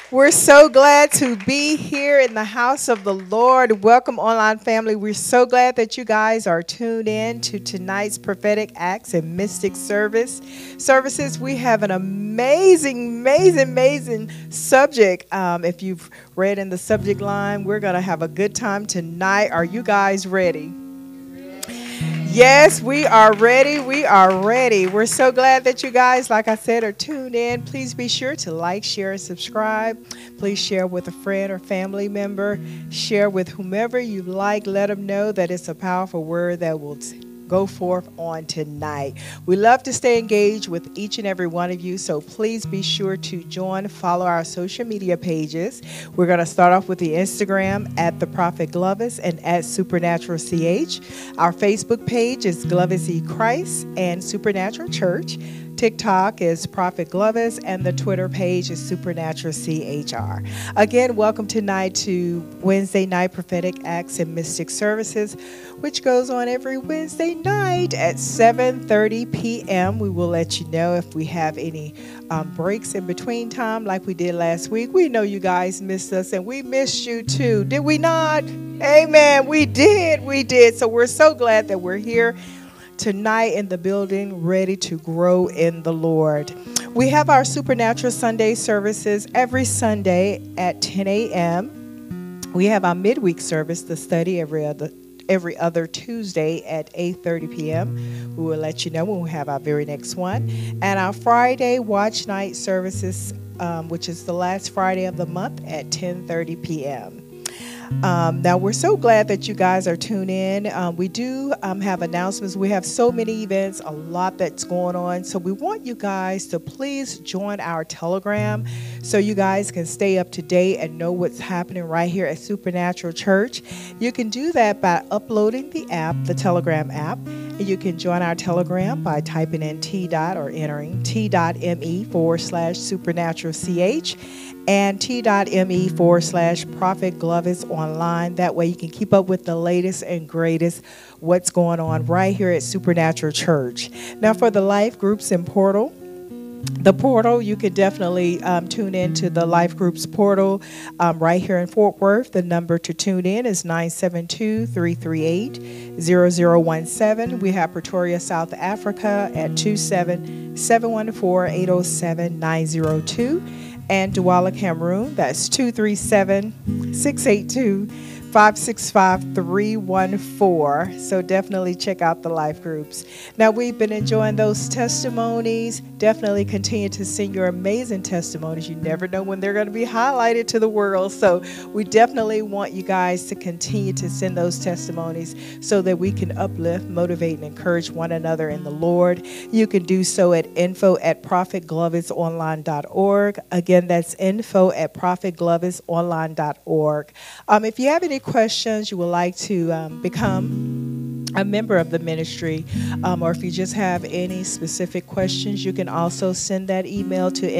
We're so glad to be here in the house of the Lord. Welcome, online family. We're so glad that you guys are tuned in to tonight's prophetic acts and mystic services. We have an amazing subject. If you've read in the subject line, we're going to have a good time tonight. Are you guys ready? Yes, we are ready. We are ready. We're so glad that you guys, like I said, are tuned in. Please be sure to like, share, and subscribe. Please share with a friend or family member. Share with whomever you like. Let them know that it's a powerful word that will go forth on tonight. We love to stay engaged with each and every one of you, so please be sure to follow our social media pages. We're going to start off with the Instagram at The Prophet Glovis and at Supernatural CH. Our Facebook page is Glovis E. Christ and Supernatural Church. TikTok is Prophet Glovis, and the Twitter page is Supernatural CHR. Again, welcome tonight to Wednesday night prophetic acts and mystic services, which goes on every Wednesday night at 7:30 p.m. We will let you know if we have any breaks in between time like we did last week. We know you guys missed us, and we missed you too. Did we not? Amen. We did. So we're so glad that we're here tonight in the building, ready to grow in the Lord. We have our Supernatural Sunday services every Sunday at 10 a.m. We have our midweek service, the study, every other Tuesday at 8:30 p.m. We will let you know when we have our very next one. And our Friday watch night services, which is the last Friday of the month at 10:30 p.m. Now, we're so glad that you guys are tuned in. We do have announcements. We have so many events, a lot that's going on. So we want you guys to please join our Telegram so you guys can stay up to date and know what's happening right here at Supernatural Church. You can do that by uploading the app, the Telegram app. And you can join our Telegram by typing in or entering t.me/supernaturalch and t.me/Prophet Glovis online. That way you can keep up with the latest and greatest what's going on right here at Supernatural Church. Now, for the life groups and portal, you can definitely tune into the Life Groups portal right here in Fort Worth. The number to tune in is 972-338-0017. We have Pretoria, South Africa at 27714-807-902. And Douala, Cameroon, that's 237-682-565-314. So definitely check out the life groups. Now, we've been enjoying those testimonies. Definitely continue to send your amazing testimonies. You never know when they're going to be highlighted to the world. So we definitely want you guys to continue to send those testimonies so that we can uplift, motivate, and encourage one another in the Lord. You can do so at info@prophetglovisonline.org. Again, that's info@prophetglovisonline.org. If you have any questions, you would like to become a member of the ministry, or if you just have any specific questions, you can also send that email to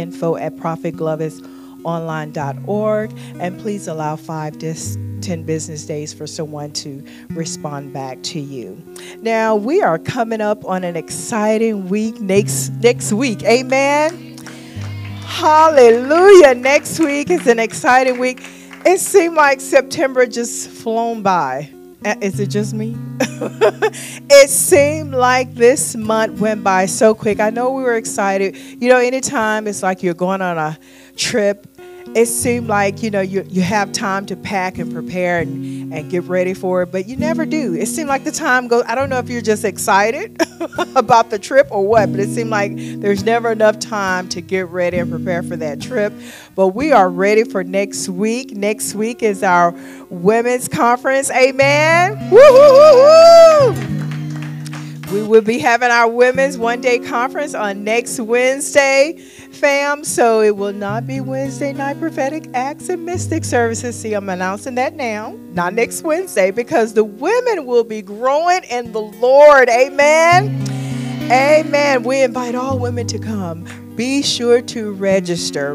info@prophetglovisonline.org. And please allow 5 to 10 business days for someone to respond back to you. Now, we are coming up on an exciting week next week. Amen. Hallelujah. Next week is an exciting week. It seemed like September just flown by. Is it just me? It seemed like this month went by so quick. I know we were excited. You know, anytime it's like you're going on a trip, it seemed like, you have time to pack and prepare and get ready for it, but you never do. It seemed like the time goes. I don't know if you're just excited about the trip or what, but it seemed like there's never enough time to get ready and prepare for that trip. But we are ready for next week. Next week is our women's conference. Amen. Woo-hoo-hoo-hoo! We will be having our women's one-day conference on next Wednesday, fam. So it will not be Wednesday night prophetic acts and mystic services. See, I'm announcing that now. Not next Wednesday, because the women will be growing in the Lord. Amen. Amen. We invite all women to come. Be sure to register.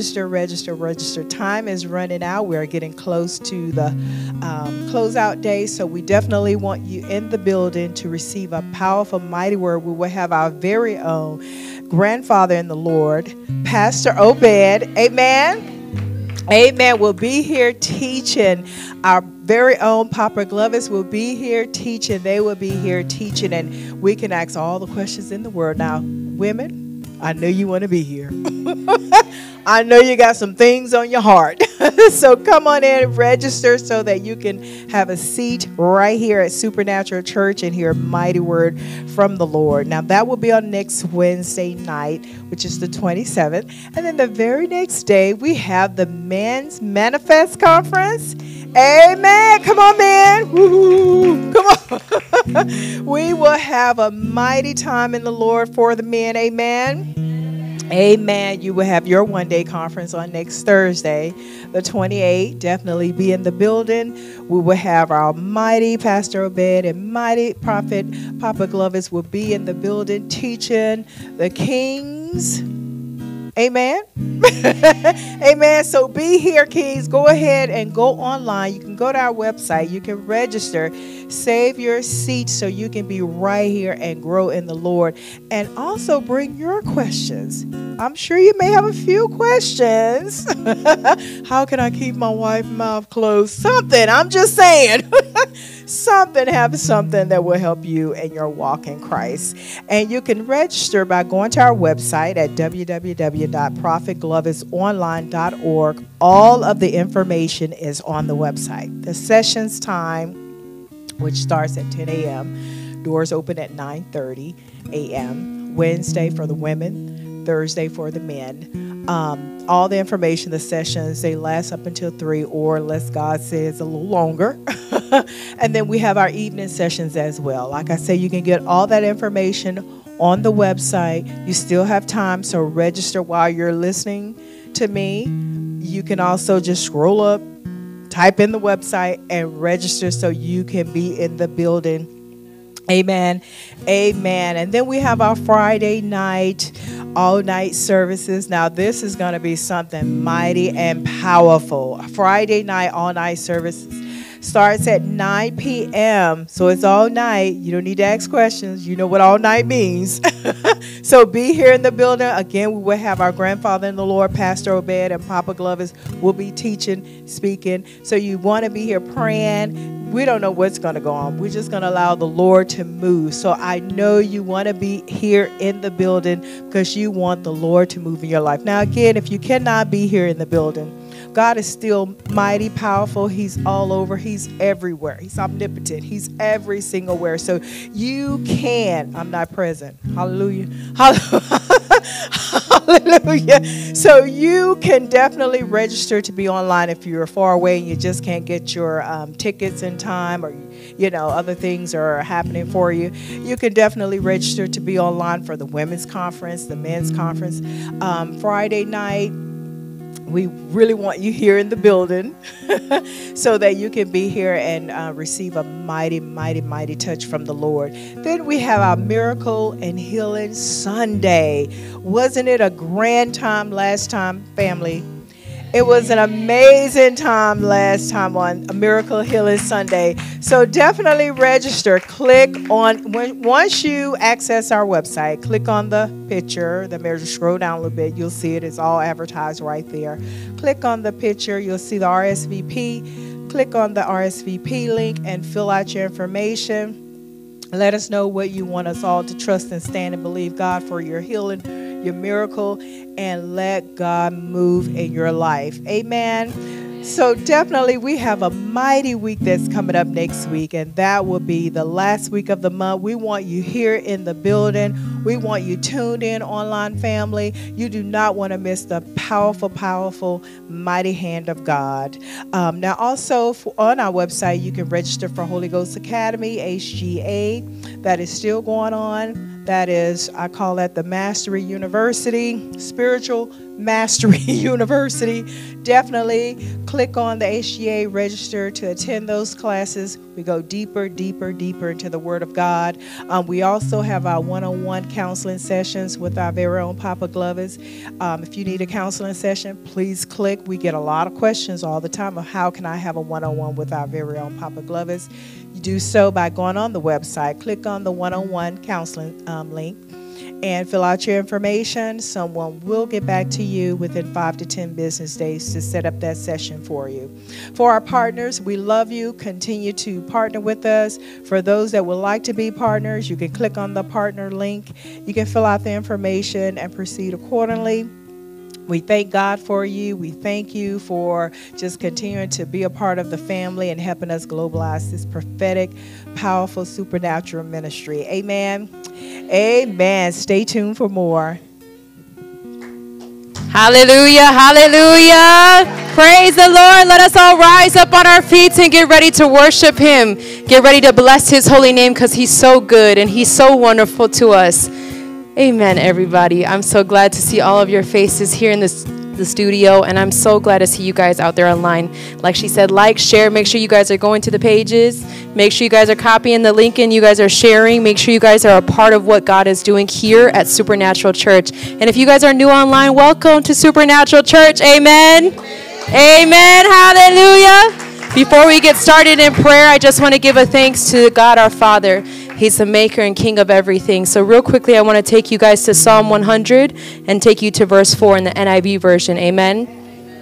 Time is running out. We're getting close to the closeout day, so we definitely want you in the building to receive a powerful, mighty word. We will have our very own grandfather in the Lord, Pastor Obed. Amen. Amen. We'll be here teaching. Our very own Papa Glovis will be here teaching. They will be here teaching, and we can ask all the questions in the world. Now, women, I know you want to be here. I know you got some things on your heart. So come on in and register so that you can have a seat right here at Supernatural Church and hear a mighty word from the Lord. Now, that will be on next Wednesday night, which is the 27th. And then the very next day, we have the Men's Manifest Conference. Amen. Come on, man. Woo-hoo. Come on. We will have a mighty time in the Lord for the men. Amen. Amen. You will have your one-day conference on next Thursday, the 28th. Definitely be in the building. We will have our mighty Pastor Obed and mighty prophet Papa Glovis will be in the building teaching the Kings. Amen. Amen. So be here, Kings. Go ahead and go online. You can go to our website. You can register. Save your seat so you can be right here and grow in the Lord. And also bring your questions. I'm sure you may have a few questions. How can I keep my wife's mouth closed? Something. I'm just saying. Have something that will help you in your walk in Christ. And you can register by going to our website at www.prophetglovisonline.org. All of the information is on the website. The sessions time, which starts at 10 a.m., doors open at 9:30 a.m., Wednesday for the women, Thursday for the men. All the information, the sessions, they last up until 3 or, unless God says, a little longer. And then we have our evening sessions as well. Like I say, you can get all that information on the website. You still have time, so register while you're listening to me. You can also just scroll up, type in the website, and register so you can be in the building. Amen. Amen. And then we have our Friday night, all-night services. Now, this is going to be something mighty and powerful. Friday night, all-night services starts at 9 p.m. So it's all night. You don't need to ask questions. You know what all night means. So be here in the building. Again, we will have our grandfather in the Lord, Pastor Obed, and Papa Glovis will be teaching, speaking. So you want to be here praying. We don't know what's going to go on. We're just going to allow the Lord to move. So I know you want to be here in the building because you want the Lord to move in your life. Now, again, if you cannot be here in the building, God is still mighty powerful. He's all over. He's everywhere. He's omnipotent. He's every single where. So you can. I'm not present. Hallelujah. Hallelujah. So you can definitely register to be online if you're far away and you just can't get your tickets in time, or other things are happening for you. You can definitely register to be online for the women's conference, the men's conference. Friday night, we really want you here in the building so that you can be here and receive a mighty, mighty, mighty touch from the Lord. Then we have our Miracle and Healing Sunday. Wasn't it a grand time last time, family? It was an amazing time last time on a Miracle Healing Sunday. So definitely register. Once you access our website, click on the picture. Scroll down a little bit. You'll see it. It's all advertised right there. Click on the picture. You'll see the RSVP. Click on the RSVP link and fill out your information. Let us know what you want us all to trust and stand and believe God for your healing, your miracle, and let God move in your life. Amen. So definitely we have a mighty week that's coming up next week, and that will be the last week of the month. We want you here in the building. We want you tuned in, online family. You do not want to miss the powerful, powerful, mighty hand of God. Now also on our website, you can register for Holy Ghost Academy, HGA. That is still going on. That is, I call that the Mastery University, Spiritual Mastery University. Definitely click on the HGA, register to attend those classes. We go deeper, deeper, deeper into the Word of God. We also have our one-on-one counseling sessions with our very own Papa Glovis. If you need a counseling session, please click. We get a lot of questions all the time of how can I have a one-on-one with our very own Papa Glovis. You do so by going on the website, click on the one-on-one counseling link. and fill out your information. Someone will get back to you within 5 to 10 business days to set up that session for you. For our partners, we love you. Continue to partner with us. For those that would like to be partners, you can click on the partner link. You can fill out the information and proceed accordingly. We thank God for you. We thank you for just continuing to be a part of the family and helping us globalize this prophetic, powerful, supernatural ministry. Amen. Amen. Stay tuned for more. Hallelujah. Hallelujah. Praise the Lord. Let us all rise up on our feet and get ready to worship him. Get ready to bless his holy name because he's so good and he's so wonderful to us. Amen, everybody. I'm so glad to see all of your faces here in the studio, and I'm so glad to see you guys out there online. Like she said, like, share. Make sure you guys are going to the pages. Make sure you guys are copying the link and you guys are sharing. Make sure you guys are a part of what God is doing here at Supernatural Church. And if you guys are new online, welcome to Supernatural Church. Amen. Amen. Hallelujah. Before we get started in prayer, I just want to give a thanks to God our Father. He's the maker and king of everything. So real quickly, I want to take you guys to Psalm 100 and take you to verse 4 in the NIV version. Amen.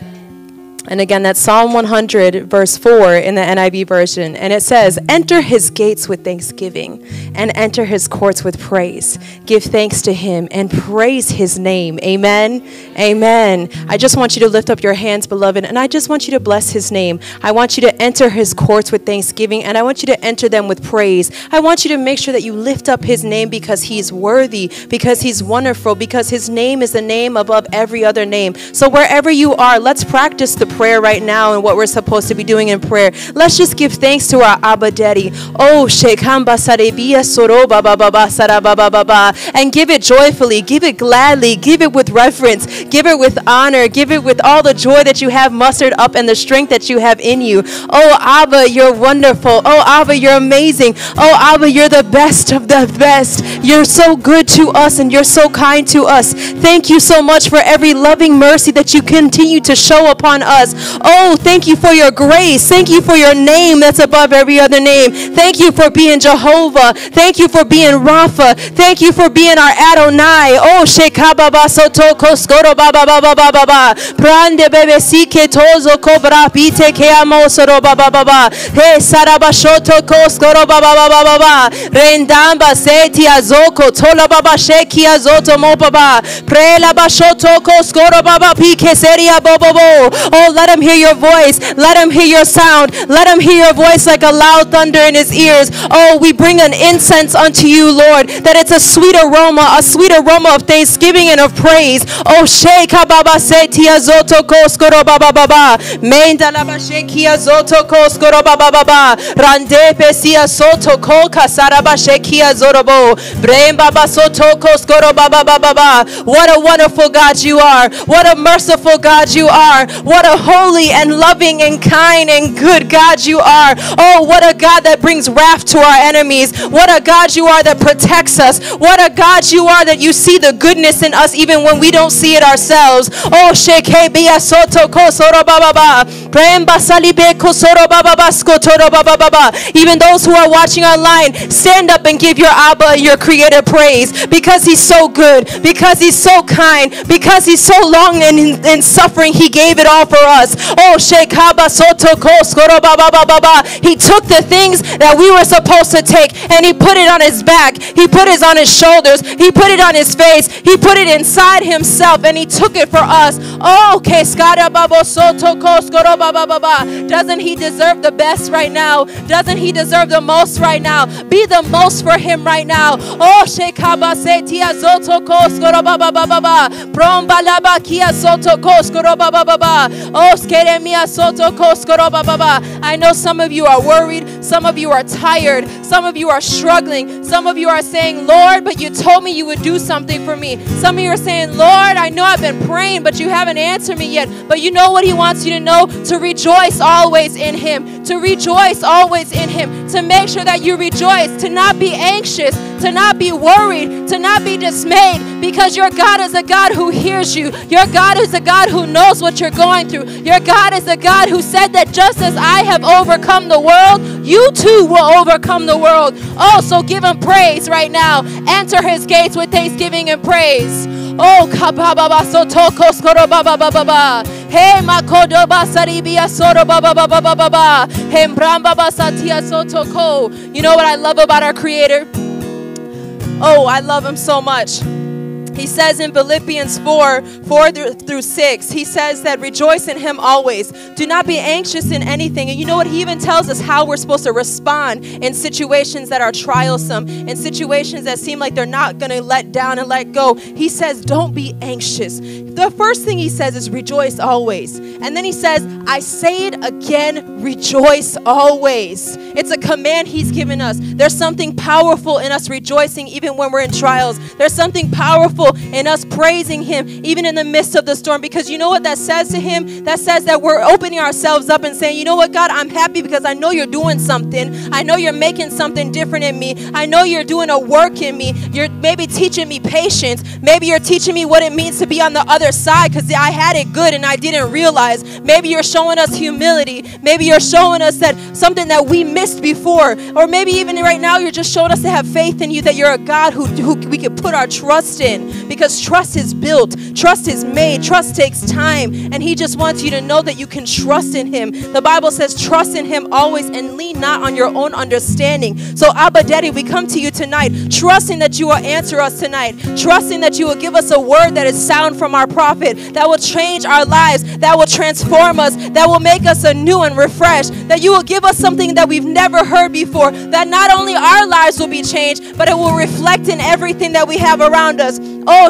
And again, that's Psalm 100, verse 4 in the NIV version. And it says, enter his gates with thanksgiving and enter his courts with praise. Give thanks to him and praise his name. Amen. Amen. I just want you to lift up your hands, beloved, and I just want you to bless his name. I want you to enter his courts with thanksgiving, and I want you to enter them with praise. I want you to make sure that you lift up his name because he's worthy, because he's wonderful, because his name is the name above every other name. So wherever you are, let's practice the prayer right now and what we're supposed to be doing in prayer. Let's just give thanks to our Abba Daddy. Oh, Shekhamba Sarebia Soroba Baba Saraba Baba, and give it joyfully, give it gladly, give it with reverence, give it with honor, give it with all the joy that you have mustered up and the strength that you have in you. Oh, Abba, you're wonderful. Oh, Abba, you're amazing. Oh, Abba, you're the best of the best. You're so good to us and you're so kind to us. Thank you so much for every loving mercy that you continue to show upon us. Oh, thank you for your grace. Thank you for your name that's above every other name. Thank you for being Jehovah. Thank you for being Rapha. Thank you for being our Adonai. Oh, Shekababa Soto Koskoro Baba Baba Baba Baba. Prande Bebe Sike Tozo Kobra Pite Keamo Soro Baba Baba. He Sarabashoto Koskoro Baba Baba Baba. Rendamba Seti Azoko Tola Baba Sheki Azoto Mopaba. Prela Bashoto Koskoro Baba Pike Seria Bobobo. Oh, let him hear your voice. Let him hear your sound. Let him hear your voice like a loud thunder in his ears. Oh, we bring an incense unto you, Lord, that it's a sweet aroma of thanksgiving and of praise. Oh, Sheikha Baba Setia Zoto Koskoro Baba Baba. Menda Laba Shekia Zoto Koskoro Baba Baba. Rande Pesia Soto Koka Saraba Shekia Zorobo. Brain Baba Soto Koskoro Baba Baba. What a wonderful God you are. What a merciful God you are. What a holy and loving and kind and good God you are. Oh, what a God that brings wrath to our enemies. What a God you are that protects us. What a God you are that you see the goodness in us even when we don't see it ourselves. Oh, Shekebia Soto Kosoro Baba Baba. Premba Salibe Kosoro Baba Baskotoro Baba Baba. Even those who are watching online, stand up and give your Abba, your Creator, praise because he's so good, because he's so kind, because he's so long in suffering. He gave it all for us. Oh, Shekaba Soto Koskoro Baba Baba. He took the things that we were supposed to take and he put it on his back. He put it on his shoulders. He put it on his face. He put it inside himself and he took it for us. Oh, Keskara Baba Soto Koskoro Baba Baba. Doesn't he deserve the best right now? Doesn't he deserve the most right now? Be the most for him right now. Oh, Shekaba Setia Zoto Koskoro Baba Baba. Bromba Laba Kia Soto Koskoro Baba Baba. Oh, Skeremia Soto Koskoro Baba. I know some of you are worried. Some of you are tired. Some of you are struggling. Some of you are saying, Lord, but you told me you would do something for me. Some of you are saying, Lord, I know I've been praying, but you haven't answered me yet. But you know what he wants you to know? To rejoice always in him. To rejoice always in him. To make sure that you rejoice. To not be anxious. To not be worried. To not be dismayed. Because your God is a God who hears you. Your God is a God who knows what you're going through. Your God is a God who said that just as I have overcome the world, you too will overcome the world. Oh, so give him praise right now. Enter his gates with thanksgiving and praise. Oh, kababa sotoko skoro baba baba baba. Hey, makodo basaribia soro baba baba baba baba. Hey, mbramba basatia sotoko. You know what I love about our Creator? Oh, I love him so much. He says in Philippians 4:4-6, he says that rejoice in him always. Do not be anxious in anything. And you know what? He even tells us how we're supposed to respond in situations that are trialsome, in situations that seem like they're not going to let down and let go. He says, don't be anxious. The first thing he says is rejoice always. And then he says, I say it again, rejoice always. It's a command he's given us. There's something powerful in us rejoicing even when we're in trials. There's something powerful in us praising him even in the midst of the storm, because you know what that says to him? That says that we're opening ourselves up and saying, you know what, God, I'm happy because I know you're doing something. I know you're making something different in me. I know you're doing a work in me. You're maybe teaching me patience. Maybe you're teaching me what it means to be on the other side because I had it good and I didn't realize. Maybe you're showing us humility. Maybe you're showing us that something that we missed before, or maybe even right now you're just showing us to have faith in you, that you're a God who we can put our trust in. Because trust is built, trust is made, trust takes time, and he just wants you to know that you can trust in him. The Bible says trust in him always and lean not on your own understanding. So Abba Daddy, we come to you tonight trusting that you will answer us tonight, trusting that you will give us a word that is sound from our prophet, that will change our lives, that will transform us, that will make us anew and refreshed, that you will give us something that we've never heard before, that not only our lives will be changed, but it will reflect in everything that we have around us. Oh,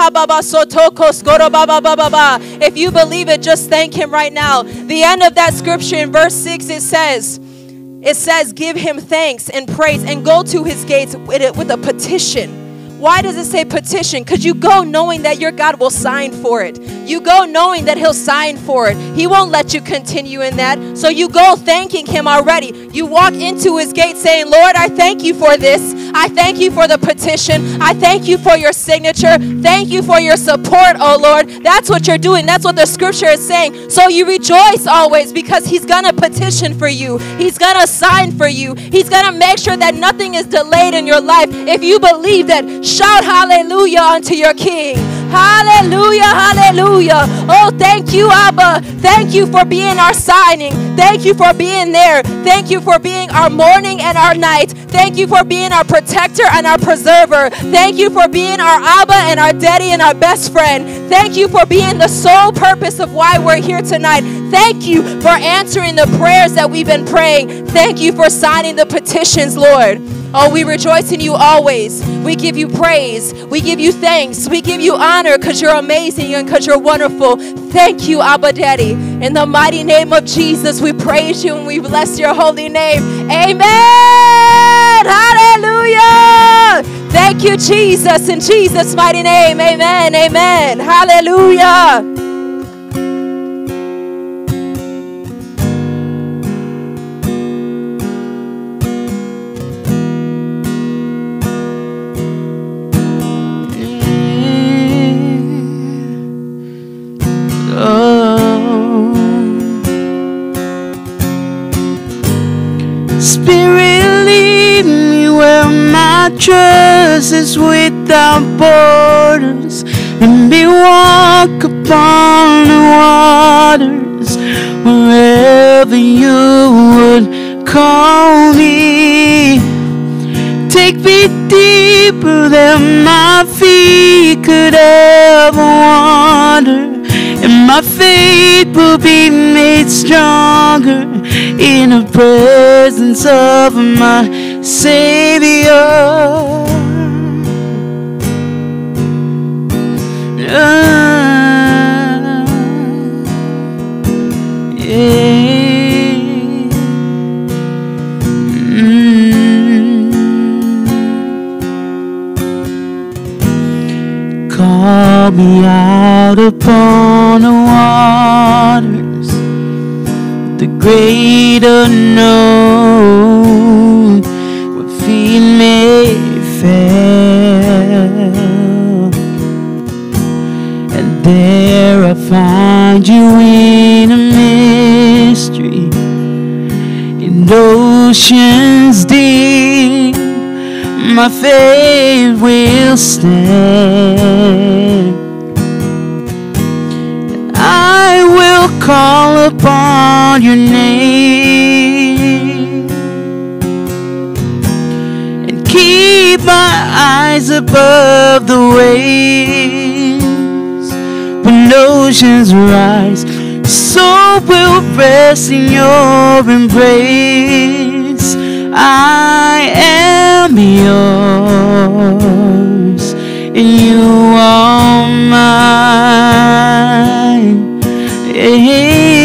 if you believe it, just thank him right now. The end of that scripture in verse 6, it says, give him thanks and praise and go to his gates with a petition. Why does it say petition? Because you go knowing that your God will sign for it. You go knowing that he'll sign for it. He won't let you continue in that. So you go thanking him already. You walk into his gate saying, Lord, I thank you for this. I thank you for the petition. I thank you for your signature. Thank you for your support, oh Lord. That's what you're doing. That's what the scripture is saying. So you rejoice always because he's going to petition for you. He's going to sign for you. He's going to make sure that nothing is delayed in your life. If you believe that, shout hallelujah unto your King. Hallelujah, hallelujah. Oh, thank you, Abba. Thank you for being our signing. Thank you for being there. Thank you for being our morning and our night. Thank you for being our protector and our preserver. Thank you for being our Abba and our daddy and our best friend. Thank you for being the sole purpose of why we're here tonight. Thank you for answering the prayers that we've been praying. Thank you for signing the petitions, Lord. Oh, we rejoice in you always. We give you praise. We give you thanks. We give you honor because you're amazing and because you're wonderful. Thank you, Abba Daddy. In the mighty name of Jesus, we praise you and we bless your holy name. Amen. Hallelujah. Thank you, Jesus. In Jesus' mighty name, amen. Amen. Hallelujah. Spirit, lead me where my trust is without borders. Let me walk upon the waters wherever you would call me. Take me deeper than my feet could ever wander, and my faith will be made stronger in the presence of my Savior. Call me out upon the waters, the great unknown, where feet may fail, and there I find you in oceans deep, my faith will stand. I will call upon your name and keep my eyes above the waves. When oceans rise, soul will rest in your embrace. I am yours and you are mine. Yeah.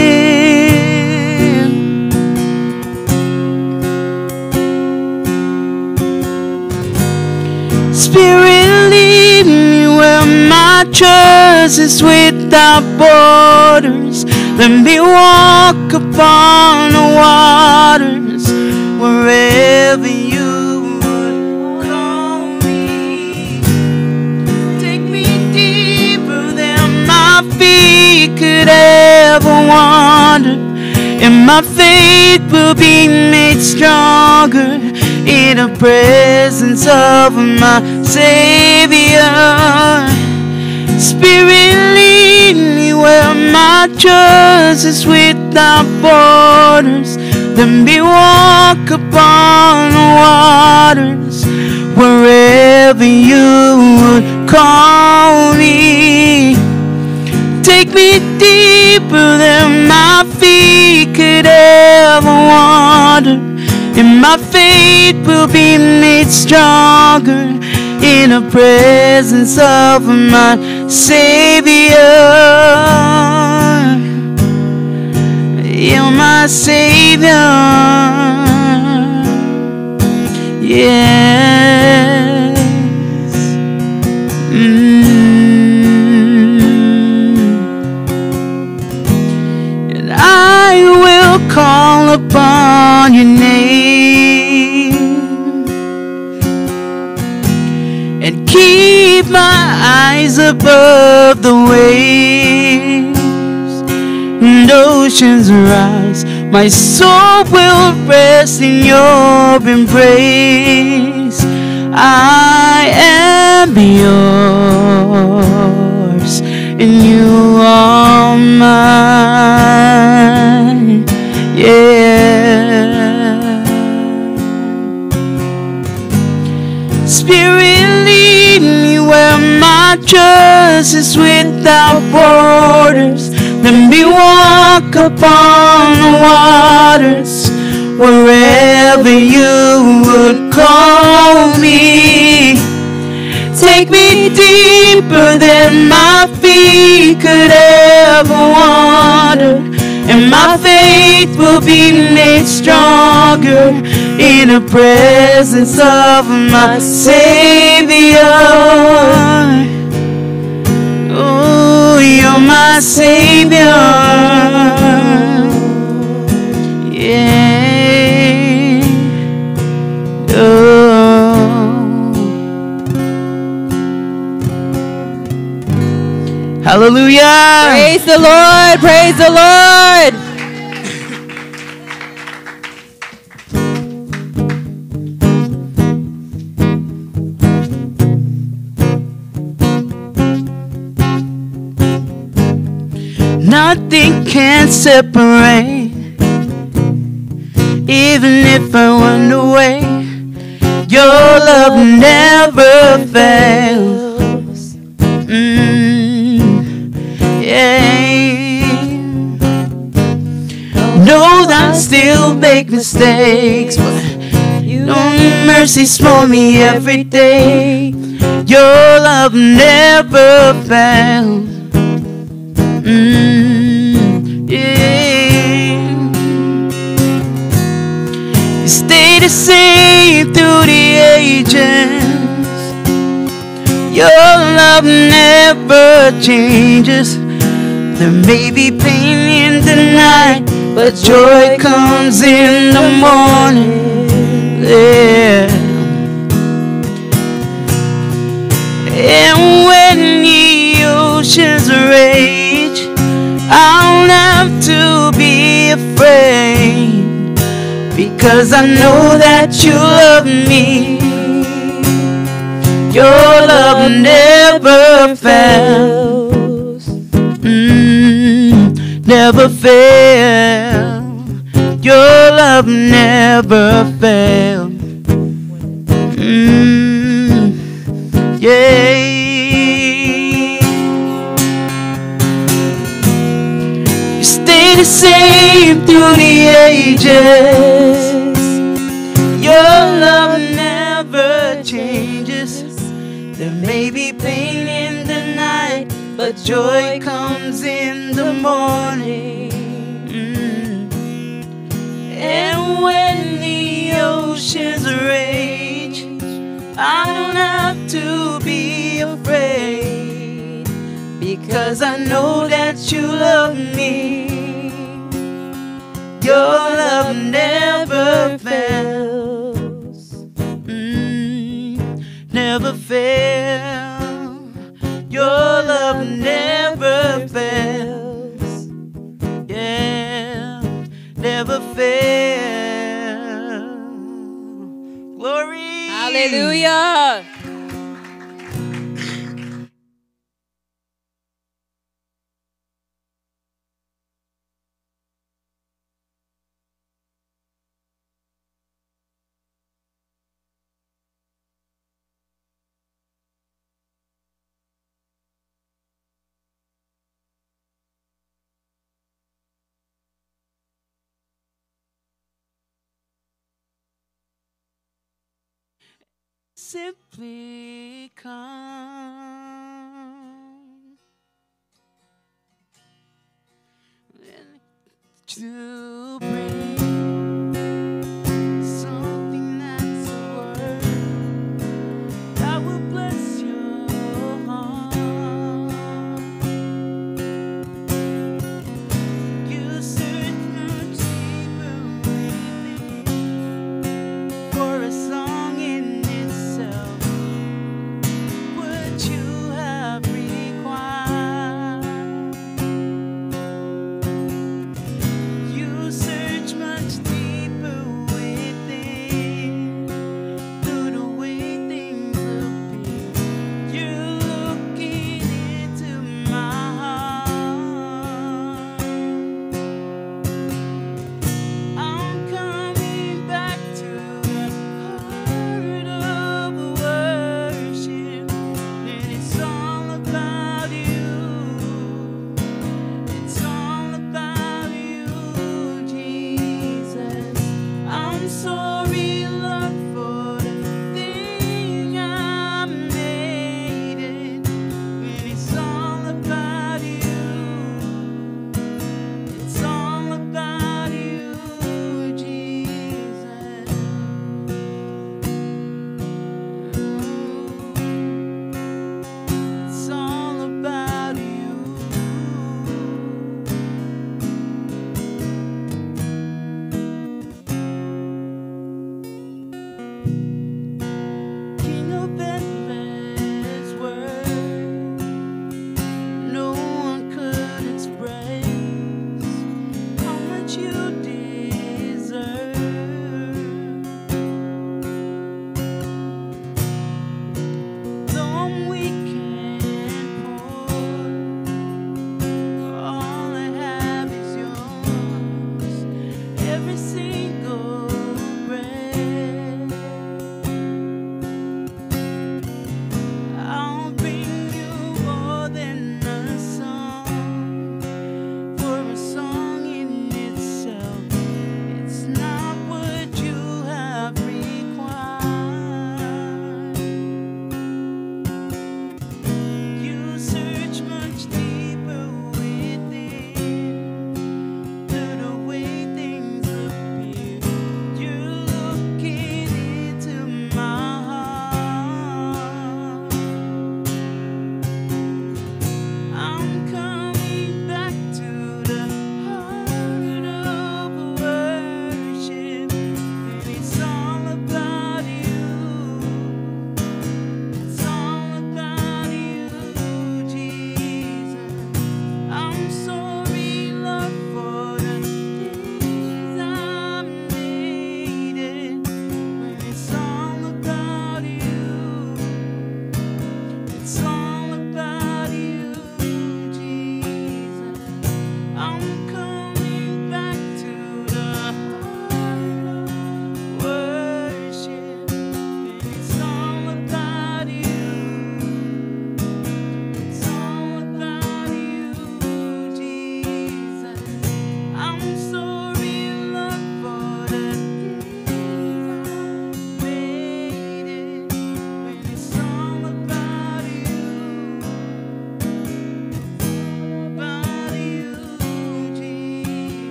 Spirit, lead me where my trust is without borders. Let me walk upon the waters wherever you would call me. Take me deeper than my feet could ever wander, and my faith will be made stronger in the presence of my Savior. Spirit, lead me where my trust is without borders. Let me walk upon the waters wherever you would call me. Take me deeper than my feet could ever wander, and my faith will be made stronger in the presence of my Savior. You're my Savior. Yes. And I will call upon your name and keep my eyes above the waves. And oceans rise, my soul will rest in your embrace. I am yours and you are mine. Yeah. Spirit, lead me where my trust is without borders. Let me walk upon the waters wherever you would call me. Take me deeper than my feet could ever wander, and my faith will be made stronger in the presence of my Savior. Oh, you're my Savior. Yeah. Oh. Hallelujah. Praise the Lord. Praise the Lord. Nothing can separate, even if I went away. Your love never fails. Yeah. Know that I still make mistakes, but your mercies for me every day. Your love never fails. Yeah. You stay the same through the ages. Your love never changes. There may be pain in the night, but joy comes in the morning. Yeah. And when the oceans rage, I'll have to be afraid. because I know that you love me. Your love never fails, never fails. Your love never fails. Yeah. You stay the same through the ages. Your love never changes. There may be pain in the night, but joy comes in the morning. And when the oceans rage, I don't have to be afraid, because I know that you love me. Your love never fails, never fails. Your love never fails, yeah, never fails. Glory. Hallelujah. Simply come to bring something that's a word that will bless your heart. You search much deeper within for a song in itself. Would you have required? You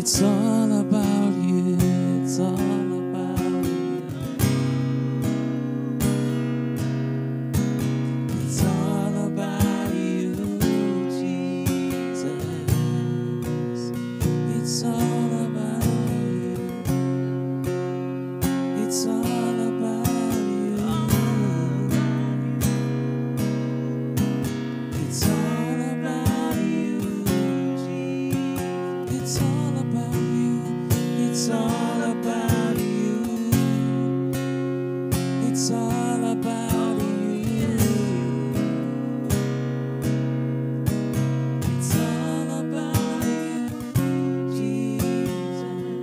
It's all about you. It's all about you. It's all about you, Jesus. It's all about you. It's all about you. It's all about you, Jesus. It's all about you. It's all about you. It's all about you. It's all about you, Jesus.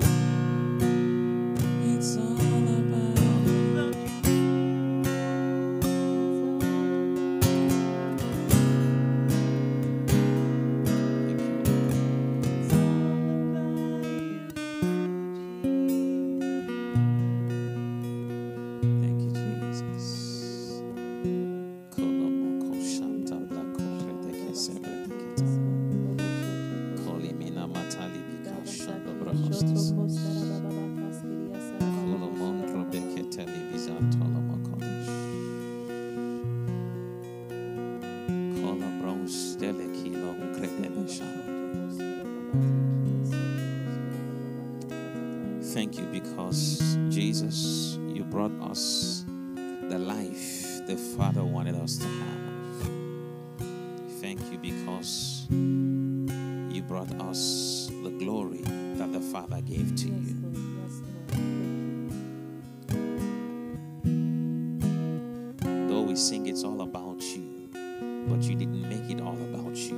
It's all about Thank you, Jesus. Kolomoko shanta la koprete kesebe teketa. Kolimina matali bika shando brahostis. Kolomon robeketeli bizantola makodesh. Kolobros delekilo ukredebesha. Thank you because, Jesus, you brought us the life the Father wanted us to have. Thank you because you brought us the glory that the Father gave to you. Though we sing it's all about you, but you didn't make it all about you.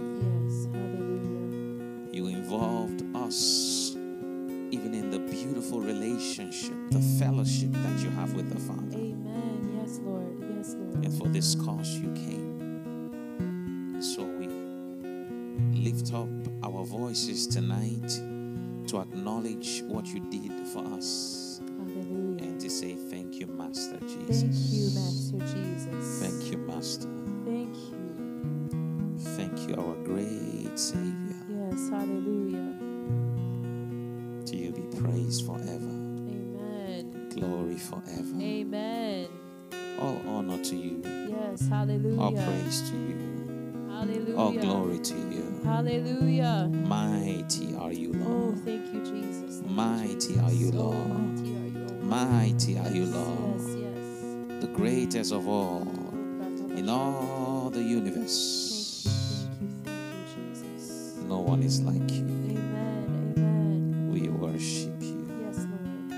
You involved us even in the beautiful relationship, the fellowship that you have with the Father. Amen. Yes, Lord. Yes, Lord. And for this cause you came. So we lift up our voices tonight to acknowledge what you did for us. Hallelujah. And to say thank you, Master Thank Jesus. you, Master Jesus. Thank you, Master. Thank you. Thank you, our great Savior. Yes, hallelujah. To you be praised forever. Amen. Glory forever. Amen. All honor to you. Yes, hallelujah. All praise to you. Hallelujah. All glory to you. Hallelujah. Mighty are you, Oh, Lord. thank you, Jesus. Thank Mighty you, are you, Jesus. Oh, Lord. mighty are you, oh, Mighty are you, yes, Lord. yes, yes. The greatest of all Oh, in all the universe. Thank you, Jesus. No one is like you. Amen, amen. We worship you. Yes, Lord.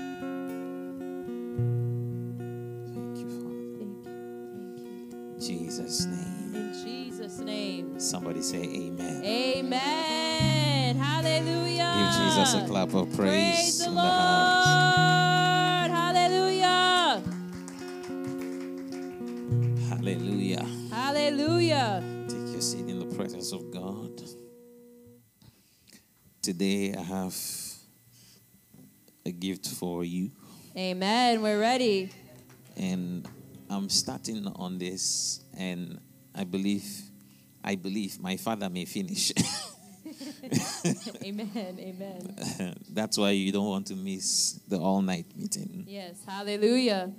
Thank you, Father. Thank you. In Jesus' name. In Jesus' name. Somebody say amen. Amen. Hallelujah. Give Jesus a clap of praise the in Lord. the house. Hallelujah. Hallelujah. Hallelujah. Take your seat in the presence of God. Today I have a gift for you. Amen. We're ready. And I'm starting on this, and I believe my father may finish. Amen. Amen. That's why you don't want to miss the all-night meeting. Yes. Hallelujah.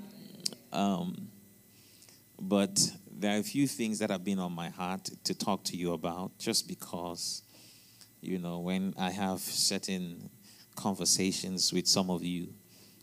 But there are a few things that have been on my heart to talk to you about, just because, when I have certain conversations with some of you,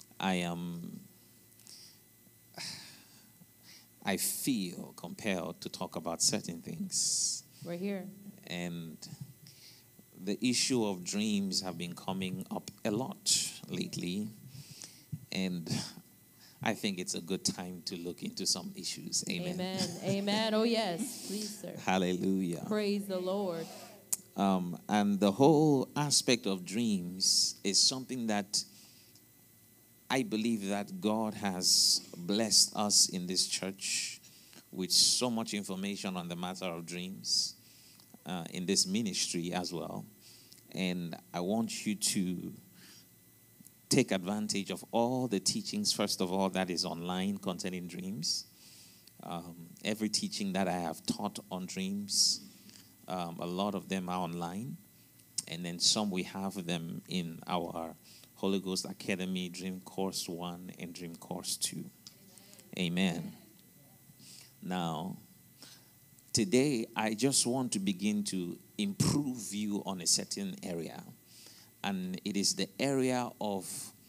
I feel compelled to talk about certain things. We're here. And the issue of dreams have been coming up a lot lately. And I think it's a good time to look into some issues. Amen. Amen. Amen. Oh, yes. Please, sir. Hallelujah. Praise the Lord. And the whole aspect of dreams is something that I believe that God has blessed us in this church with so much information on the matter of dreams in this ministry as well. And I want you to take advantage of all the teachings, first of all, that is online concerning dreams. Every teaching that I have taught on dreams, a lot of them are online. And then some we have them in our Holy Ghost Academy, Dream Course 1 and Dream Course 2. Amen. Now, today I just want to begin to improve you on a certain area. And it is the area of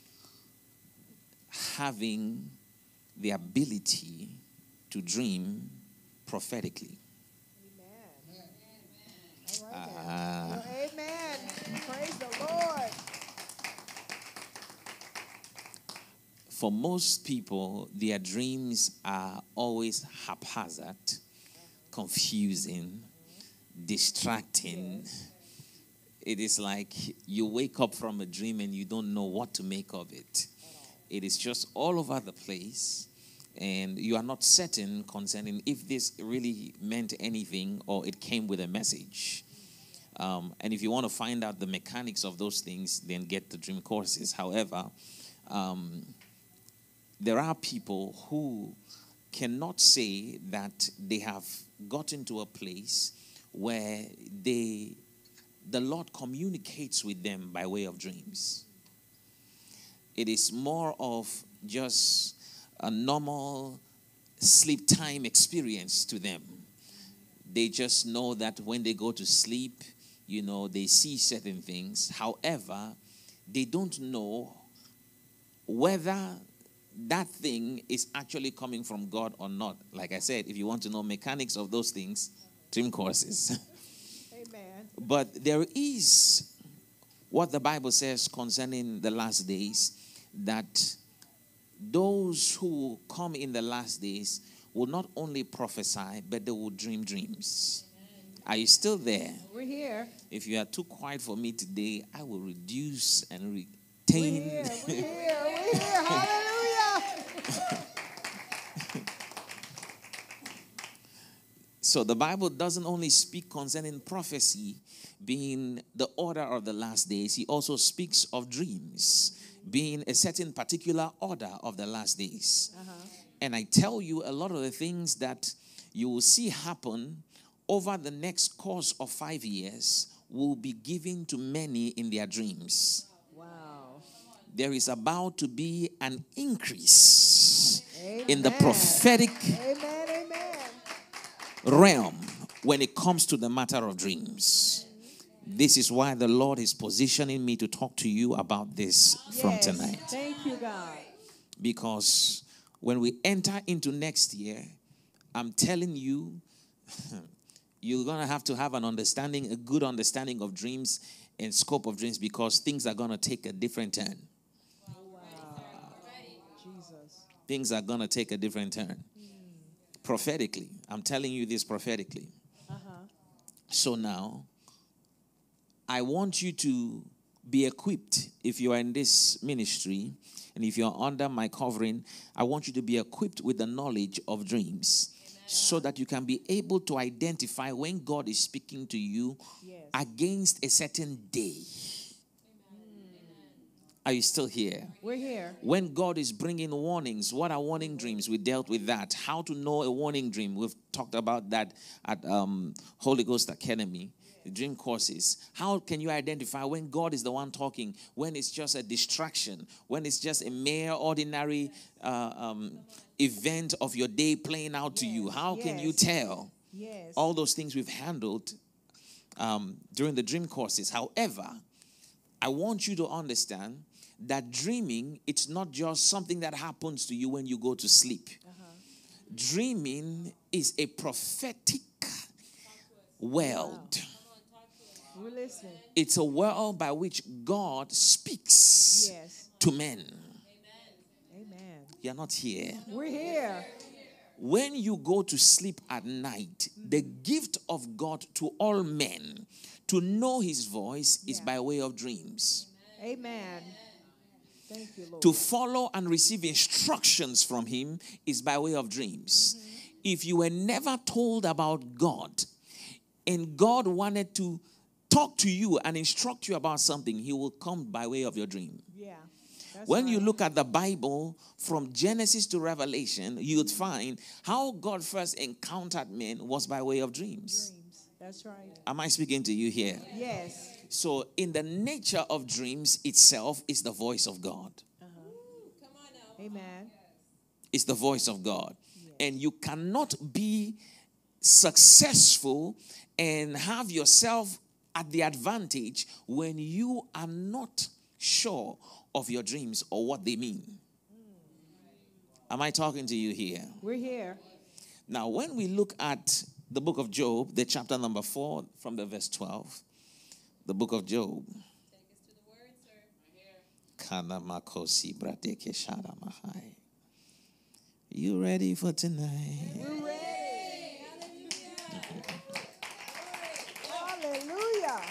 having the ability to dream prophetically. Amen. All right. Well, amen. Praise the Lord. For most people, their dreams are always haphazard, confusing, distracting. It is like you wake up from a dream and you don't know what to make of it. It is just all over the place, and you are not certain concerning if this really meant anything or it came with a message. And if you want to find out the mechanics of those things, then get the dream courses. However, there are people who cannot say that they have gotten to a place where the Lord communicates with them by way of dreams. It is more of just a normal sleep time experience to them. They just know that when they go to sleep, they see certain things. However, they don't know whether that thing is actually coming from God or not. Like I said, if you want to know mechanics of those things, dream courses. Amen. But there is what the Bible says concerning the last days, that those who come in the last days will not only prophesy, but they will dream dreams. Are you still there? We're here. If you are too quiet for me today, I will reduce and retain. We're here. Hallelujah. So the Bible doesn't only speak concerning prophecy being the order of the last days. He also speaks of dreams being a certain particular order of the last days. And I tell you, a lot of the things that you will see happen over the next course of 5 years will be given to many in their dreams. Wow. There is about to be an increase Amen. in the prophetic realm when it comes to the matter of dreams. This is why the Lord is positioning me to talk to you about this from tonight. Thank you, God. Because when we enter into next year, I'm telling you, you're going to have an understanding, a good understanding of dreams and scope of dreams, because things are going to take a different turn. Wow. Jesus. Things are going to take a different turn. Prophetically. I'm telling you this prophetically. So now, I want you to be equipped. If you are in this ministry and if you're under my covering, I want you to be equipped with the knowledge of dreams. Amen. So that you can be able to identify when God is speaking to you against a certain day. Are you still here? We're here. When God is bringing warnings, what are warning dreams? We dealt with that. How to know a warning dream. We've talked about that at Holy Ghost Academy. The dream courses. How can you identify when God is the one talking, when it's just a distraction, when it's just a mere ordinary event of your day playing out to you? How can you tell? All those things we've handled during the dream courses. However, I want you to understand that dreaming, it's not just something that happens to you when you go to sleep. Dreaming is a prophetic world. We're listening. It's a world by which God speaks to men. Amen. You're not here. We're here. When you go to sleep at night, the gift of God to all men to know his voice is by way of dreams. Amen. Thank you, Lord. To follow and receive instructions from him is by way of dreams. If you were never told about God and God wanted to talk to you and instruct you about something, he will come by way of your dream. Yeah. When you look at the Bible from Genesis to Revelation, you would find how God first encountered men was by way of dreams. That's right. Am I speaking to you here? Yes. So, in the nature of dreams itself is the voice of God. Amen. It's the voice of God. And you cannot be successful and have yourself at the advantage when you are not sure of your dreams or what they mean. Am I talking to you here? We're here. Now, when we look at the book of Job, the chapter number 4 from the verse 12, the book of Job. Take us to the word, sir. You ready for tonight? We're ready. Hallelujah.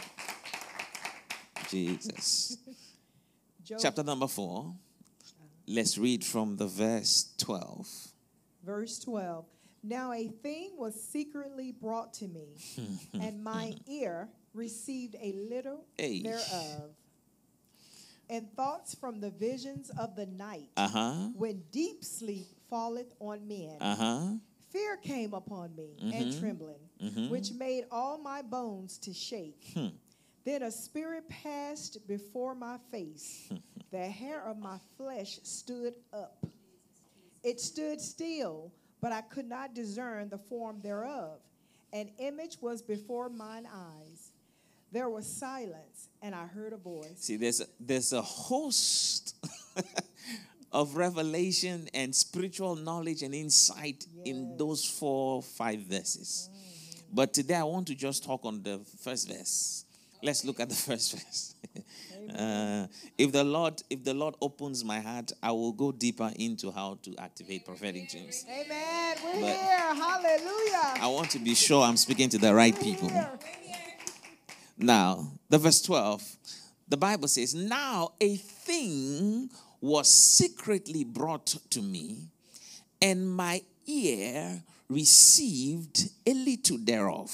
Jesus. Job, Chapter number 4. Let's read from the verse 12. verse 12. Now a thing was secretly brought to me, and my ear received a little Hey. thereof. And thoughts from the visions of the night, Uh-huh. when deep sleep falleth on men. Uh-huh. Fear came upon me, and trembling, which made all my bones to shake. Then a spirit passed before my face. The hair of my flesh stood up. It stood still, but I could not discern the form thereof. An image was before mine eyes. There was silence, and I heard a voice. See, there's a host of revelation and spiritual knowledge and insight in those 4 or 5 verses. But today I want to just talk on the first verse. Let's look at the first verse. If the Lord opens my heart, I will go deeper into how to activate prophetic dreams. Amen. We're But- here. Hallelujah. I want to be sure I'm speaking to the right people. Here. Now, the verse 12, the Bible says, now a thing was secretly brought to me, and my ear received a little thereof.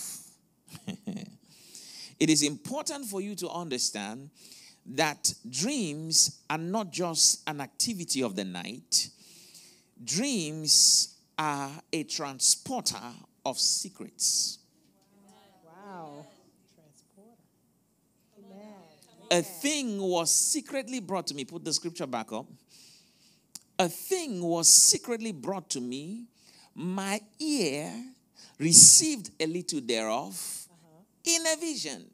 It is important for you to understand that dreams are not just an activity of the night. Dreams are a transporter of secrets. Wow. Transporter. Amen. A thing was secretly brought to me. Put the scripture back up. A thing was secretly brought to me. My ear received a little thereof in a vision.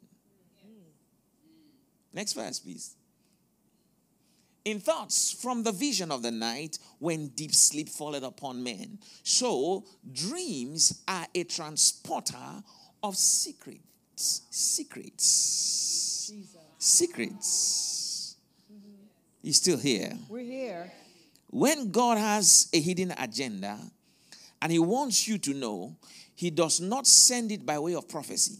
Next verse, please. In thoughts from the vision of the night when deep sleep falleth upon men. So dreams are a transporter of secrets. Secrets. Jesus. Secrets. You still here? We're here. When God has a hidden agenda and he wants you to know, he does not send it by way of prophecy.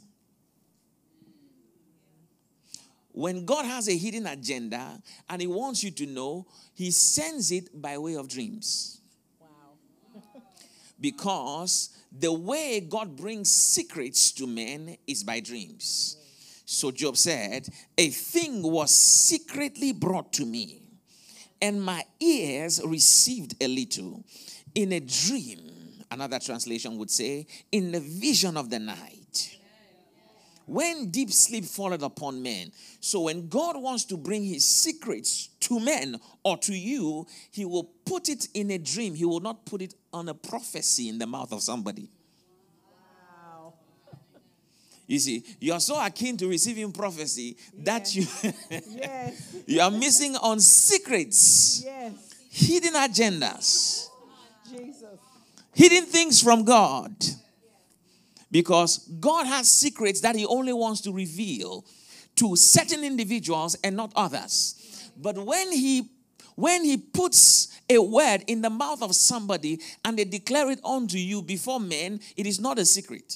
When God has a hidden agenda and he wants you to know, he sends it by way of dreams. Wow. Because the way God brings secrets to men is by dreams. So Job said, a thing was secretly brought to me, and my ears received a little in a dream. Another translation would say, in the vision of the night. When deep sleep falleth upon men. So when God wants to bring his secrets to men or to you, he will put it in a dream. He will not put it on a prophecy in the mouth of somebody. Wow. You see, you are so akin to receiving prophecy that Yes. you are missing on secrets, Yes. hidden agendas, Jesus. hidden things from God. Because God has secrets that he only wants to reveal to certain individuals and not others. But when he puts a word in the mouth of somebody and they declare it unto you before men, it is not a secret.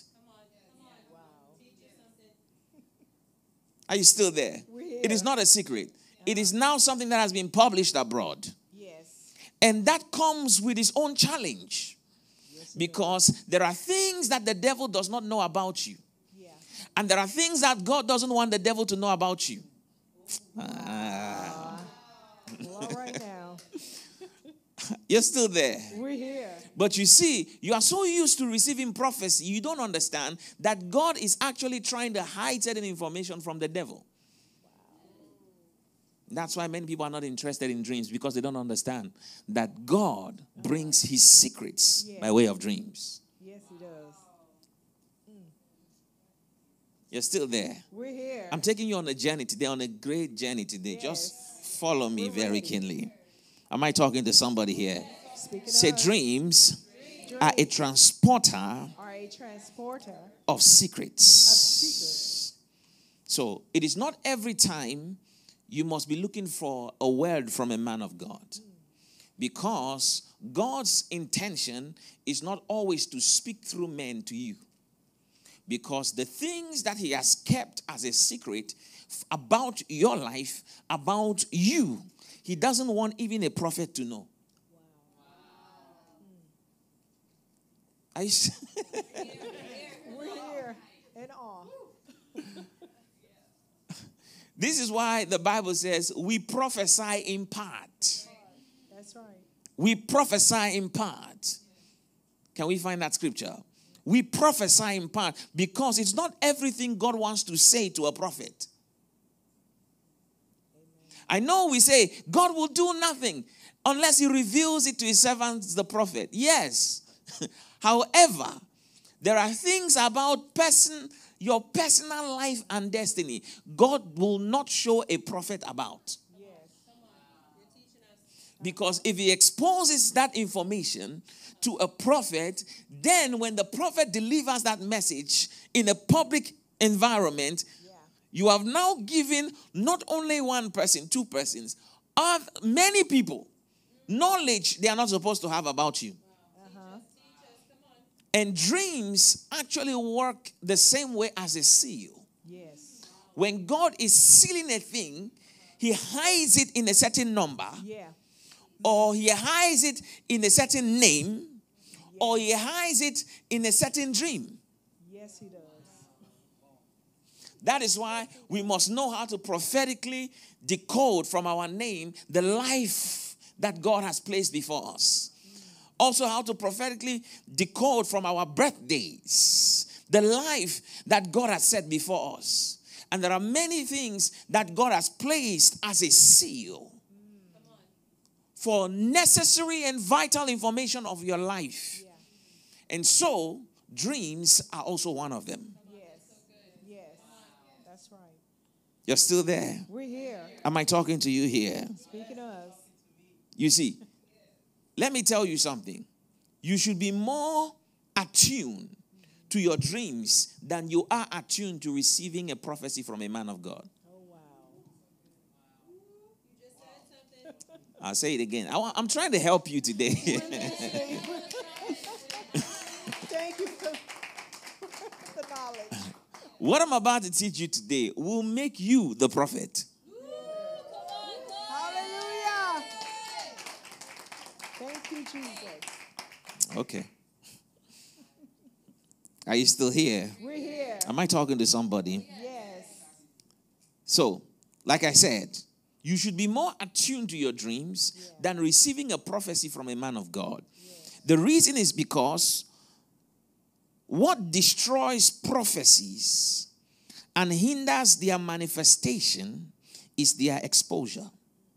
Are you still there? It is not a secret. It is now something that has been published abroad. Yes. And that comes with its own challenge. Because there are things that the devil does not know about you. Yeah. And there are things that God doesn't want the devil to know about you. Well, all right now. You're still there. We're here. But you see, you are so used to receiving prophecy, you don't understand that God is actually trying to hide certain information from the devil. That's why many people are not interested in dreams, because they don't understand that God brings his secrets by way of dreams. Yes, he does. You're still there. We're here. I'm taking you on a journey today, on a great journey today. Yes. Just follow me very ready. keenly. Am I talking to somebody here? Speaking Say, of, dreams are a transporter are a transporter of secrets. secrets. So it is not every time you must be looking for a word from a man of God. Because God's intention is not always to speak through men to you. Because the things that he has kept as a secret about your life, about you, he doesn't want even a prophet to know. Are you We're here in awe. This is why the Bible says we prophesy in part. That's right. We prophesy in part. Can we find that scripture? We prophesy in part because it's not everything God wants to say to a prophet. I know we say God will do nothing unless he reveals it to his servants, the prophet. Yes. However, there are things about your personal life and destiny God will not show a prophet about. Because if he exposes that information to a prophet, then when the prophet delivers that message in a public environment, you have now given not only one person, two persons, many people knowledge they are not supposed to have about you. And dreams actually work the same way as a seal. Yes. When God is sealing a thing, he hides it in a certain number. Yeah. Or he hides it in a certain name. Or he hides it in a certain dream. Yes, he does. That is why we must know how to prophetically decode from our name the life that God has placed before us. Also, how to prophetically decode from our birthdays the life that God has set before us. And there are many things that God has placed as a seal for necessary and vital information of your life. And so, dreams are also one of them. Yes, that's right. You're still there? We're here. Am I talking to you here? Speaking of. You see, let me tell you something. You should be more attuned to your dreams than you are attuned to receiving a prophecy from a man of God. Oh, wow. I'll say it again. I'm trying to help you today. Thank you for the knowledge. What I'm about to teach you today will make you the prophet. Hallelujah. Thank you, Jesus. Okay. Are you still here? We're here. Am I talking to somebody? Yes. So, like I said, you should be more attuned to your dreams than receiving a prophecy from a man of God. The reason is because what destroys prophecies and hinders their manifestation is their exposure.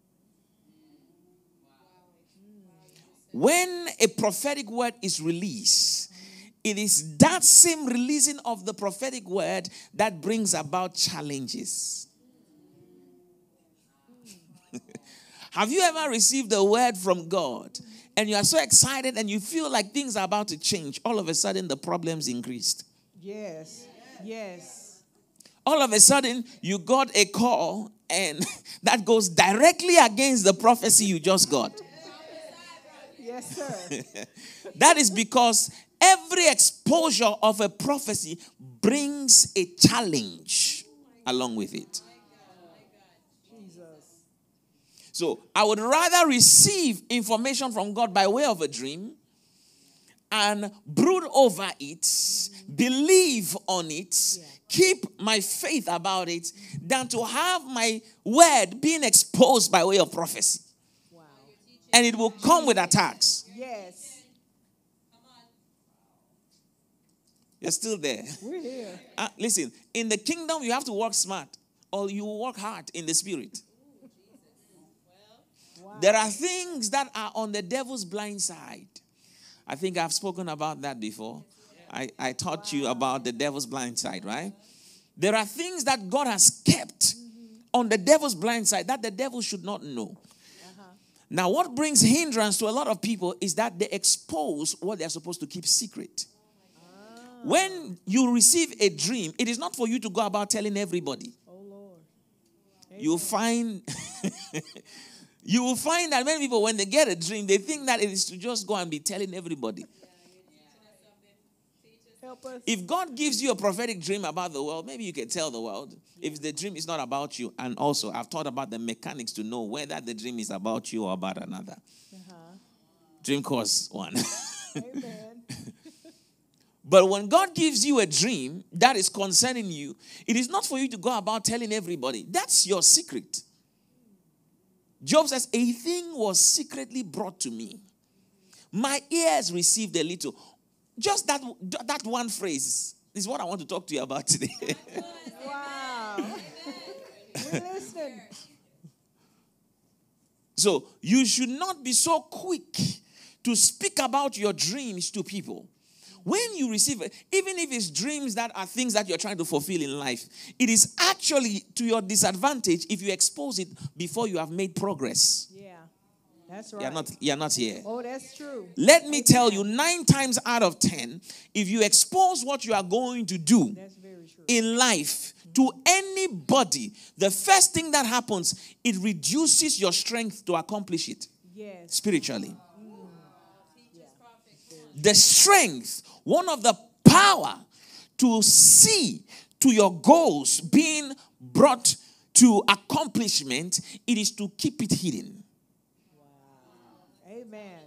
When a prophetic word is released, it is that same releasing of the prophetic word that brings about challenges. Have you ever received a word from God and you are so excited and you feel like things are about to change? All of a sudden, the problems increased. Yes. Yes. All of a sudden, you got a call and that goes directly against the prophecy you just got. Yes, sir. That is because every exposure of a prophecy brings a challenge along with it. Jesus. So I would rather receive information from God by way of a dream and brood over it, believe on it, keep my faith about it, than to have my word being exposed by way of prophecy. Wow. And it will come with attacks. Yes. You're still there. We're here. Listen, in the kingdom, you have to work smart or you will work hard in the spirit. Wow. There are things that are on the devil's blind side. I think I've spoken about that before. I taught you about the devil's blind side, right? There are things that God has kept on the devil's blind side that the devil should not know. Now, what brings hindrance to a lot of people is that they expose what they're supposed to keep secret. When you receive a dream, it is not for you to go about telling everybody. Oh, Lord. You'll find you will find that many people, when they get a dream, they think that it is to just go and be telling everybody. Help us. If God gives you a prophetic dream about the world, maybe you can tell the world. If the dream is not about you, and also I've thought about the mechanics to know whether the dream is about you or about another. Dream course 1. Amen. But when God gives you a dream that is concerning you, it is not for you to go about telling everybody. That's your secret. Job says, a thing was secretly brought to me. My ears received a little. Just that one phrase is what I want to talk to you about today. Wow. We're listening. So you should not be so quick to speak about your dreams to people. When you receive it, even if it's dreams that are things that you're trying to fulfill in life, it is actually to your disadvantage if you expose it before you have made progress. Yeah, that's right. You're not here. Oh, that's true. Let me tell you, 9 times out of 10, if you expose what you are going to do That's very true. in life to anybody, the first thing that happens, it reduces your strength to accomplish it Yes. spiritually. The strength, one of the power to see to your goals being brought to accomplishment, it is to keep it hidden. Amen.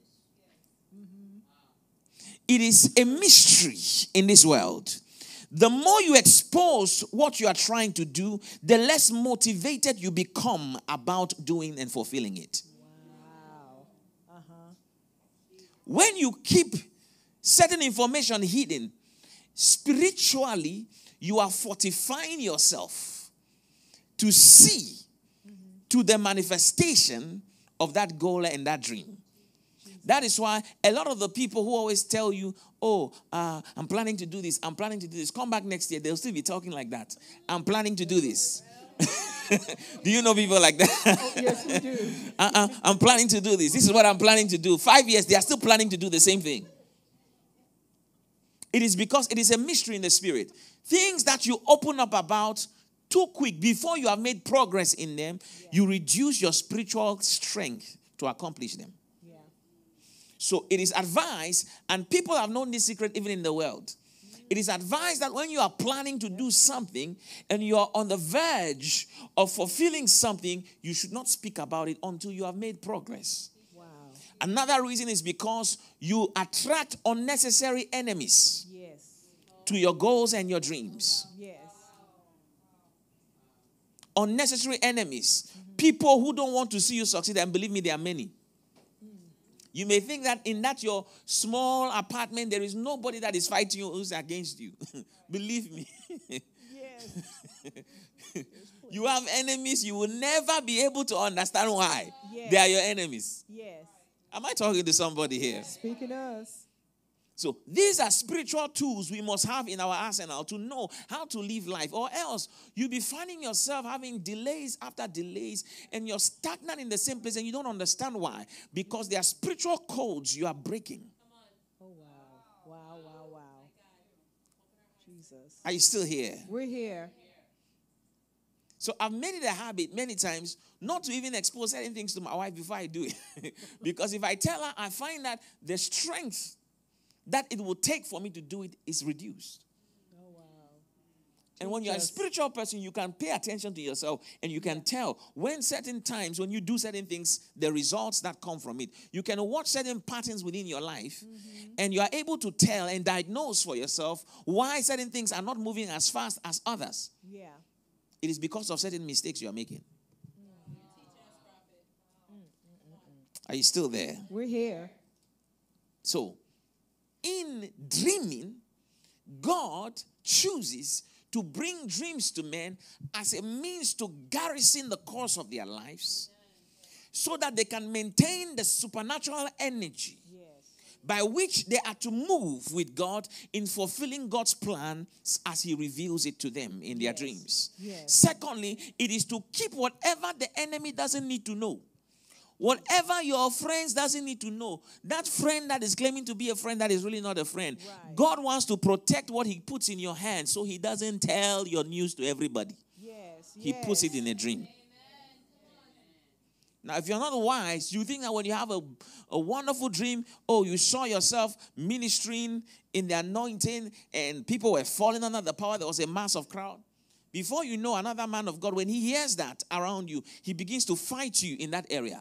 It is a mystery in this world. The more you expose what you are trying to do, the less motivated you become about doing and fulfilling it. Wow. When you keep certain information hidden, spiritually, you are fortifying yourself to see to the manifestation of that goal and that dream. That is why a lot of the people who always tell you, I'm planning to do this, I'm planning to do this, come back next year, they'll still be talking like that. I'm planning to do this. Do you know people like that? Oh, yes, we do. I'm planning to do this. This is what I'm planning to do. 5 years, they are still planning to do the same thing. It is because it is a mystery in the spirit. Things that you open up about too quick, before you have made progress in them, you reduce your spiritual strength to accomplish them. Yeah. So it is advised, and people have known this secret even in the world. It is advised that when you are planning to do something and you are on the verge of fulfilling something, you should not speak about it until you have made progress. Wow. Another reason is because you attract unnecessary enemies Yes. to your goals and your dreams. Yes. Unnecessary enemies. People who don't want to see you succeed, and believe me, there are many. You may think that in that your small apartment, there is nobody that is fighting you who's against you. Believe me. Yes. You have enemies, you will never be able to understand why Yes. they are your enemies. Yes. Am I talking to somebody here? Speaking us. So these are spiritual tools we must have in our arsenal to know how to live life, or else you'll be finding yourself having delays after delays and you're stagnant in the same place and you don't understand why. Because there are spiritual codes you are breaking. Oh, wow. Wow, wow, wow. Jesus. Are you still here? We're here. So I've made it a habit many times not to even expose certain things to my wife before I do it. Because if I tell her, I find that the strength that it will take for me to do it is reduced. Oh, wow. And when you're a spiritual person, you can pay attention to yourself and you can tell when certain times, when you do certain things, the results that come from it. You can watch certain patterns within your life and you are able to tell and diagnose for yourself why certain things are not moving as fast as others. Yeah. It is because of certain mistakes you are making. Are you still there? We're here. So, in dreaming, God chooses to bring dreams to men as a means to garrison the course of their lives so that they can maintain the supernatural energy by which they are to move with God in fulfilling God's plan as he reveals it to them in their dreams. Secondly, it is to keep whatever the enemy doesn't need to know. Whatever your friends doesn't need to know, that friend that is claiming to be a friend that is really not a friend, God wants to protect what he puts in your hands so he doesn't tell your news to everybody. He puts it in a dream. Now, if you're not wise, you think that when you have a wonderful dream, oh, you saw yourself ministering in the anointing and people were falling under the power, there was a massive crowd. Before you know, another man of God, when he hears that around you, he begins to fight you in that area.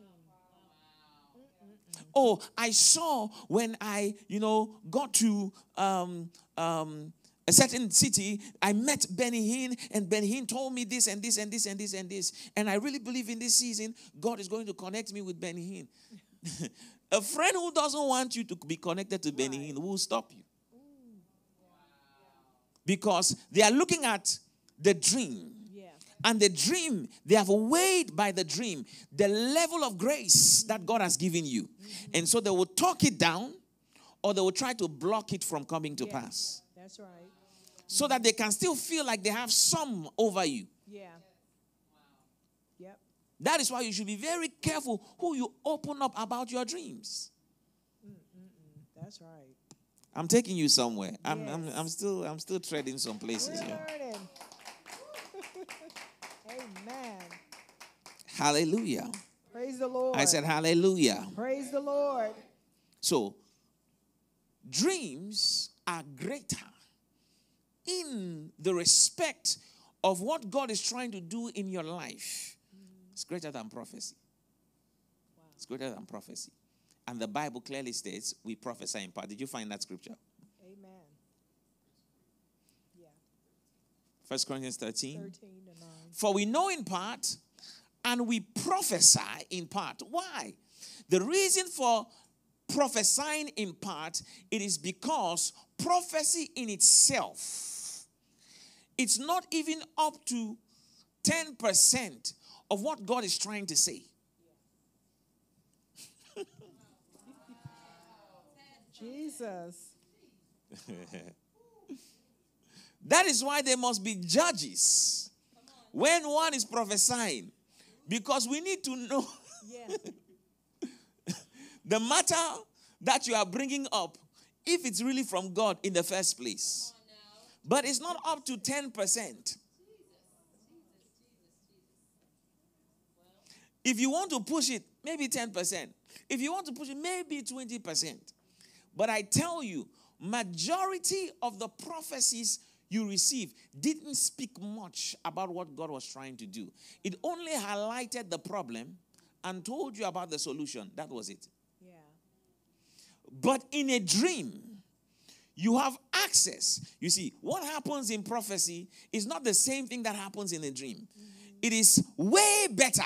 Oh, I saw when I, got to a certain city, I met Benny Hinn, and Benny Hinn told me this and this and this and this and this. And I really believe in this season, God is going to connect me with Benny Hinn. A friend who doesn't want you to be connected to Benny Hinn will stop you. Because they are looking at the dream. And the dream, they have weighed by the dream the level of grace that God has given you. And so they will talk it down, or they will try to block it from coming to pass. That's right. So that they can still feel like they have some over you. That is why you should be very careful who you open up about your dreams. That's right. I'm taking you somewhere. I'm still treading some places here. Amen. Hallelujah. Praise the Lord. I said hallelujah. Praise the Lord. So, dreams are greater in the respect of what God is trying to do in your life. It's greater than prophecy. It's greater than prophecy. And the Bible clearly states we prophesy in part. Did you find that scripture? Amen. 1 Corinthians 13. 13:9. For we know in part and we prophesy in part. Why? The reason for prophesying in part, it is because prophecy in itself, it's not even up to 10% of what God is trying to say. Jesus. That is why there must be judges when one is prophesying. Because we need to know the matter that you are bringing up, if it's really from God in the first place. But it's not up to 10%. If you want to push it, maybe 10%. If you want to push it, maybe 20%. But I tell you, majority of the prophecies you receive didn't speak much about what God was trying to do. It only highlighted the problem and told you about the solution. That was it. Yeah. But in a dream, you have access. You see, what happens in prophecy is not the same thing that happens in a dream. It is way better.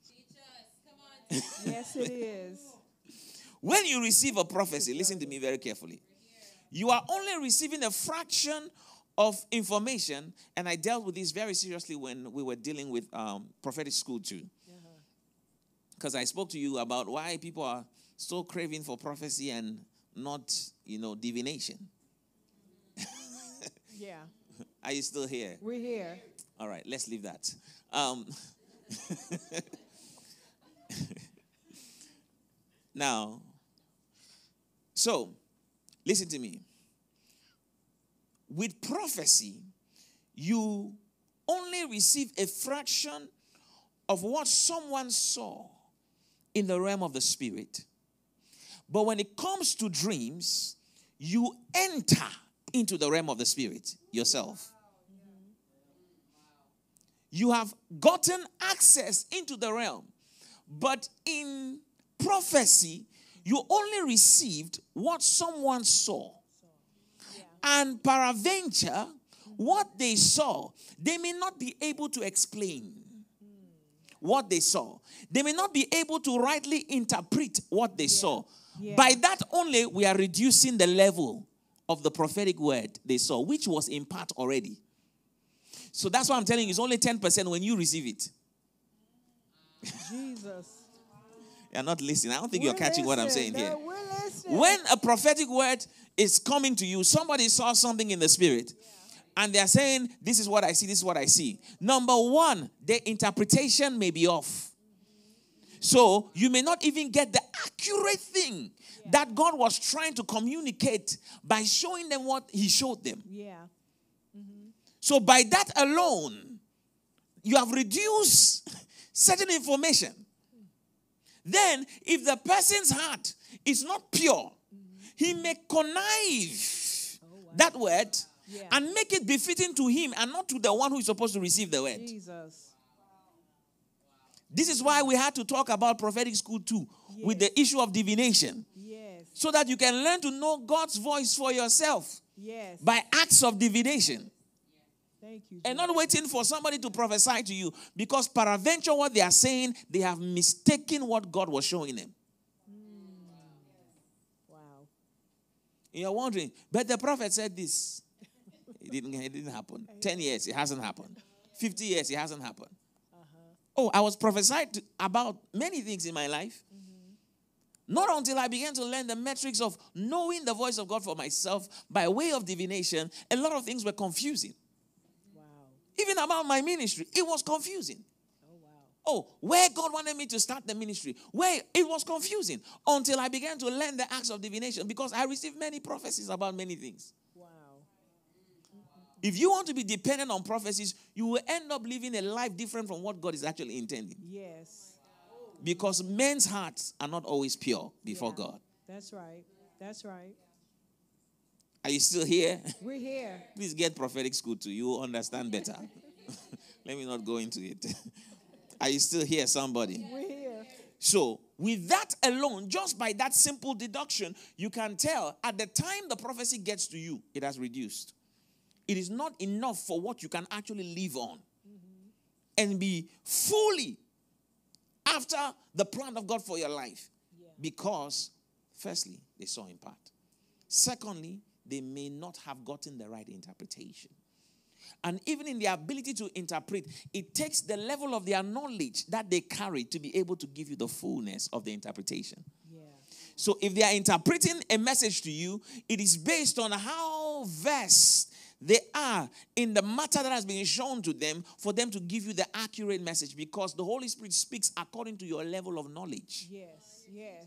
Yes, it is. When you receive a prophecy, listen to me very carefully. You are only receiving a fraction of information, and I dealt with this very seriously when we were dealing with prophetic school too. Because I spoke to you about why people are so craving for prophecy and not, divination. Yeah. Are you still here? We're here. All right, let's leave that. Now, so, listen to me. With prophecy, you only receive a fraction of what someone saw in the realm of the spirit. But when it comes to dreams, you enter into the realm of the spirit yourself. You have gotten access into the realm. But in prophecy, you only received what someone saw. And peradventure, what they saw, they may not be able to explain what they saw. They may not be able to rightly interpret what they saw. By that only, we are reducing the level of the prophetic word they saw, which was in part already. So that's why I'm telling you, it's only 10% when you receive it. Jesus. You're not listening. I don't think you're catching what I'm saying here. No, we're listening. When a prophetic word is coming to you, somebody saw something in the spirit, and they're saying, this is what I see, this is what I see. Number one, the interpretation may be off. So you may not even get the accurate thing that God was trying to communicate by showing them what he showed them. Yeah. So by that alone, you have reduced certain information. Then, if the person's heart is not pure, he may connive that word and make it befitting to him and not to the one who is supposed to receive the word. Jesus. This is why we had to talk about prophetic school too, with the issue of divination. Yes. So that you can learn to know God's voice for yourself Yes. by acts of divination. Thank you. And not waiting for somebody to prophesy to you, because peradventure what they are saying, they have mistaken what God was showing them. Wow. You're wondering, but the prophet said this. It didn't happen. 10 years, it hasn't happened. 50 years, it hasn't happened. Oh, I was prophesied about many things in my life. Not until I began to learn the metrics of knowing the voice of God for myself by way of divination, a lot of things were confusing. Even about my ministry, it was confusing. Oh, where God wanted me to start the ministry, where it was confusing until I began to learn the acts of divination, because I received many prophecies about many things. Wow. If you want to be dependent on prophecies, you will end up living a life different from what God is actually intending. Yes. Because men's hearts are not always pure before God. That's right. That's right. Are you still here? We're here. Please get prophetic school too. You will understand better. Let me not go into it. Are you still here, somebody? We're here. So, with that alone, just by that simple deduction, you can tell at the time the prophecy gets to you, it has reduced. It is not enough for what you can actually live on and be fully after the plan of God for your life. Because, firstly, they saw in part. Secondly, they may not have gotten the right interpretation. And even in their ability to interpret, it takes the level of their knowledge that they carry to be able to give you the fullness of the interpretation. So if they are interpreting a message to you, it is based on how versed they are in the matter that has been shown to them for them to give you the accurate message, because the Holy Spirit speaks according to your level of knowledge. Yes. Yes.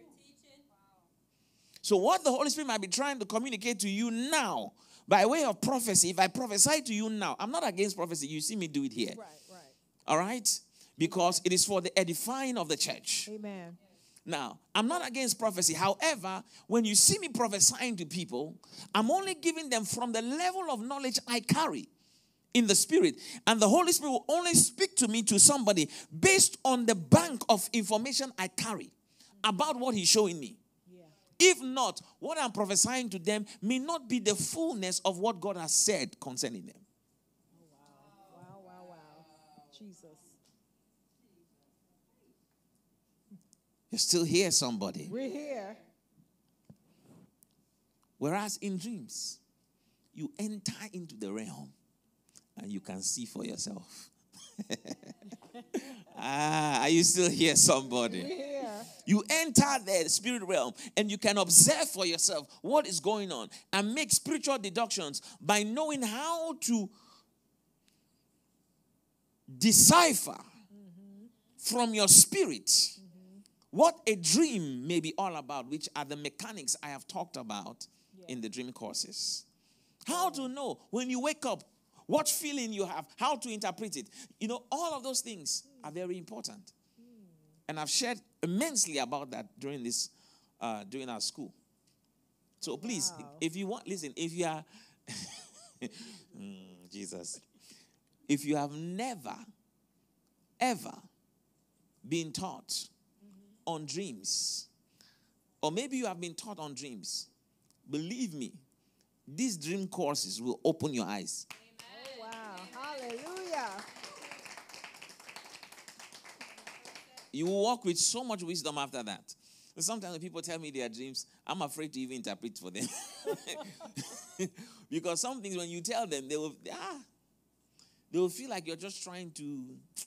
So what the Holy Spirit might be trying to communicate to you now by way of prophecy, if I prophesy to you now, I'm not against prophecy. You see me do it here. Right. All right? Because it is for the edifying of the church. Amen. Now, I'm not against prophecy. However, when you see me prophesying to people, I'm only giving them from the level of knowledge I carry in the Spirit. And the Holy Spirit will only speak to me, to somebody, based on the bank of information I carry about what he's showing me. If not, what I'm prophesying to them may not be the fullness of what God has said concerning them. Wow. Jesus. You're still here, somebody. We're here. Whereas in dreams, you enter into the realm and you can see for yourself. Are you still here, somebody? We're here. You enter the spirit realm and you can observe for yourself what is going on and make spiritual deductions by knowing how to decipher from your spirit what a dream may be all about, which are the mechanics I have talked about in the dream courses. How to know when you wake up, what feeling you have, how to interpret it. You know, all of those things are very important. And I've shared immensely about that during this, during our school. So please, if you want, listen, if you are, Jesus, if you have never, ever been taught on dreams, or maybe you have been taught on dreams, believe me, these dream courses will open your eyes. Oh, wow. Hallelujah. You will walk with so much wisdom after that. Sometimes when people tell me their dreams, I'm afraid to even interpret for them. Because some things, when you tell them, they will feel like you're just trying to.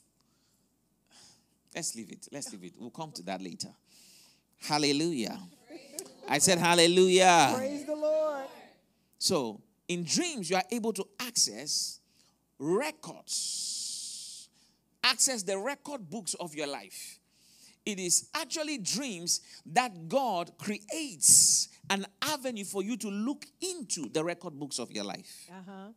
Let's leave it. Let's leave it. We'll come to that later. Hallelujah. I said hallelujah. Praise the Lord. So, in dreams, you are able to access records. Access the record books of your life. It is actually dreams that God creates an avenue for you to look into the record books of your life.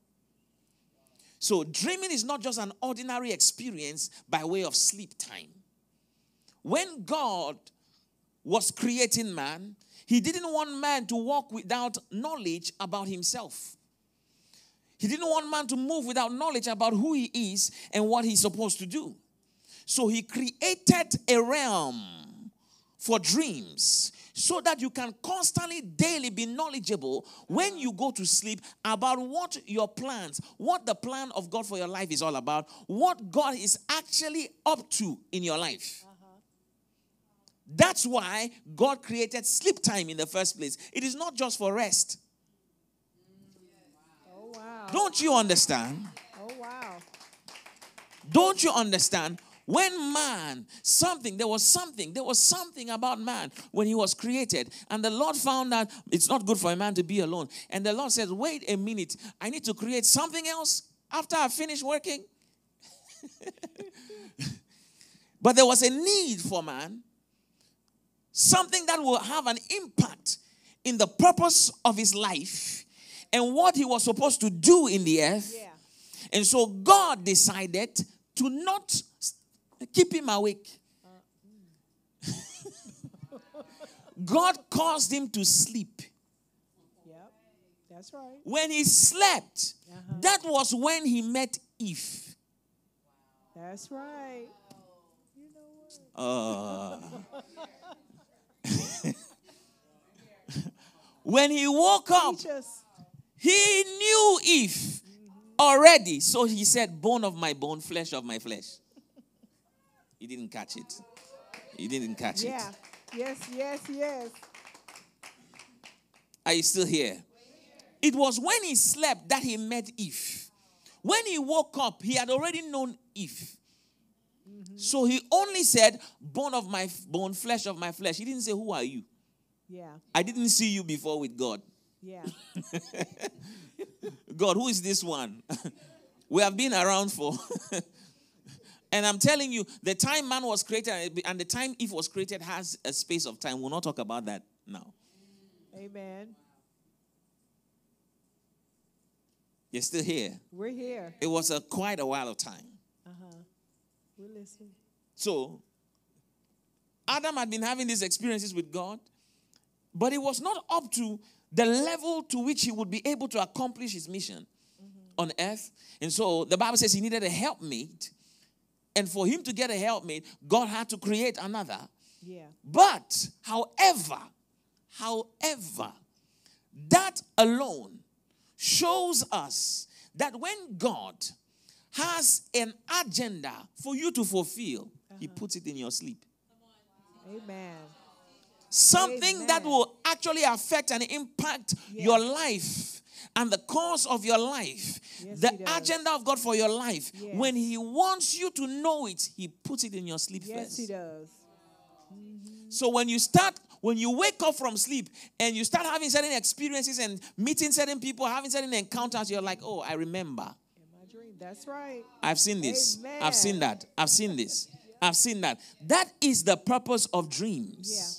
So dreaming is not just an ordinary experience by way of sleep time. When God was creating man, he didn't want man to walk without knowledge about himself. He didn't want man to move without knowledge about who he is and what he's supposed to do. So he created a realm for dreams so that you can constantly, daily be knowledgeable when you go to sleep about what your plans, what the plan of God for your life is all about, what God is actually up to in your life. That's why God created sleep time in the first place. It is not just for rest. Oh, wow. Don't you understand? Oh, wow. Don't you understand? When man, there was something about man when he was created. And the Lord found that it's not good for a man to be alone. And the Lord said, wait a minute, I need to create something else after I finish working. But there was a need for man, something that will have an impact in the purpose of his life and what he was supposed to do in the earth. Yeah. And so God decided to not keep him awake. God caused him to sleep. Yep. That's right. When he slept, that was when he met Eve. That's right. You know what? When he woke up, Teach us. he knew Eve already. So he said, bone of my bone, flesh of my flesh. He didn't catch it. He didn't catch it. Yeah. Yes, yes, yes. Are you still here? It was when he slept that he met Eve. When he woke up, he had already known Eve. So he only said, bone of my bone, flesh of my flesh. He didn't say, who are you? Yeah. I didn't see you before with God. Yeah. God, who is this one? We have been around for... And I'm telling you, the time man was created and the time Eve was created has a space of time. We'll not talk about that now. Amen. You're still here. We're here. It was quite a while of time. We're listening. So, Adam had been having these experiences with God, but it was not up to the level to which he would be able to accomplish his mission on earth. And so, the Bible says he needed a helpmate. And for him to get a helpmate, God had to create another. Yeah. But, however, that alone shows us that when God has an agenda for you to fulfill, he puts it in your sleep. Amen. Something Amen. that will actually affect and impact your life and the course of your life. Yes, the he does. agenda of God for your life. Yes. When he wants you to know it, he puts it in your sleep Yes, first. he does. So when you wake up from sleep and you start having certain experiences and meeting certain people, having certain encounters, you're like, oh, I remember. In my dream. That's right. I've seen this. Amen. I've seen that. I've seen this. I've seen that. That is the purpose of dreams. Yeah.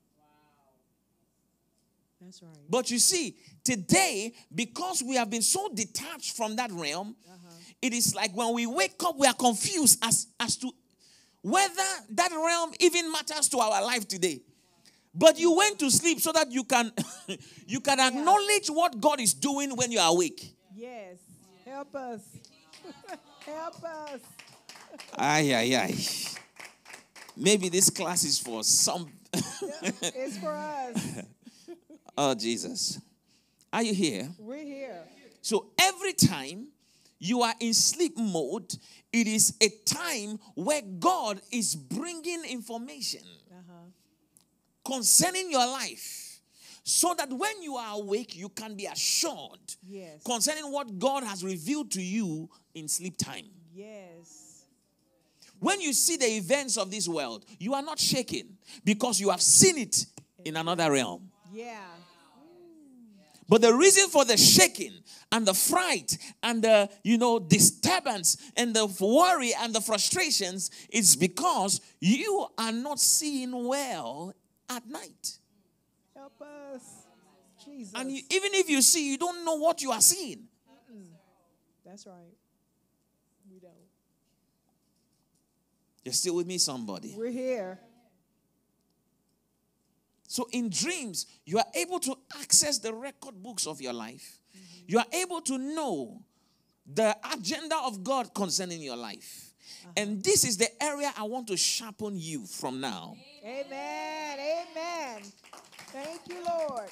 That's right. But you see, today, because we have been so detached from that realm, it is like when we wake up, we are confused as to whether that realm even matters to our life today. But you went to sleep so that you can you can acknowledge what God is doing when you are awake. Yes. Help us. Help us. Ay. Maybe this class is for some. It's for us. Oh, Jesus. Are you here? We're here. So every time you are in sleep mode, it is a time where God is bringing information concerning your life So that when you are awake, you can be assured Yes. concerning what God has revealed to you in sleep time. Yes. When you see the events of this world, you are not shaken because you have seen it in another realm. Yeah. But the reason for the shaking and the fright and the, disturbance and the worry and the frustrations is because you are not seeing well at night. Help us. Jesus. And even if you see, you don't know what you are seeing. That's right. We don't. You're still with me, somebody? We're here. So in dreams, you are able to access the record books of your life. You are able to know the agenda of God concerning your life. And this is the area I want to sharpen you from now. Amen. Amen. Thank you, Lord.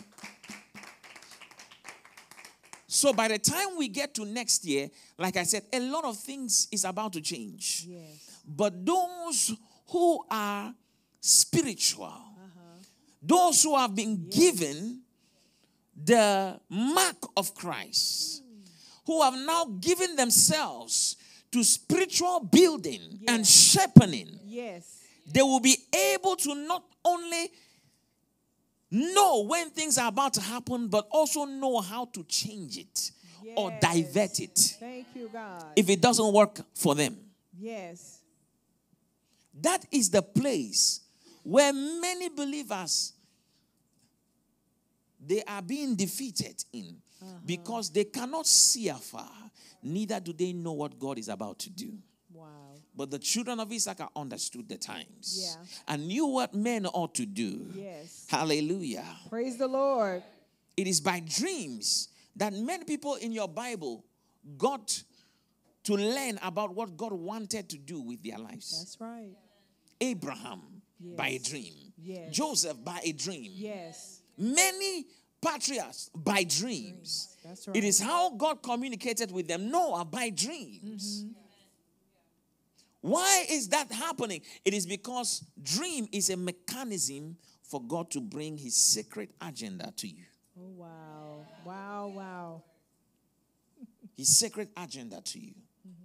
So by the time we get to next year, like I said, a lot of things is about to change. Yes. But those who are spiritual, those who have been given the mark of Christ, who have now given themselves to spiritual building and sharpening, Yes. they will be able to not only know when things are about to happen, but also know how to change it or divert it Thank you, God. if it doesn't work for them. Yes. That is the place where many believers, they are being defeated in because they cannot see afar, neither do they know what God is about to do. Wow. But the children of Issachar understood the times Yeah. and knew what men ought to do. Yes. Hallelujah. Praise the Lord. It is by dreams that many people in your Bible got to learn about what God wanted to do with their lives. That's right. Abraham by a Yes. dream. Yes. Joseph by a dream. Yes. Many patriarchs by dreams. That's right. It is how God communicated with them. Noah by dreams. Why is that happening? It is because dream is a mechanism for God to bring his secret agenda to you. Oh, wow. Wow, wow. His secret agenda to you.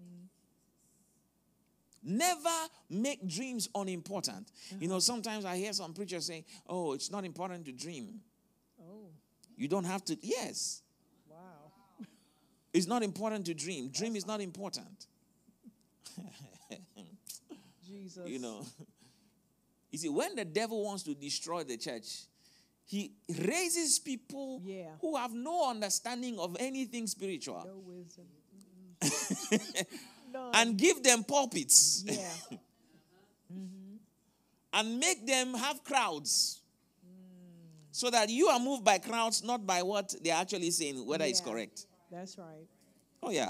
Never make dreams unimportant. Sometimes I hear some preachers saying, oh, it's not important to dream. Oh, You don't have to. Yes. wow. It's not important to dream. Dream is not important. Jesus. You see, when the devil wants to destroy the church, he raises people who have no understanding of anything spiritual No wisdom. and give them pulpits Yeah. and make them have crowds so that you are moved by crowds, not by what they're actually saying, whether it's correct. That's right. Oh, yeah.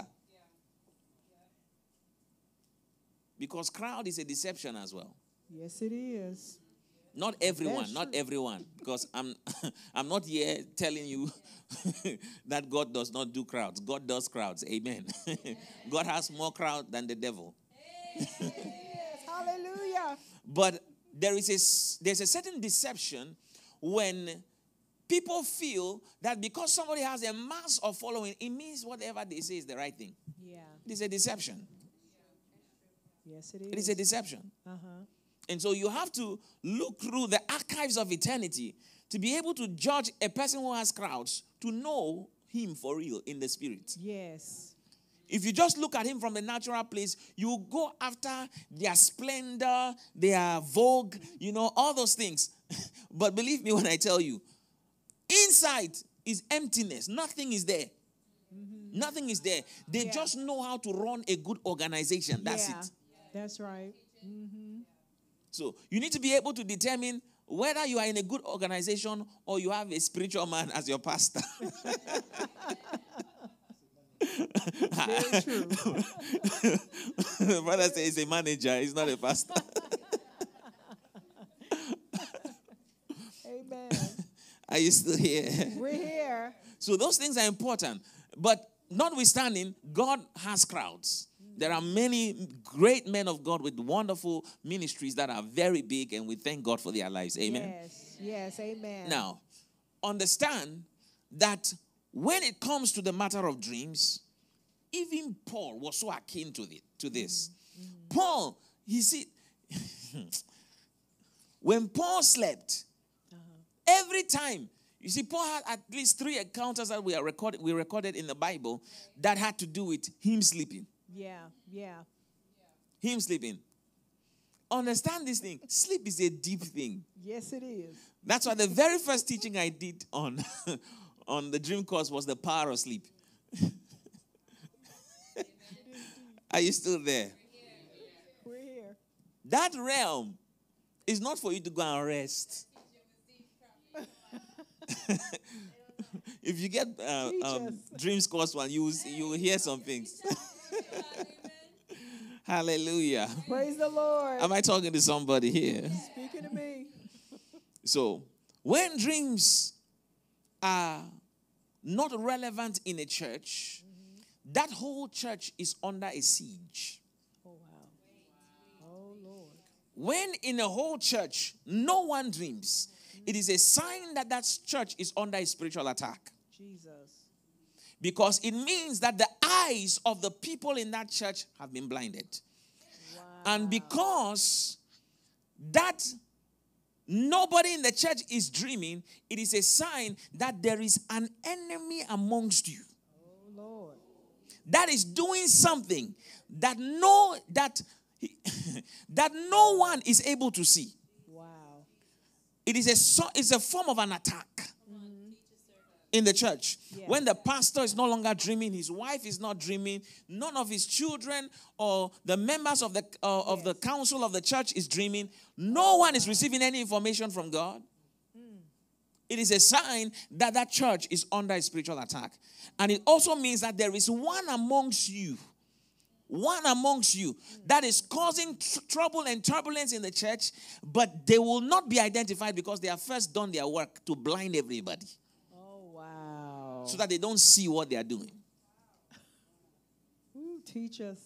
Because crowd is a deception as well. Yes, it is. Not everyone, That's not true. everyone. Because I'm not here telling you that God does not do crowds. God does crowds. Amen. God has more crowd than the devil. Yes. Hallelujah. But there's a certain deception when people feel that because somebody has a mass of following, it means whatever they say is the right thing. Yeah. It is a deception. Yes, it is. It is a deception. Uh-huh. And so you have to look through the archives of eternity to be able to judge a person who has crowds, to know him for real in the spirit. Yes. If you just look at him from the natural place, you go after their splendor, their vogue, all those things. But believe me when I tell you, inside is emptiness. Nothing is there. Nothing is there. They just know how to run a good organization. That's it. That's right. So you need to be able to determine whether you are in a good organization or you have a spiritual man as your pastor. Very true. Brother says he's a manager, he's not a pastor. Amen. Are you still here? We're here. So those things are important. But notwithstanding, God has crowds. There are many great men of God with wonderful ministries that are very big, and we thank God for their lives. Amen. Yes. Yes. Amen. Now, understand that when it comes to the matter of dreams, even Paul was so akin to this. Paul, you see, when Paul slept, every time, you see, Paul had at least 3 encounters that we recorded in the Bible that had to do with him sleeping. Yeah. Him sleeping. Understand this thing. Sleep is a deep thing. Yes, it is. That's why the very first teaching I did on, on the dream course was the power of sleep. Are you still there? We're here. That realm is not for you to go and rest. If you get dreams course one, you will hear some things. Hallelujah. Praise the Lord. Am I talking to somebody here? Speaking to me. So, when dreams are not relevant in a church, that whole church is under a siege. Oh, wow. Oh, Lord. When in a whole church, no one dreams, it is a sign that that church is under a spiritual attack. Jesus. Because it means that the eyes of the people in that church have been blinded. Wow. And because that nobody in the church is dreaming, it is a sign that there is an enemy amongst you. Oh, Lord. That is doing something that no one is able to see. Wow. It's a form of an attack in the church. Yeah. When the pastor is no longer dreaming, his wife is not dreaming, none of his children or the members of the council of the church is dreaming, no one is receiving any information from God. It is a sign that that church is under a spiritual attack. And it also means that there is one amongst you that is causing trouble and turbulence in the church, but they will not be identified because they have first done their work to blind everybody. Oh, wow. So that they don't see what they are doing. Ooh, teach us.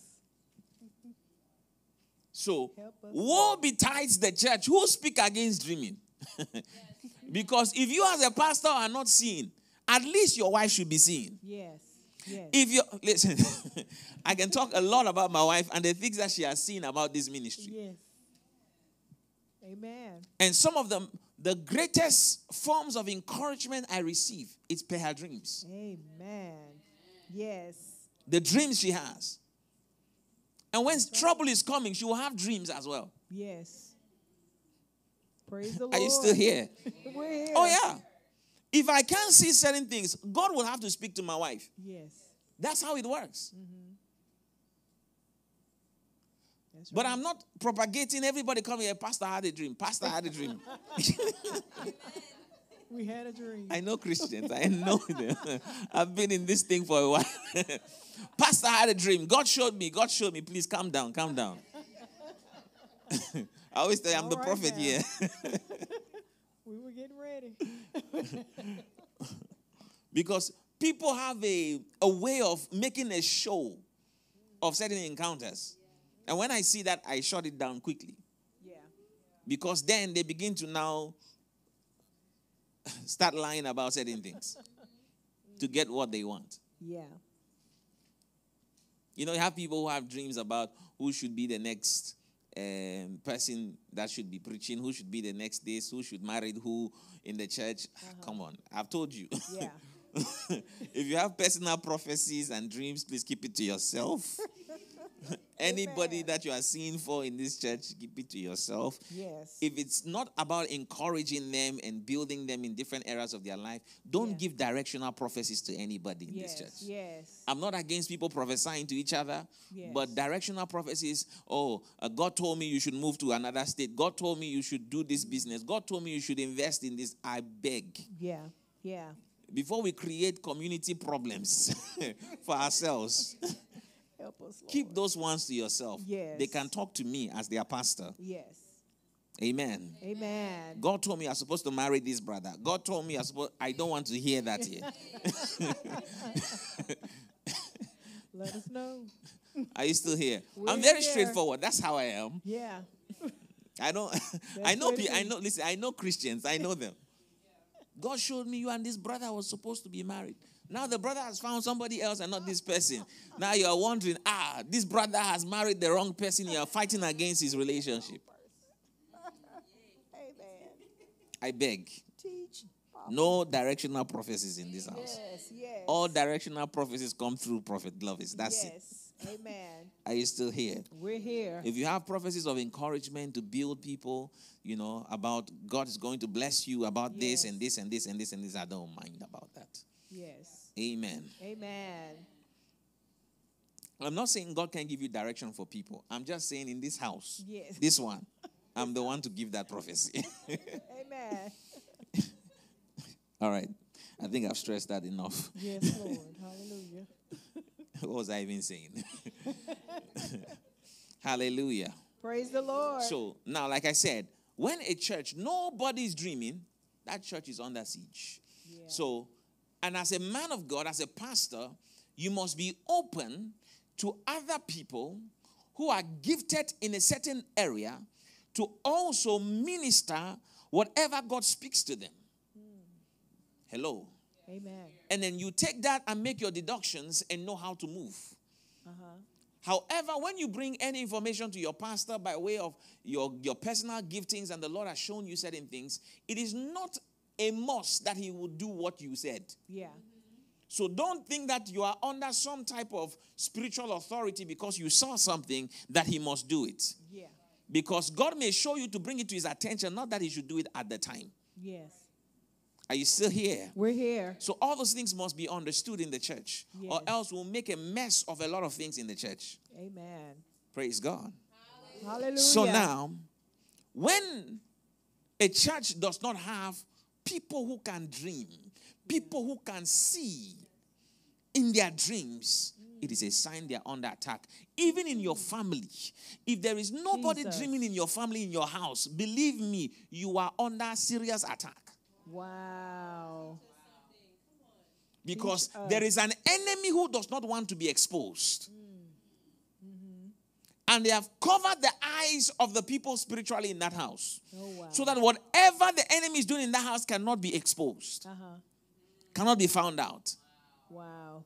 So, Help us. woe betides the church who speak against dreaming. Because if you as a pastor are not seeing, at least your wife should be seeing. Yes. Yes. If you listen, I can talk a lot about my wife and the things that she has seen about this ministry. Yes. Amen. And some of them, the greatest forms of encouragement I receive, it's per her dreams. Amen. Yes. The dreams she has. And when trouble is coming, she will have dreams as well. Yes. Praise the Lord. Are you still here? We're here. Oh, yeah. If I can't see certain things, God will have to speak to my wife. Yes. That's how it works. That's But right. I'm not propagating everybody coming here. Pastor had a dream. Pastor had a dream. We had a dream. I know Christians. I know them. I've been in this thing for a while. Pastor had a dream. God showed me. God showed me. Please calm down. Calm down. I always say I'm the All right prophet now. here. We were getting ready. Because people have a way of making a show of certain encounters. And when I see that, I shut it down quickly. Yeah. Because then they begin to now start lying about certain things to get what they want. Yeah. You know, you have people who have dreams about who should be the next person that should be preaching, who should be the next this, who should marry who in the church. Come on, I've told you. Yeah. If you have personal prophecies and dreams, please keep it to yourself. Anybody Amen. that you are seeing for in this church, keep it to yourself. Yes. If it's not about encouraging them and building them in different areas of their life, don't Yeah. give directional prophecies to anybody in this Yes. church. Yes. I'm not against people prophesying to each other, Yes. but directional prophecies, God told me you should move to another state. God told me you should do this business. God told me you should invest in this. I beg. Yeah. Yeah. Before we create community problems for ourselves, Help us, Lord. keep those ones to yourself. Yes. They can talk to me as their pastor. Yes. Amen. Amen. God told me I'm supposed to marry this brother. God told me I don't want to hear that here. Let us know. Are you still here? We're I'm very here. straightforward. That's how I am. Yeah. I don't. That's what it I is. know. Listen, I know Christians. I know them. God showed me you and this brother was supposed to be married. Now the brother has found somebody else and not this person. Now you are wondering, this brother has married the wrong person. You are fighting against his relationship. Amen. I beg. Teach. No directional prophecies in this house. Yes. All directional prophecies come through Prophet Glovis. That's it. Yes. Amen. Are you still here? We're here. If you have prophecies of encouragement to build people, about God is going to bless you about this and this and this and this and this, I don't mind about that. Yes. Amen. Amen. I'm not saying God can give you direction for people. I'm just saying in this house, Yes. this one, I'm the one to give that prophecy. Amen. All right. I think I've stressed that enough. Yes, Lord. Hallelujah. What was I even saying? Hallelujah. Praise the Lord. So now, like I said, when a church, nobody's dreaming, that church is under siege. Yeah. So, and as a man of God, as a pastor, you must be open to other people who are gifted in a certain area to also minister whatever God speaks to them. Hello. Amen. And then you take that and make your deductions and know how to move. However, when you bring any information to your pastor by way of your personal giftings and the Lord has shown you certain things, it is not a must that he will do what you said. Yeah. So don't think that you are under some type of spiritual authority because you saw something that he must do it. Yeah. Because God may show you to bring it to his attention, not that he should do it at the time. Yes. Are you still here? We're here. So all those things must be understood in the church. Yes. Or else we'll make a mess of a lot of things in the church. Amen. Praise God. Hallelujah. So now, when a church does not have people who can dream, people who can see in their dreams, it is a sign they are under attack. Even in your family, if there is nobody Jesus. dreaming in your family, in your house, believe me, you are under serious attack. Wow. Because there is an enemy who does not want to be exposed. And they have covered the eyes of the people spiritually in that house. Oh, wow. So that whatever the enemy is doing in that house cannot be exposed. Cannot be found out. Wow.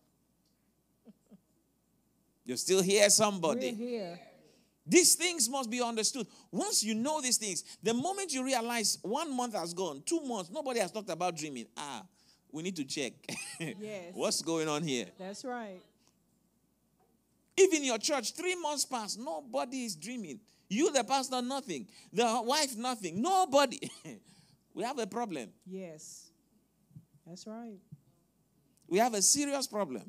You're still here, somebody. We're here. These things must be understood. Once you know these things, the moment you realize 1 month has gone, 2 months, nobody has talked about dreaming. We need to check. Yes. What's going on here? That's right. If in your church 3 months pass, nobody is dreaming. You, the pastor, nothing. The wife, nothing. Nobody. We have a problem. Yes. That's right. We have a serious problem.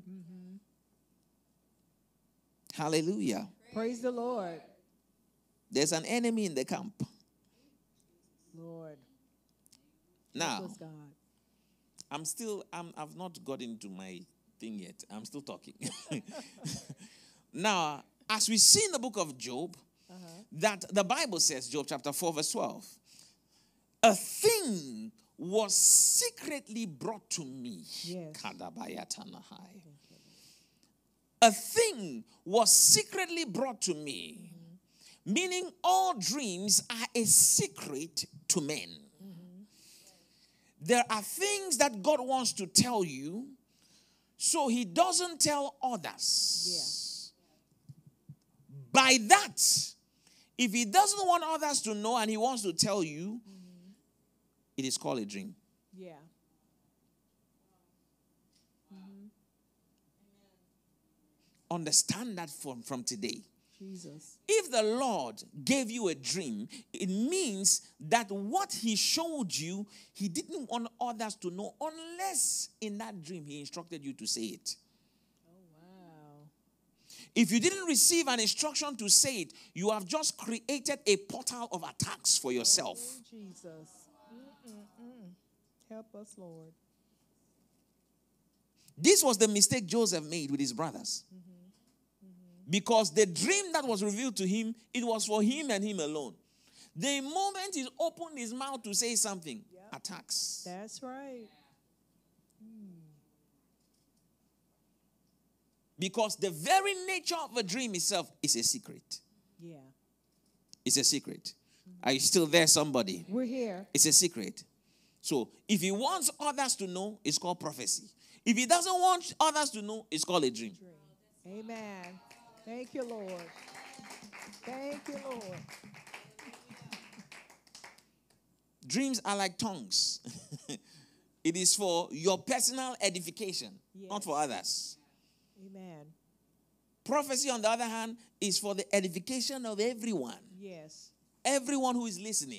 Hallelujah. Praise the Lord. There's an enemy in the camp. Lord. Now, Bless God. I've not got into my thing yet. I'm still talking. Now, as we see in the book of Job, that the Bible says, Job chapter 4, verse 12, a thing was secretly brought to me. Yes. Kadabayatanahai. A thing was secretly brought to me. Meaning all dreams are a secret to men. There are things that God wants to tell you, so he doesn't tell others. By that, if he doesn't want others to know and he wants to tell you, it is called a dream. Yeah. Understand that from today. Jesus. If the Lord gave you a dream, it means that what he showed you, he didn't want others to know unless in that dream he instructed you to say it. Oh, wow. If you didn't receive an instruction to say it, you have just created a portal of attacks for yourself. Oh, Jesus. Help us, Lord. This was the mistake Joseph made with his brothers. Because the dream that was revealed to him, it was for him and him alone. The moment he opened his mouth to say something, attacks. That's right. Because the very nature of a dream itself is a secret. Yeah. It's a secret. Are you still there, somebody? We're here. It's a secret. So if he wants others to know, it's called prophecy. If he doesn't want others to know, it's called a dream. Amen. Thank you, Lord. Thank you, Lord. Dreams are like tongues. It is for your personal edification, not for others. Amen. Prophecy, on the other hand, is for the edification of everyone. Yes. Everyone who is listening.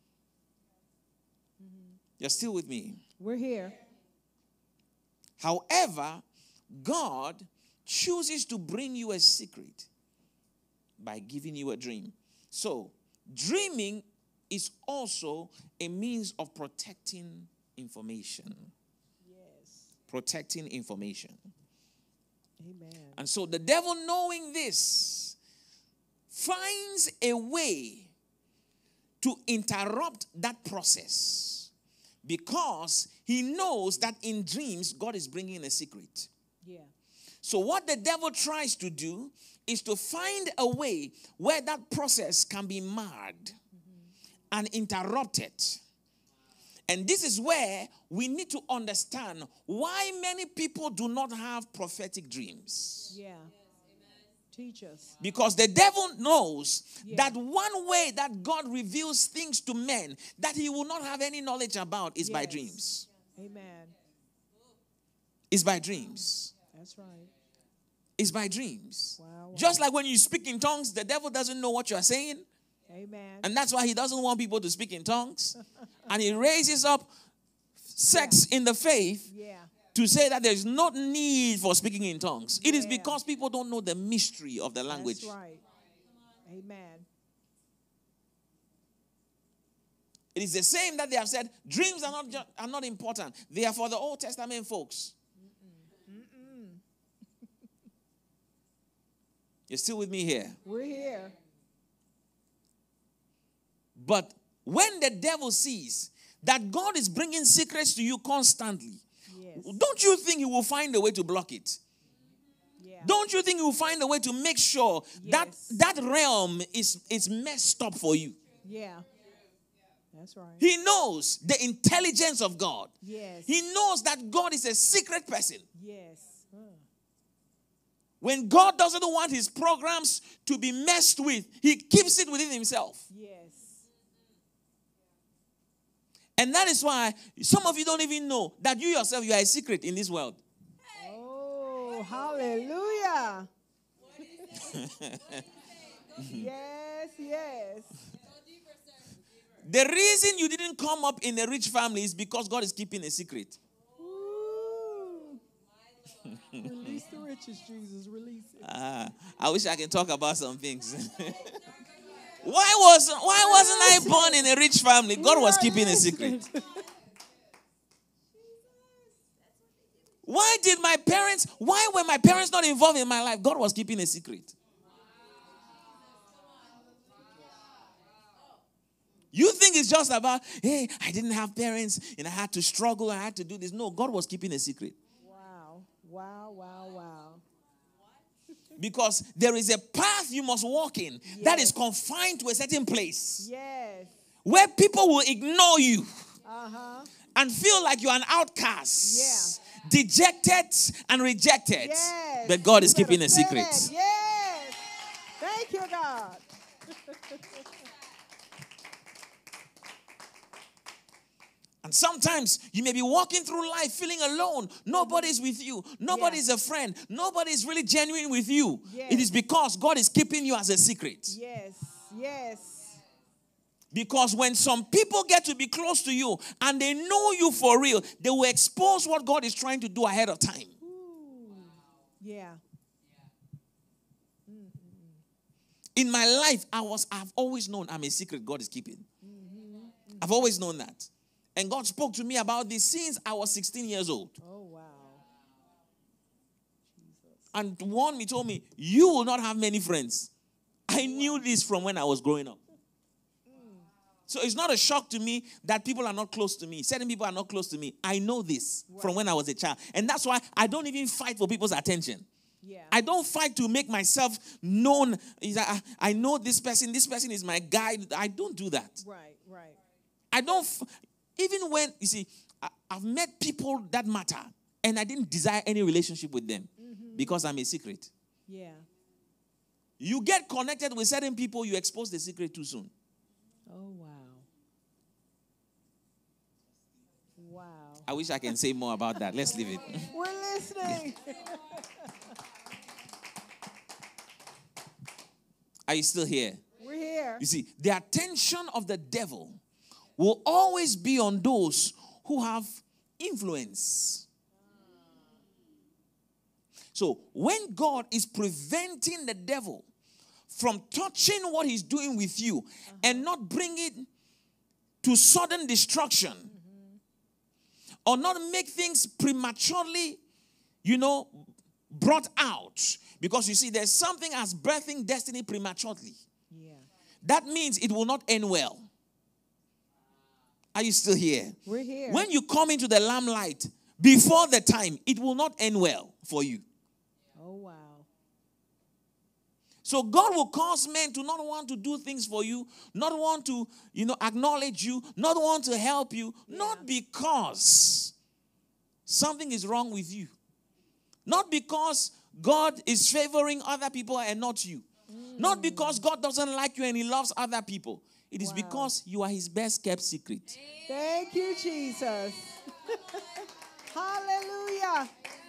You're still with me? We're here. However, God chooses to bring you a secret by giving you a dream. So, dreaming is also a means of protecting information. Yes. Protecting information. Amen. And so the devil, knowing this, finds a way to interrupt that process because he knows that in dreams, God is bringing a secret. Yeah. So what the devil tries to do is to find a way where that process can be marred and interrupted. And this is where we need to understand why many people do not have prophetic dreams. Yeah. Teach us. Because the devil knows that one way that God reveals things to men that he will not have any knowledge about is by dreams. Amen. It's by dreams. That's right. It's by dreams. Wow. Just like when you speak in tongues, the devil doesn't know what you are saying. Amen. And that's why he doesn't want people to speak in tongues. And he raises up sects in the faith to say that there's no need for speaking in tongues. It is because people don't know the mystery of the language. That's right. Amen. It is the same that they have said dreams are not important. They are for the Old Testament folks. You're still with me here? We're here. But when the devil sees that God is bringing secrets to you constantly, don't you think he will find a way to block it? Yeah. Don't you think he will find a way to make sure that that realm is messed up for you? Yeah. That's right. He knows the intelligence of God. Yes. He knows that God is a secret person. Yes. When God doesn't want his programs to be messed with, he keeps it within himself. Yes. And that is why some of you don't even know that you yourself, you are a secret in this world. Oh, hallelujah. Yes, yes. The reason you didn't come up in a rich family is because God is keeping a secret. Ooh. Release the riches, Jesus. Release it. I wish I can talk about some things. Why wasn't I born in a rich family? God was keeping a secret. Why were my parents not involved in my life? God was keeping a secret. You think it's just about, hey, I didn't have parents and I had to struggle, I had to do this. No, God was keeping a secret. Wow. Wow, wow, wow. Because there is a path you must walk in that is confined to a certain place. Yes. Where people will ignore you Uh-huh. and feel like you're an outcast. Dejected and rejected. Yes. But God is You better keeping a say secret. that. Yes. Thank you, God. And sometimes you may be walking through life feeling alone. Nobody's with you. Nobody's a friend. Nobody's really genuine with you. Yes. It is because God is keeping you as a secret. Yes. Yes. Because when some people get to be close to you and they know you for real, they will expose what God is trying to do ahead of time. Ooh. Yeah. In my life, I've always known I'm a secret God is keeping. I've always known that. And God spoke to me about this since I was 16 years old. Oh, wow. And warned me, told me, you will not have many friends. I knew this from when I was growing up. So it's not a shock to me that people are not close to me. Certain people are not close to me. I know this from when I was a child. And that's why I don't even fight for people's attention. Yeah. I don't fight to make myself known. I know this person is my guide. I don't do that. Right, right. I don't. Even when, you see, I've met people that matter, and I didn't desire any relationship with them because I'm a secret. Yeah. You get connected with certain people, you expose the secret too soon. Oh, wow. Wow. I wish I can say more about that. Let's leave it. We're listening. Are you still here? We're here. You see, the attention of the devil will always be on those who have influence. So when God is preventing the devil from touching what he's doing with you and not bring it to sudden destruction or not make things prematurely, brought out, because you see, there's something as birthing destiny prematurely. Yeah. That means it will not end well. Are you still here? We're here. When you come into the limelight before the time, it will not end well for you. Oh, wow. So God will cause men to not want to do things for you, not want to, acknowledge you, not want to help you, not because something is wrong with you. Not because God is favoring other people and not you. Not because God doesn't like you and he loves other people. It is because you are his best kept secret. Thank you, Jesus. Hallelujah.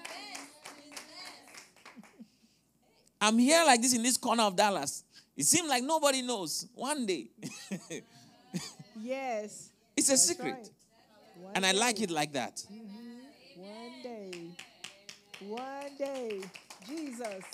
I'm here like this in this corner of Dallas. It seems like nobody knows. One day. Yes. It's a secret. Right. And I like it like that. One day. One day. Jesus.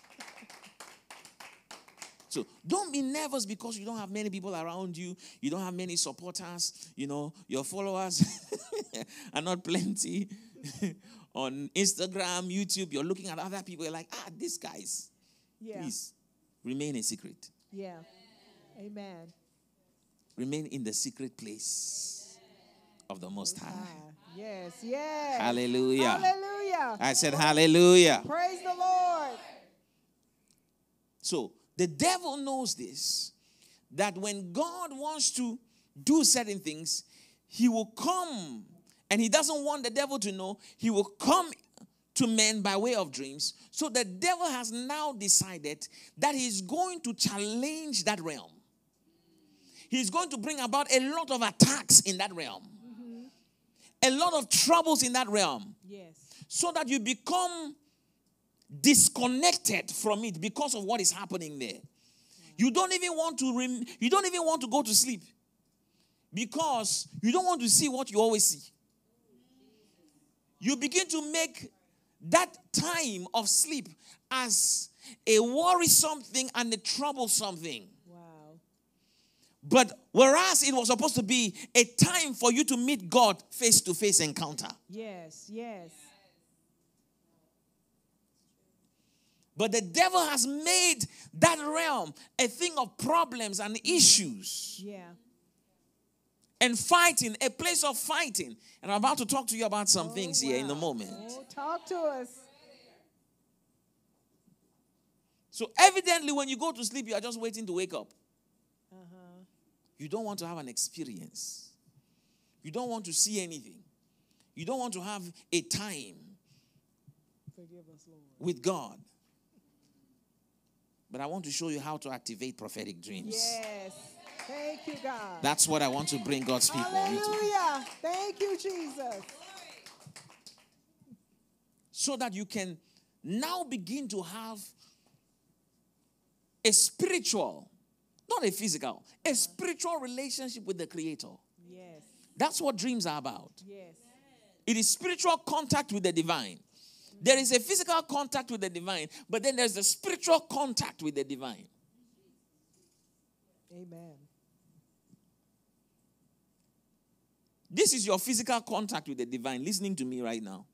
So don't be nervous because you don't have many people around you. You don't have many supporters. Your followers are not plenty. On Instagram, YouTube, you're looking at other people. You're like, these guys. Yeah. Please, remain a secret. Yeah. Amen. Remain in the secret place of the Most High. Yes. Yes. Hallelujah. Hallelujah. I said hallelujah. Praise the Lord. So, the devil knows this, that when God wants to do certain things, he will come, and he doesn't want the devil to know, he will come to men by way of dreams. So the devil has now decided that he's going to challenge that realm. He's going to bring about a lot of attacks in that realm. A lot of troubles in that realm. Yes. So that you become disconnected from it because of what is happening there. You don't even want to go to sleep because you don't want to see what you always see. You begin to make that time of sleep as a worrisome thing and a troublesome thing. Wow. But whereas it was supposed to be a time for you to meet God face-to-face encounter. Yes. Yes. But the devil has made that realm a thing of problems and issues. Yeah. And fighting, a place of fighting. And I'm about to talk to you about some things here in a moment. Oh, talk to us. So evidently when you go to sleep, you are just waiting to wake up. You don't want to have an experience. You don't want to see anything. You don't want to have a time Forgive us, Lord. with God. But I want to show you how to activate prophetic dreams. Yes. Thank you, God. That's what I want to bring God's people into. Hallelujah. Thank you, Jesus. So that you can now begin to have a spiritual, not a physical, a spiritual relationship with the Creator. Yes. That's what dreams are about. Yes. It is spiritual contact with the divine. There is a physical contact with the divine, but then there's the spiritual contact with the divine. Amen. This is your physical contact with the divine. Listening to me right now.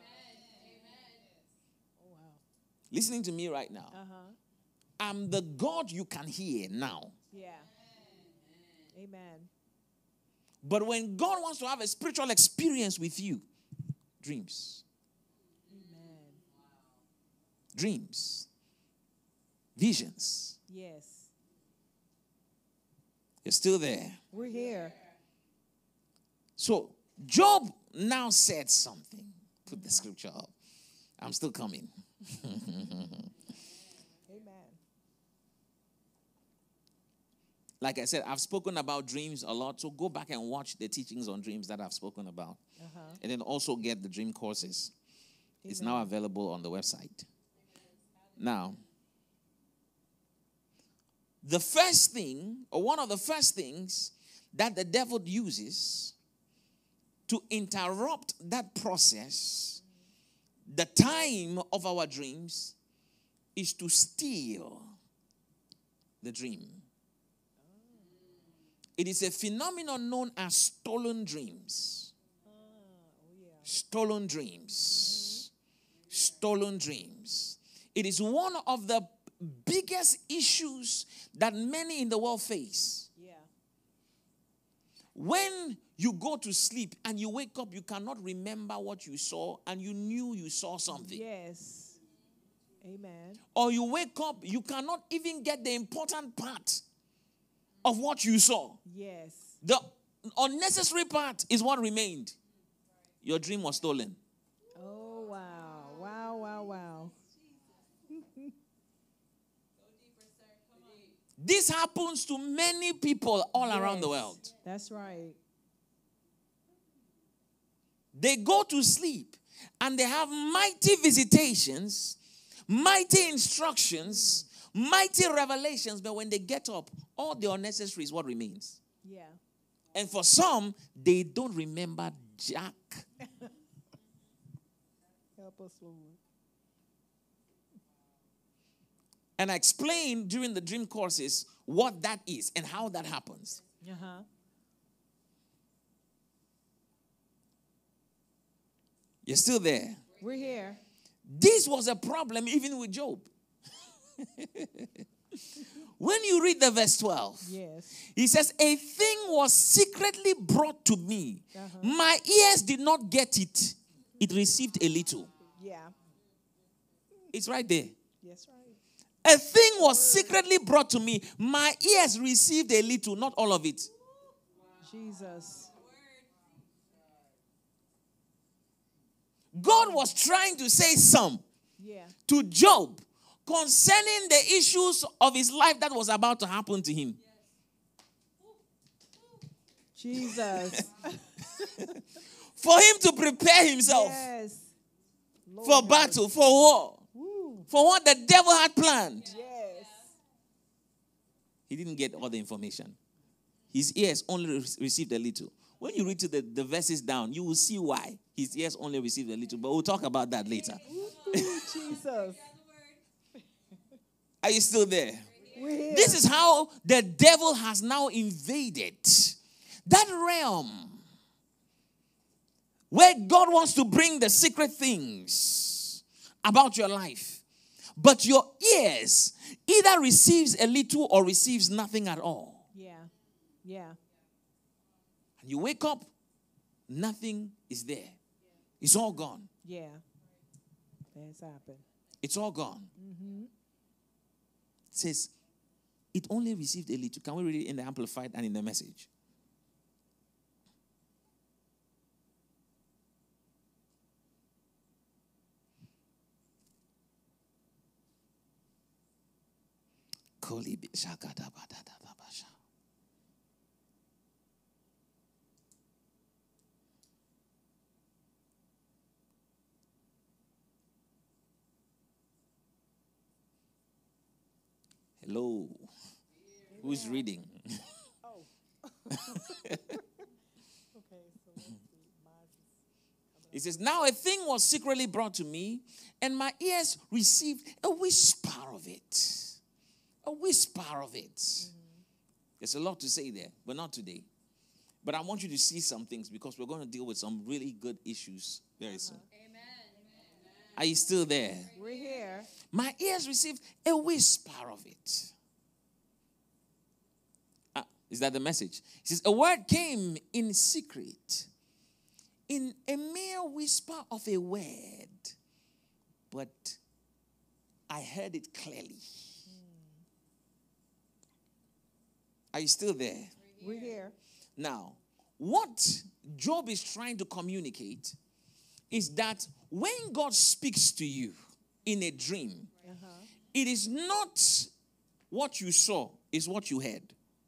Oh, wow. Listening to me right now. I'm the God you can hear now. Yeah. Amen. But when God wants to have a spiritual experience with you, dreams. Amen. Dreams. Visions. Yes. You're still there. We're here. So Job now said something. Put the scripture up. I'm still coming. Amen. Like I said, I've spoken about dreams a lot. So go back and watch the teachings on dreams that I've spoken about. And then also get the dream courses. It's now available on the website. Now, the first thing, or one of the first things that the devil uses to interrupt that process, the time of our dreams, is to steal the dream. It is a phenomenon known as stolen dreams. Stolen dreams. Stolen dreams. It is one of the biggest issues that many in the world face. Yeah. When you go to sleep and you wake up, you cannot remember what you saw, and you knew you saw something. Yes. Amen. Or you wake up, you cannot even get the important part of what you saw. Yes. The unnecessary part is what remained. Your dream was stolen. Oh, wow. Wow, wow, wow. This happens to many people all around the Yes, world. That's right. They go to sleep and they have mighty visitations, mighty instructions, mighty revelations, but when they get up, all the unnecessary is what remains. Yeah. And for some, they don't remember jack. Help us, Lord. And I explained during the dream courses what that is and how that happens. Uh-huh. You're still there. We're here. This was a problem even with Job. When you read the verse 12, Yes. he says, a thing was secretly brought to me. My ears did not get it. It received a little. Yeah. It's right there. Yes, right. A thing was secretly brought to me. My ears received a little, not all of it. Jesus. God was trying to say some Yeah. to Job concerning the issues of his life that was about to happen to him. Jesus. For him to prepare himself Yes. Lord for have battle, for war, Woo. for what the devil had planned. Yes. He didn't get all the information. His ears only received a little. When you read to the verses down, you will see why his ears only received a little. But we'll talk about that later. Ooh, Jesus. Are you still there? We're here. This is how the devil has now invaded that realm where God wants to bring the secret things about your life. But your ears either receives a little or receives nothing at all. Yeah. Yeah. And you wake up, nothing is there. It's all gone. Yeah. That's happened. It's all gone. It says, it only received a little. Can we read it in the Amplified and in the Message? Hello. Who's reading? Oh. Okay, so let's see. It says, now a thing was secretly brought to me, and my ears received a whisper of it. A whisper of it. There's a lot to say there, but not today. But I want you to see some things because we're going to deal with some really good issues very soon. Are you still there? We're here. My ears received a whisper of it. Is that the message? It says, a word came in secret, in a mere whisper of a word, but I heard it clearly. Are you still there? We're here. Now, what Job is trying to communicate is that when God speaks to you in a dream, it is not what you saw, it's what you heard.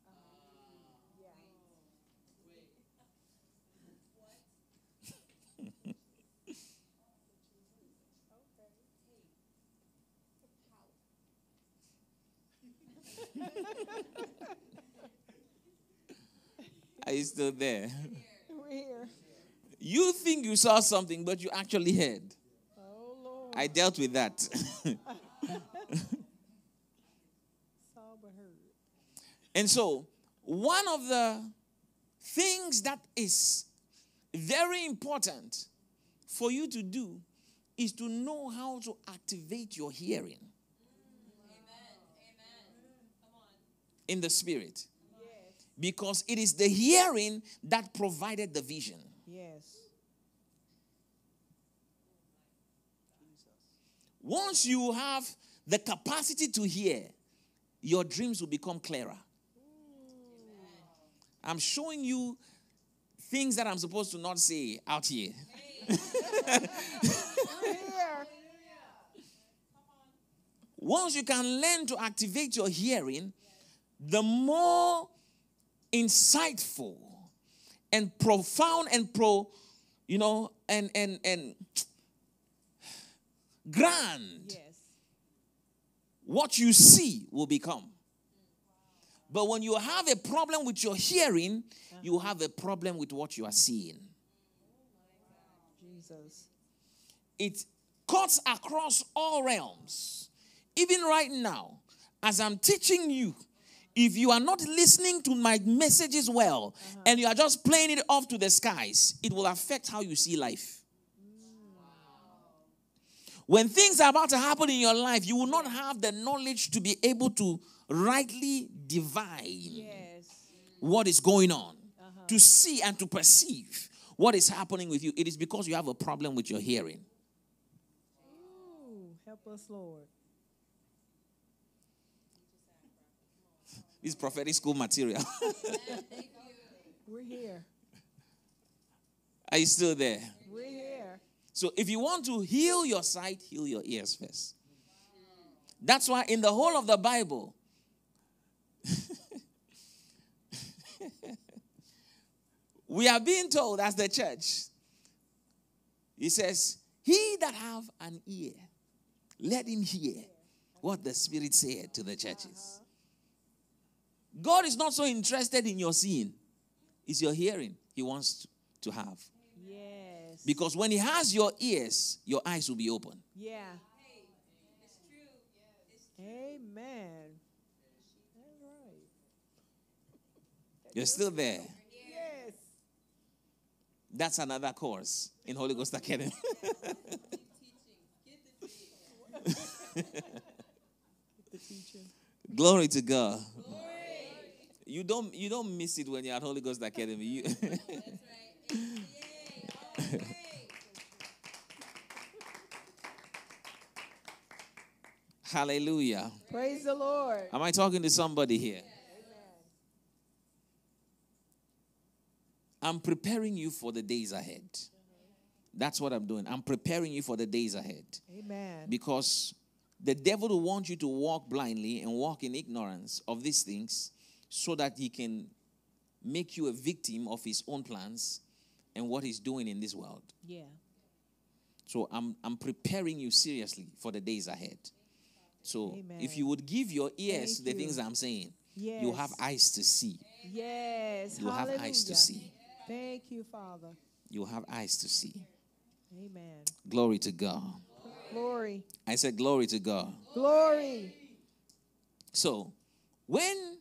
Are you still there? We're here. You think you saw something, but you actually heard. Oh, Lord. I dealt with that. Saw but heard. And so, one of the things that is very important for you to do is to know how to activate your hearing. In the spirit. Because it is the hearing that provided the vision. Yes. Once you have the capacity to hear, your dreams will become clearer. I'm showing you things that I'm supposed to not say out here. Once you can learn to activate your hearing, the more insightful and profound and and grand Yes. what you see will become. But when you have a problem with your hearing, you have a problem with what you are seeing. Jesus. It cuts across all realms. Even right now, as I'm teaching you, if you are not listening to my messages well, and you are just playing it off to the skies, it will affect how you see life. When things are about to happen in your life, you will not have the knowledge to be able to rightly divine what is going on, to see and to perceive what is happening with you. It is because you have a problem with your hearing. Ooh, help us, Lord. This prophetic school material. We're here. Are you still there? We're here. So if you want to heal your sight, heal your ears first. That's why in the whole of the Bible, we are being told as the church, he says, he that have an ear, let him hear what the Spirit said to the churches. God is not so interested in your seeing. It's your hearing he wants to have. Yes. Because when he has your ears, your eyes will be open. Yeah. It's true. Amen. That's right. You're still there. Yes. That's another course in Holy Ghost Academy. Glory to God. You don't miss it when you're at Holy Ghost Academy. Hallelujah. Praise the Lord. Am I talking to somebody here? I'm preparing you for the days ahead. That's what I'm doing. I'm preparing you for the days ahead. Amen. Because the devil will want you to walk blindly and walk in ignorance of these things so that he can make you a victim of his own plans and what he's doing in this world. Yeah. So I'm preparing you seriously for the days ahead. So Amen. if you would give your ears to the Thank you. things I'm saying, Yes. you have eyes to see. Yes. You have eyes to see. Thank you, Father. You have eyes to see. Amen. Glory to God. Glory. I said glory to God. Glory. So when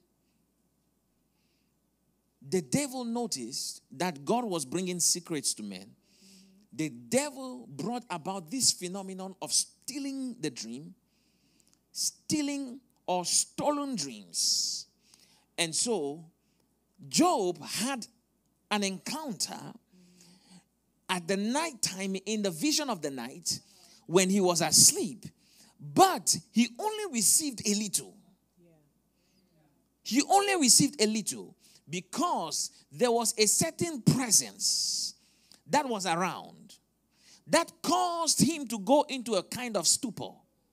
the devil noticed that God was bringing secrets to men, the devil brought about this phenomenon of stealing the dream, stealing or stolen dreams. And so Job had an encounter at the night time in the vision of the night when he was asleep, but he only received a little. He only received a little because there was a certain presence that was around that caused him to go into a kind of stupor.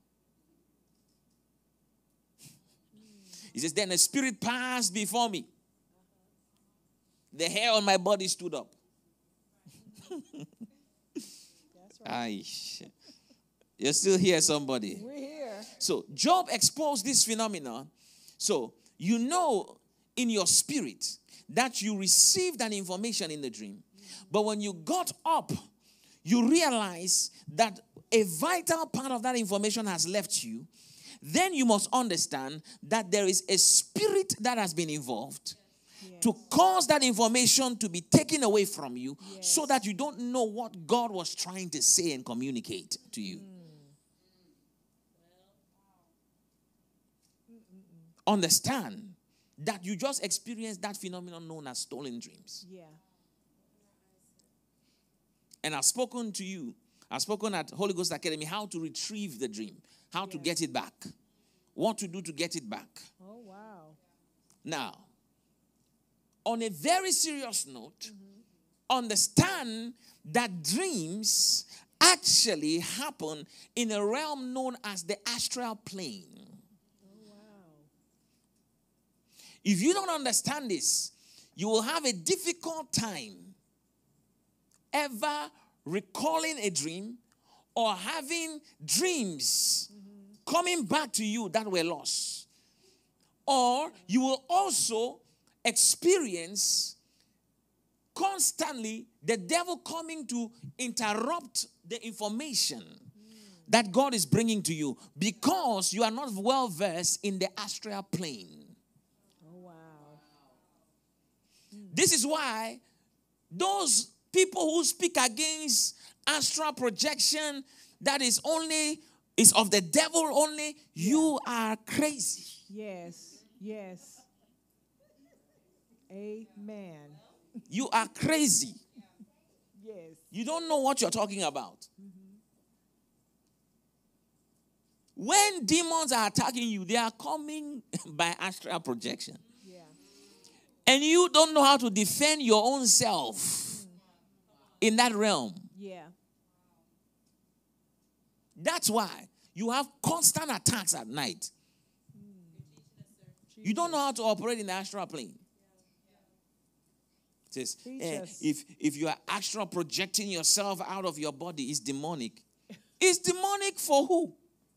He says, then a spirit passed before me. The hair on my body stood up. That's right. You're still here, somebody. We're here. So Job exposed this phenomenon. So you know in your spirit that you received an information in the dream. But when you got up, you realize that a vital part of that information has left you. Then you must understand that there is a spirit that has been involved to cause that information to be taken away from you so that you don't know what God was trying to say and communicate to you. Understand that you just experienced that phenomenon known as stolen dreams. Yeah. And I've spoken to you, I've spoken at Holy Ghost Academy how to retrieve the dream, how to get it back, what to do to get it back. Oh, wow. Now, on a very serious note, understand that dreams actually happen in a realm known as the astral plane. Oh, wow. If you don't understand this, you will have a difficult time ever recalling a dream or having dreams coming back to you that were lost. Or you will also experience constantly the devil coming to interrupt the information that God is bringing to you because you are not well versed in the astral plane. Oh, wow. This is why those people who speak against astral projection that is of the devil only, you are crazy. Yes. Yes. Amen. You are crazy. Yes. You don't know what you're talking about. When demons are attacking you, they are coming by astral projection. Yeah. And you don't know how to defend your own self in that realm. Yeah. That's why you have constant attacks at night. You don't know how to operate in the astral plane. It says, if you are astral projecting yourself out of your body, it's demonic. It's demonic for who?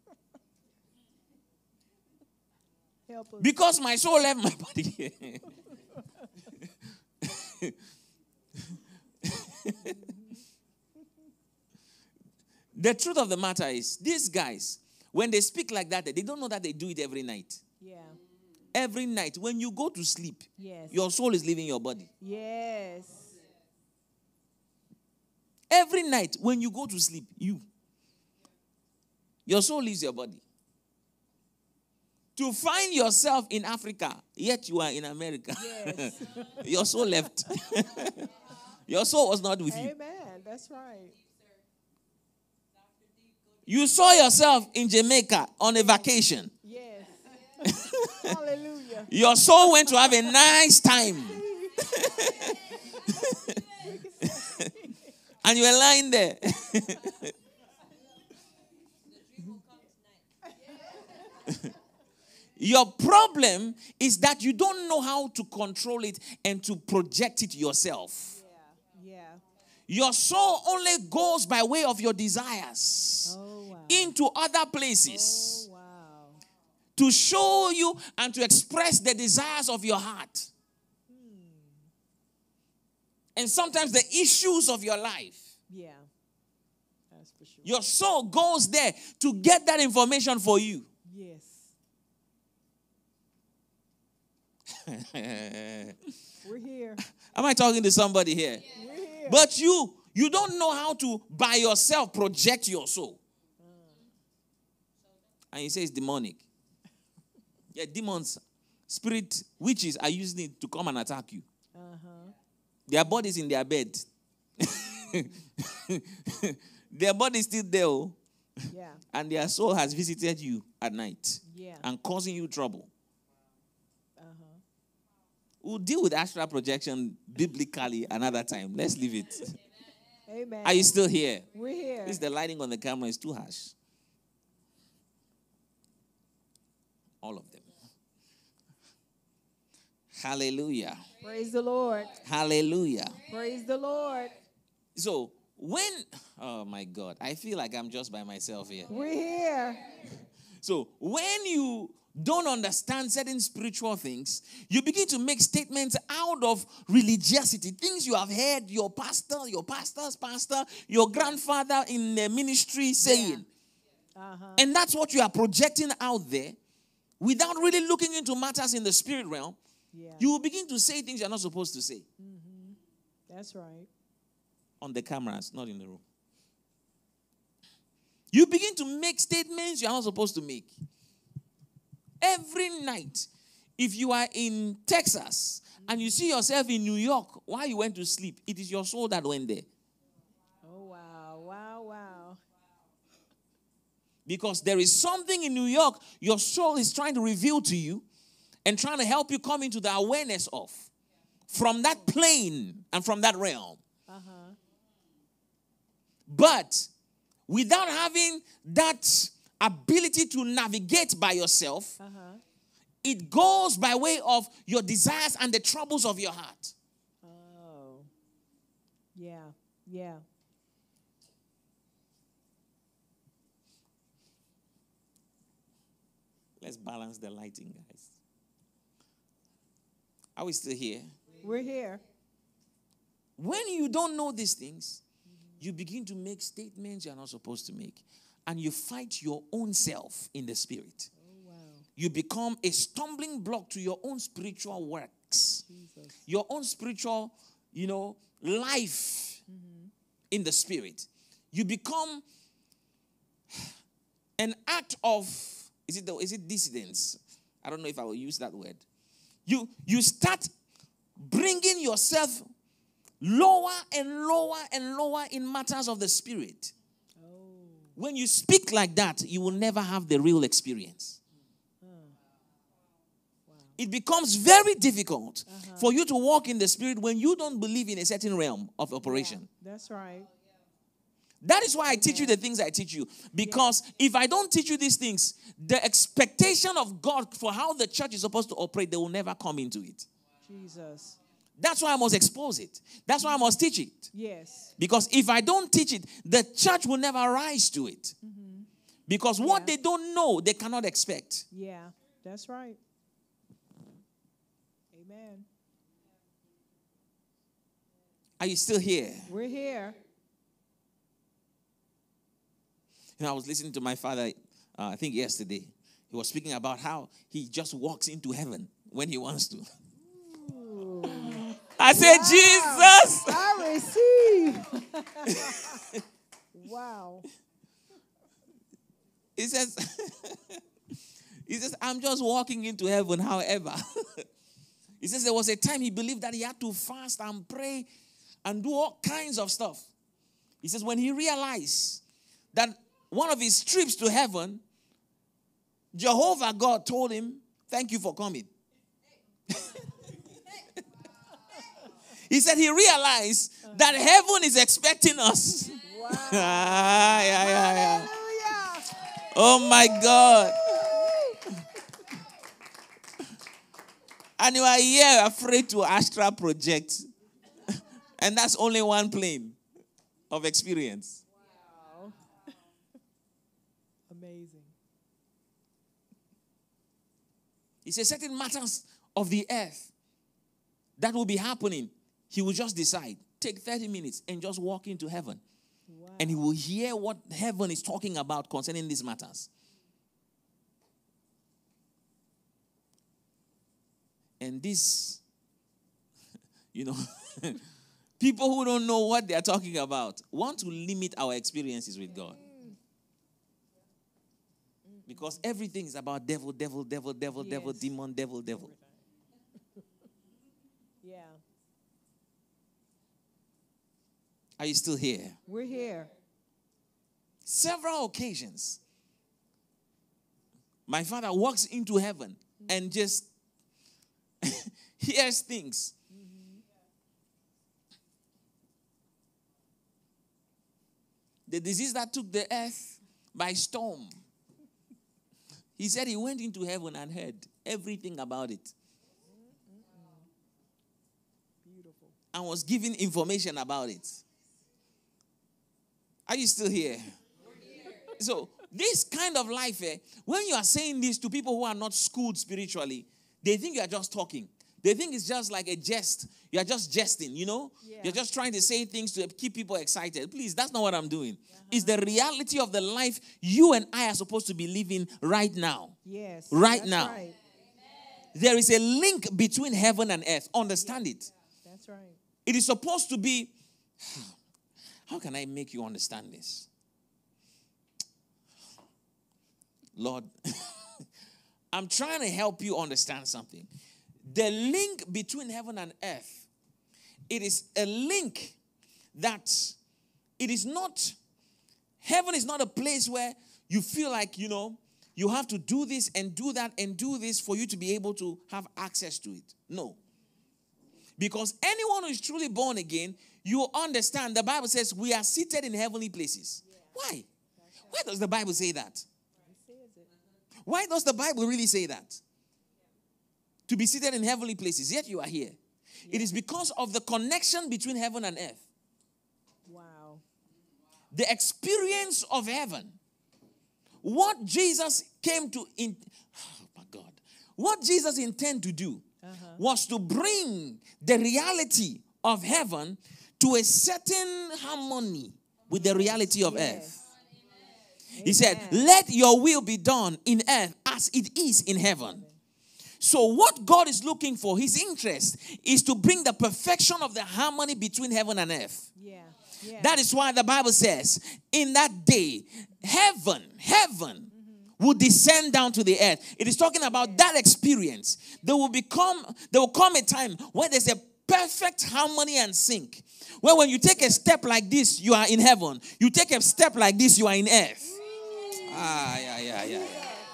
Help us. Because my soul left my body. The truth of the matter is, these guys, when they speak like that, they don't know that they do it every night. Yeah. Every night, when you go to sleep, Yes. your soul is leaving your body. Yes. Every night, when you go to sleep, your soul leaves your body. To find yourself in Africa, yet you are in America. Yes. Your soul left. Your soul was not with you. Amen. That's right. You saw yourself in Jamaica on a vacation. Yes. Hallelujah. Your soul went to have a nice time. And you were lying there. Your problem is that you don't know how to control it and to project it yourself. Yeah. Your soul only goes by way of your desires into other places to show you and to express the desires of your heart. And sometimes the issues of your life. Yeah. That's for sure. Your soul goes there to get that information for you. Yes. We're here. Am I talking to somebody here? We're here. But you don't know how to, by yourself, project your soul. And you say it's demonic. Yeah, demons, spirit, witches are using it to come and attack you. Their body's in their bed. Their body's still there. Yeah. And their soul has visited you at night. Yeah. And causing you trouble. We'll deal with astral projection biblically another time. Let's leave it. Amen. Are you still here? We're here. Is the lighting on the camera is too harsh? All of them. Hallelujah. Praise the Lord. Hallelujah. Praise the Lord. So oh my God, I feel like I'm just by myself here. We're here. So when you don't understand certain spiritual things, you begin to make statements out of religiosity. Things you have heard your pastor, your pastor's pastor, your grandfather in the ministry saying. And that's what you are projecting out there without really looking into matters in the spirit realm. You will begin to say things you're not supposed to say. That's right. On the cameras, not in the room. You begin to make statements you're not supposed to make. Every night, if you are in Texas and you see yourself in New York while you went to sleep, it is your soul that went there. Oh, wow, wow, wow. Because there is something in New York your soul is trying to reveal to you and trying to help you come into the awareness of. From that plane and from that realm. But without having that ability to navigate by yourself, it goes by way of your desires and the troubles of your heart. Oh. Yeah, yeah. Let's balance the lighting, guys. Are we still here? We're here. When you don't know these things, you begin to make statements you're not supposed to make. And you fight your own self in the spirit. Oh, wow. You become a stumbling block to your own spiritual works. Jesus. Your own spiritual, life in the spirit. You become an act of, is it dissidence? I don't know if I will use that word. You start bringing yourself lower and lower and lower in matters of the spirit. Oh. When you speak like that, you will never have the real experience. Wow. It becomes very difficult for you to walk in the spirit when you don't believe in a certain realm of operation. Yeah, that's right. That is why I teach you the things I teach you. Because if I don't teach you these things, the expectation of God for how the church is supposed to operate, they will never come into it. Jesus. That's why I must expose it. That's why I must teach it. Yes. Because if I don't teach it, the church will never rise to it. Because what they don't know, they cannot expect. Yeah, that's right. Amen. Are you still here? We're here. I was listening to my father, I think yesterday. He was speaking about how he just walks into heaven when he wants to. Ooh. I said, wow. Jesus! I receive. Wow. He says, I'm just walking into heaven, however. He says there was a time he believed that he had to fast and pray and do all kinds of stuff. He says when he realized that one of his trips to heaven, Jehovah God told him, thank you for coming. He said he realized that heaven is expecting us. Wow. Yeah. Hallelujah. Oh my God. And you are here afraid to astral project. And that's only one plane of experience. Wow. Amazing. He says certain matters of the earth that will be happening. He will just decide, take 30 minutes and just walk into heaven. Wow. And he will hear what heaven is talking about concerning these matters. And this, people who don't know what they are talking about want to limit our experiences with God. Because everything is about devil, devil, devil, devil, devil, demon, devil, devil. Yeah. Are you still here? We're here. Several occasions, my father walks into heaven and just, hears things. The disease that took the earth by storm. He said he went into heaven and heard everything about it. Beautiful. And was given information about it. Are you still here? So, this kind of life, when you are saying this to people who are not schooled spiritually, they think you are just talking. They think it's just like a jest. You are just jesting, you know? Yeah. You're just trying to say things to keep people excited. Please, that's not what I'm doing. It's the reality of the life you and I are supposed to be living right now. Yes. Right that's now. Right. There is a link between heaven and earth. Understand it. That's right. It is supposed to be... How can I make you understand this? Lord, I'm trying to help you understand something. The link between heaven and earth, it is a link that it is not, heaven is not a place where you feel like, you know, you have to do this and do that and do this for you to be able to have access to it. No. Because anyone who is truly born again, you understand the Bible says we are seated in heavenly places. Yeah. Why? Why does the Bible say that? Why does the Bible really say that? To be seated in heavenly places, yet you are here. Yeah. It is because of the connection between heaven and earth. Wow. The experience of heaven. What Jesus came to, oh my God. What Jesus intended to do was to bring the reality of heaven to a certain harmony with the reality of earth. He said, let your will be done in earth as it is in heaven. So what God is looking for, his interest, is to bring the perfection of the harmony between heaven and earth. Yeah. Yeah. That is why the Bible says, in that day, heaven will descend down to the earth. It is talking about that experience. There will come a time where there's a perfect harmony and sync. Where when you take a step like this, you are in heaven. You take a step like this, you are in earth. Yeah.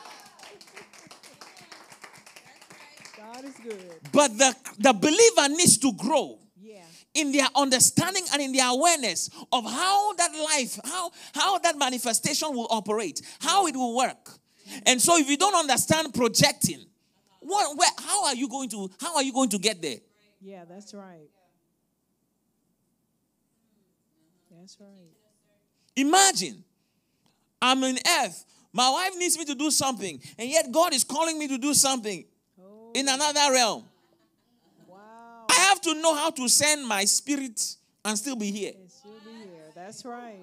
God is good. But the believer needs to grow in their understanding and in their awareness of how that life, how that manifestation will operate, how it will work. And so if you don't understand projecting, how are you going to get there? Yeah, that's right. That's right. Imagine, I'm in earth. My wife needs me to do something, and yet God is calling me to do something in another realm. Wow. I have to know how to send my spirit and still be here. And still be here. That's right.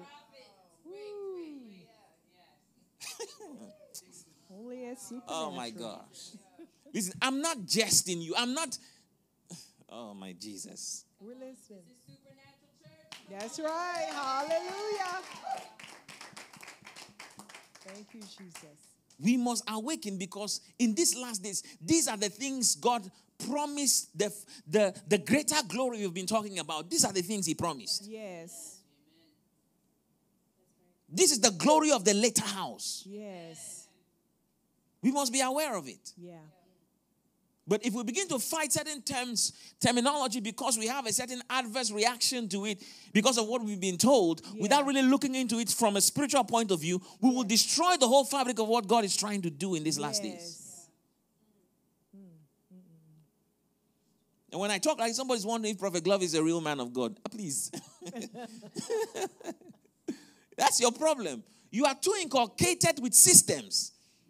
Only at supernatural. Oh my gosh. Listen, I'm not jesting you. I'm not. Oh my Jesus. We're listening. That's right. Hallelujah. Thank you, Jesus. We must awaken, because in these last days, these are the things God promised, the greater glory we've been talking about. These are the things he promised. Yes. This is the glory of the later house. Yes. We must be aware of it. Yeah. But if we begin to fight certain terminology because we have a certain adverse reaction to it because of what we've been told, without really looking into it from a spiritual point of view, we will destroy the whole fabric of what God is trying to do in these last days. And when I talk like somebody's wondering if Prophet Glove is a real man of God, please. That's your problem. You are too inculcated with systems.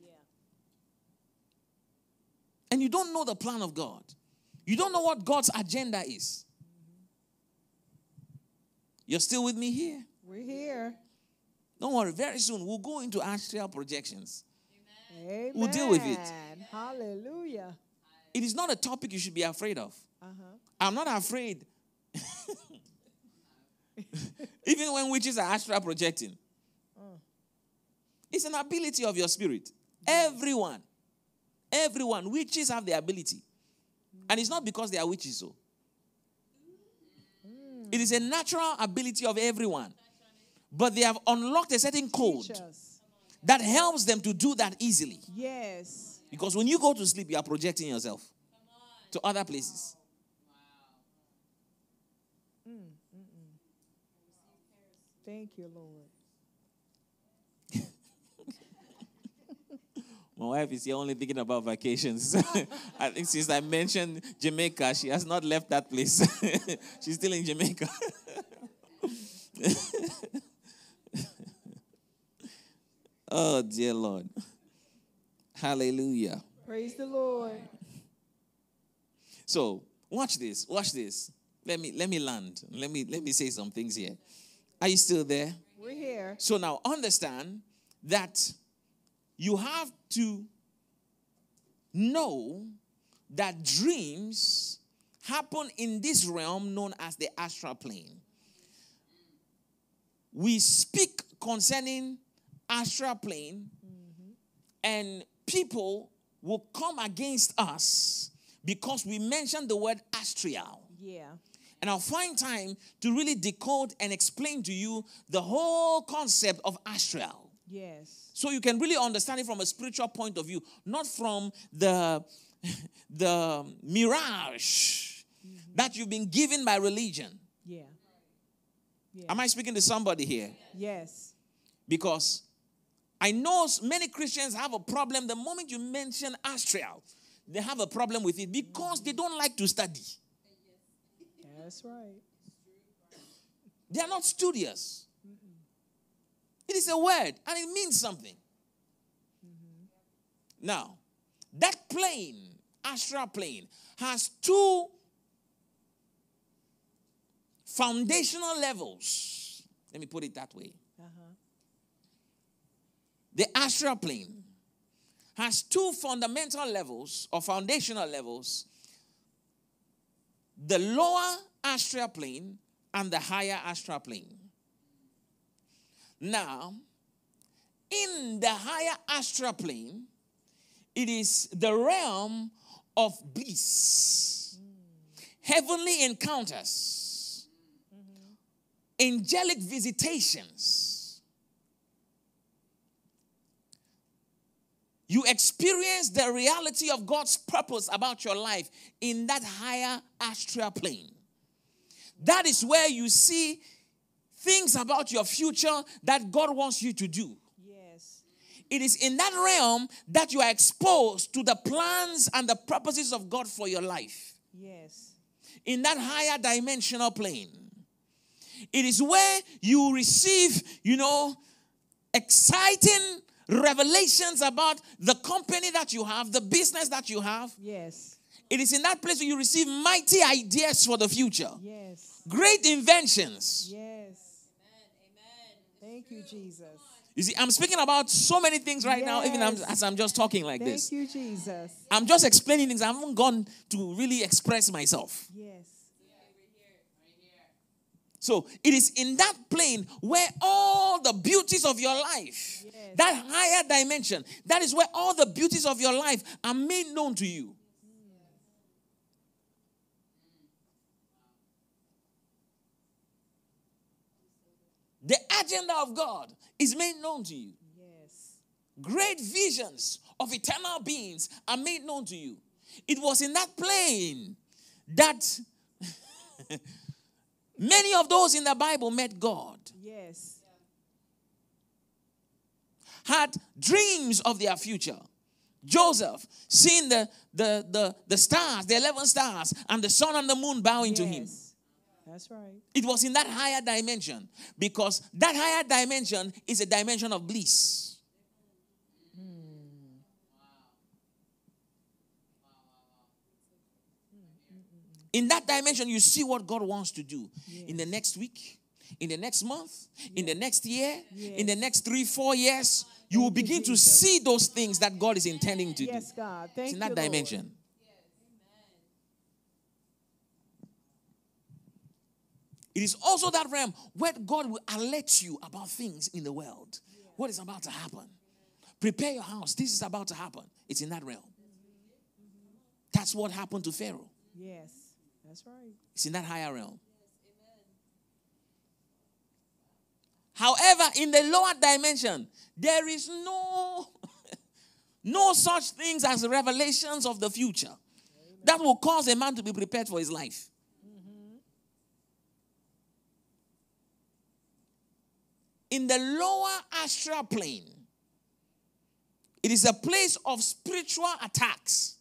And you don't know the plan of God. You don't know what God's agenda is. You're still with me here? We're here. Don't worry. Very soon, we'll go into astral projections. Amen. We'll deal with it. Hallelujah. It is not a topic you should be afraid of. I'm not afraid. Even when witches are astral projecting. It's an ability of your spirit. Everyone, witches have the ability. And it's not because they are witches, so. It is a natural ability of everyone. But they have unlocked a certain code that helps them to do that easily. Yes. Because when you go to sleep, you are projecting yourself. to other places. Thank you, Lord. My wife is here only thinking about vacations. I think since I mentioned Jamaica, she has not left that place. She's still in Jamaica. Oh, dear Lord. Hallelujah. Praise the Lord. So, watch this. Watch this. Let me land. Let me say some things here. Are you still there? We're here. So now understand that you have to know that dreams happen in this realm known as the astral plane. We speak concerning astral plane, and people will come against us because we mentioned the word astral. Yeah. And I'll find time to really decode and explain to you the whole concept of astral. Yes. So you can really understand it from a spiritual point of view, not from the mirage that you've been given by religion. Yeah. Yeah. Am I speaking to somebody here? Yes. Because I know many Christians have a problem. The moment you mention astral, they have a problem with it because they don't like to study. That's right. They are not studious. It is a word and it means something. Now, that plane, astral plane, has two foundational levels. Let me put it that way. The astral plane has two fundamental levels or foundational levels. The lower astral plane and the higher astral plane. Now, in the higher astral plane, it is the realm of bliss, heavenly encounters, angelic visitations. You experience the reality of God's purpose about your life in that higher astral plane. That is where you see things about your future that God wants you to do. Yes. It is in that realm that you are exposed to the plans and the purposes of God for your life. Yes. In that higher dimensional plane. It is where you receive, exciting revelations about the company that you have, the business that you have. Yes. It is in that place where you receive mighty ideas for the future. Yes. Great inventions. Yes. Thank you, Jesus. You see, I'm speaking about so many things right now, even as I'm just talking like this. Thank you, Jesus. I'm just explaining things. I haven't gone to really express myself. Yes. So it is in that plane where all the beauties of your life, that higher dimension, that is where all the beauties of your life are made known to you. The agenda of God is made known to you. Yes. Great visions of eternal beings are made known to you. It was in that plane that many of those in the Bible met God. Yes. Had dreams of their future. Joseph, seeing the stars, the 11 stars, and the sun and the moon bowing to him. That's right. It was in that higher dimension, because that higher dimension is a dimension of bliss. In that dimension, you see what God wants to do in the next week, in the next month, in the next year, in the next 3-4 years. You will begin to see those things that God is intending to do. Yes, God. Thank you, it's in that Lord. dimension. It is also that realm where God will alert you about things in the world. What is about to happen? Prepare your house. This is about to happen. It's in that realm. That's what happened to Pharaoh. Yes, that's right. It's in that higher realm. However, in the lower dimension, there is no such things as revelations of the future. that will cause a man to be prepared for his life. In the lower astral plane, it is a place of spiritual attacks,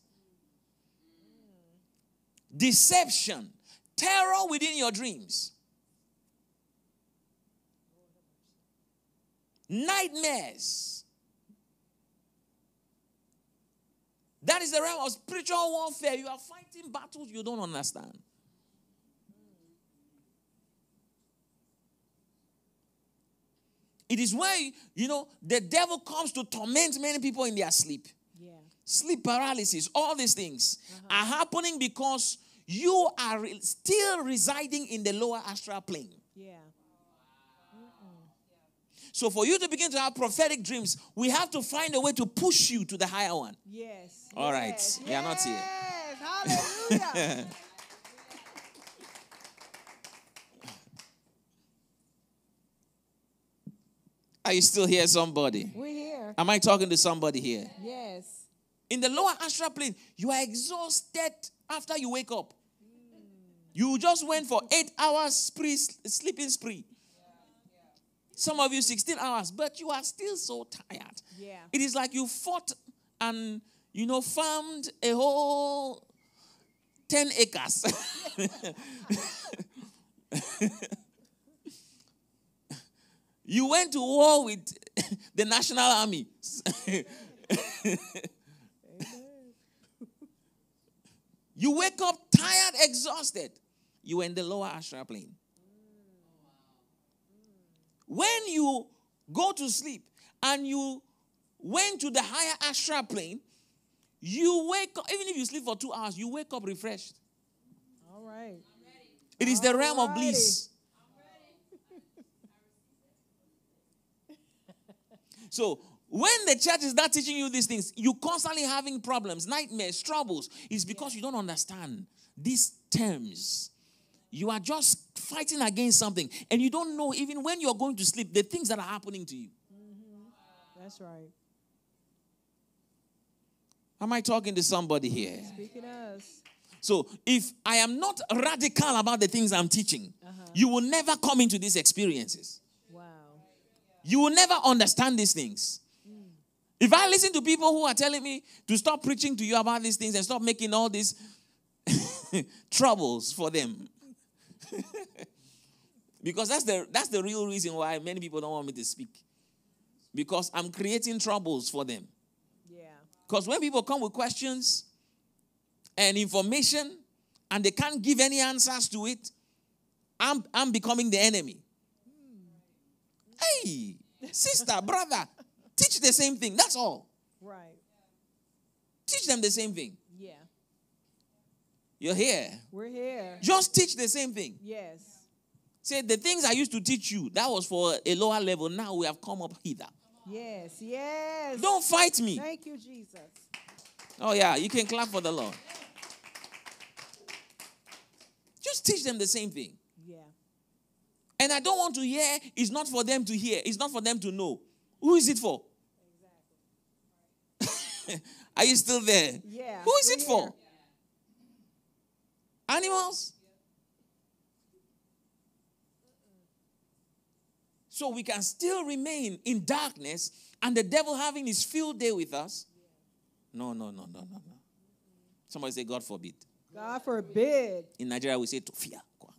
deception, terror within your dreams, nightmares. That is the realm of spiritual warfare. You are fighting battles you don't understand. It is where, the devil comes to torment many people in their sleep. Yeah. Sleep paralysis, all these things are happening because you are still residing in the lower astral plane. Yeah. So for you to begin to have prophetic dreams, we have to find a way to push you to the higher one. Yes. All right. Yes. You are not here. Yes. Hallelujah. Are you still here, somebody? We're here. Am I talking to somebody here? Yes. In the lower astral plane, you are exhausted after you wake up. You just went for 8 hours sleeping spree. Some of you 16 hours, but you are still so tired. Yeah. It is like you fought and, farmed a whole 10 acres. You went to war with the National Army. You wake up tired, exhausted. You were in the lower astral plane. When you go to sleep and you went to the higher astral plane, you wake up, even if you sleep for 2 hours, you wake up refreshed. All right. It is the realm of bliss. So when the church is not teaching you these things, you constantly having problems, nightmares, troubles. It's because you don't understand these terms. You are just fighting against something, and you don't know even when you're going to sleep the things that are happening to you. That's right. Am I talking to somebody here? Speaking us. So if I am not radical about the things I'm teaching, you will never come into these experiences. Wow. You will never understand these things. If I listen to people who are telling me to stop preaching to you about these things and stop making all these troubles for them, because that's the real reason why many people don't want me to speak. Because I'm creating troubles for them. Yeah. Because when people come with questions and information and they can't give any answers to it, I'm becoming the enemy. Hey, sister, brother, teach the same thing. That's all. Right. Teach them the same thing. Yeah. You're here. We're here. Just teach the same thing. Yes. Say, the things I used to teach you, that was for a lower level. Now we have come up hither. Yes. Yes. Don't fight me. Thank you, Jesus. Oh, yeah, you can clap for the Lord. Just teach them the same thing. Yeah. And I don't want to hear, it's not for them to hear. It's not for them to know. Who is it for? Exactly. Are you still there? Yeah. Who is it for? Animals? So we can still remain in darkness and the devil having his field day with us? No. Somebody say, God forbid. God forbid. In Nigeria, we say, to fear.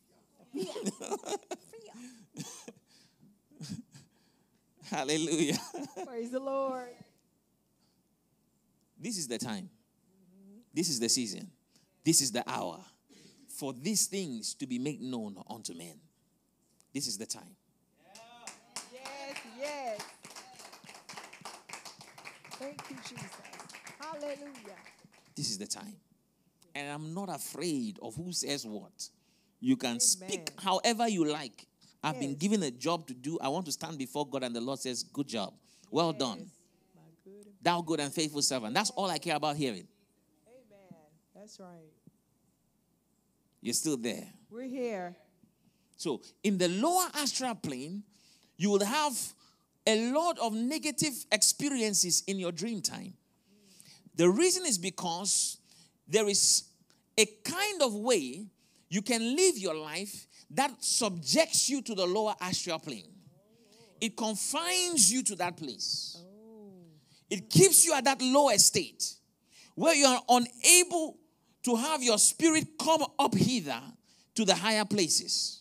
Hallelujah. Praise the Lord. This is the time. This is the season. This is the hour for these things to be made known unto men. This is the time. Yes, yes. Thank you, Jesus. Hallelujah. This is the time. And I'm not afraid of who says what. You can speak however you like. I've been given a job to do. I want to stand before God and the Lord says, good job. Well done. Thou good and faithful servant. That's all I care about hearing. Amen. That's right. You're still there. We're here. So in the lower astral plane, you will have a lot of negative experiences in your dream time. The reason is because there is a kind of way you can live your life that subjects you to the lower astral plane. It confines you to that place. It keeps you at that lower state where you are unable to have your spirit come up hither to the higher places,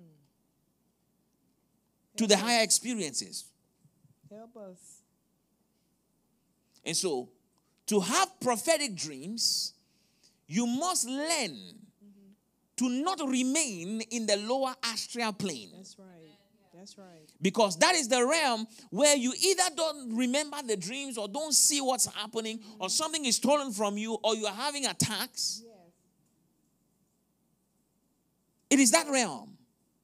to the higher experiences. Help us. And so, to have prophetic dreams, you must learn to not remain in the lower astral plane. That's right. That's right. Because that is the realm where you either don't remember the dreams or don't see what's happening, or something is stolen from you, or you are having attacks. Yes. It is that realm.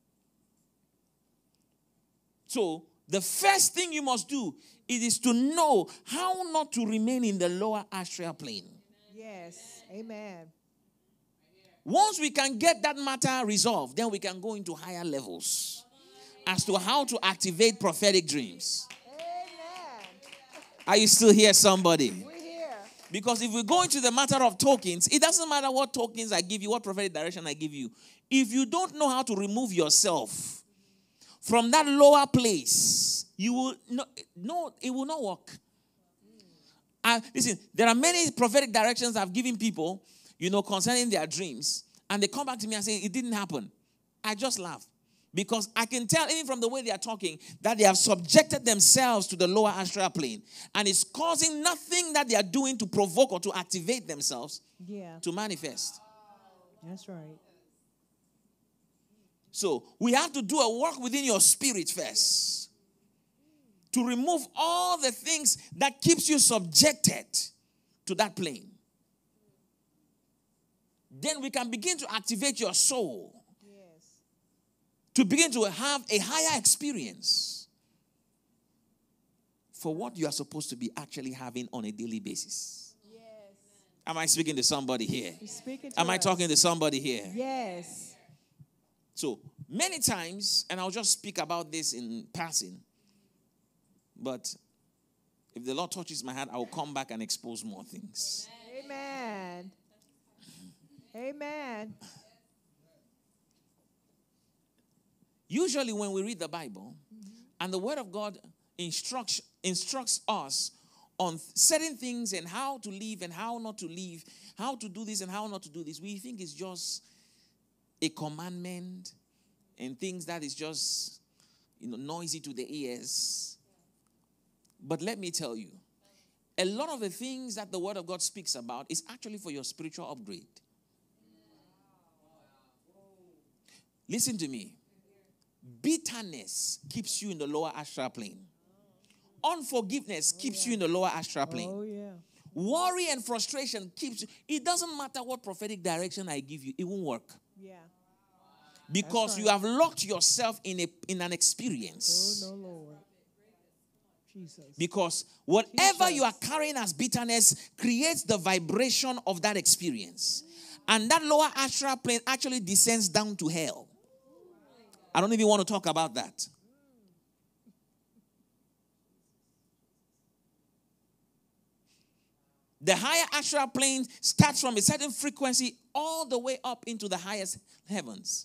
So, the first thing you must do is to know how not to remain in the lower astral plane. Yes. Amen. Once we can get that matter resolved, then we can go into higher levels as to how to activate prophetic dreams. Amen. Are you still here, somebody? We're here. Because if we go into the matter of tokens, it doesn't matter what tokens I give you, what prophetic direction I give you. If you don't know how to remove yourself from that lower place, you will no, it will not work. Listen, there are many prophetic directions I've given people, concerning their dreams, and they come back to me and say, it didn't happen. I just laugh. Because I can tell, even from the way they are talking, that they have subjected themselves to the lower astral plane. And it's causing nothing that they are doing to provoke or to activate themselves to manifest. That's right. So, we have to do a work within your spirit first. To remove all the things that keeps you subjected to that plane. Then we can begin to activate your soul. To begin to have a higher experience for what you are supposed to be actually having on a daily basis. Yes. Am I speaking to somebody here? You're speaking to Am I us. talking to somebody here? Yes. So, many times, and I'll just speak about this in passing, but if the Lord touches my heart, I will come back and expose more things. Amen. Amen. Usually when we read the Bible and the Word of God instructs us on certain things and how to live and how not to live, how to do this and how not to do this, we think it's just a commandment and things that is just noisy to the ears. But let me tell you, a lot of the things that the Word of God speaks about is actually for your spiritual upgrade. Listen to me. Bitterness keeps you in the lower astral plane. Unforgiveness keeps you in the lower astral plane. Oh, yeah. Worry and frustration keeps you. It doesn't matter what prophetic direction I give you, it won't work. Yeah. Because you have locked yourself in an experience. Oh, no, Lord. Jesus. Because whatever you are carrying as bitterness creates the vibration of that experience. And that lower astral plane actually descends down to hell. I don't even want to talk about that. The higher astral plane starts from a certain frequency all the way up into the highest heavens.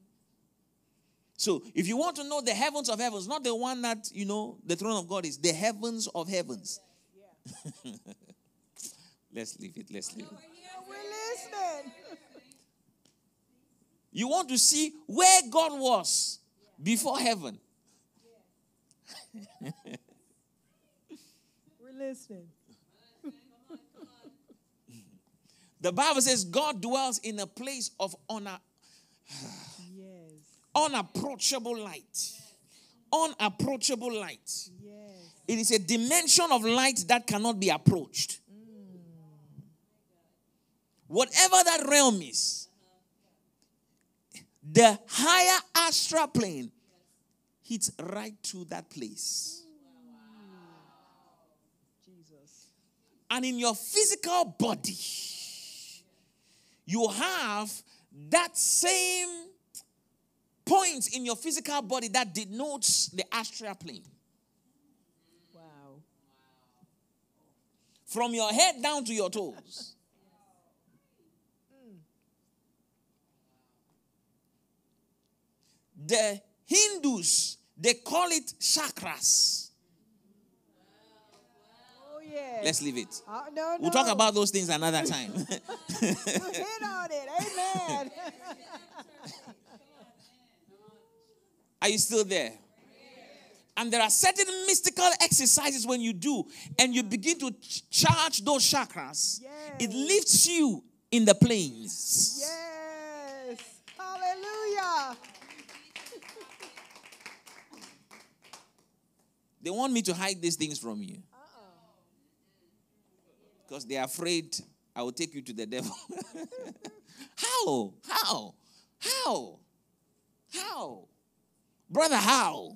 So, if you want to know the heavens of heavens, not the one that, the throne of God is, the heavens of heavens. Yeah. Let's leave it. We're listening. You want to see where God was before heaven. We're listening. The Bible says God dwells in a place of unapproachable light. Unapproachable light. Yes. It is a dimension of light that cannot be approached. Whatever that realm is, the higher astral plane hits right to that place. Jesus. And in your physical body, you have that same point in your physical body that denotes the astral plane. Wow. From your head down to your toes. The Hindus, they call it chakras. Oh, yeah. Let's leave it. No. We'll talk about those things another time. You hit on it. Amen. Are you still there? And there are certain mystical exercises when you do, and you begin to charge those chakras. Yes. It lifts you in the plains. Yes. Hallelujah. They want me to hide these things from you. Because they are afraid I will take you to the devil. How? Brother, how?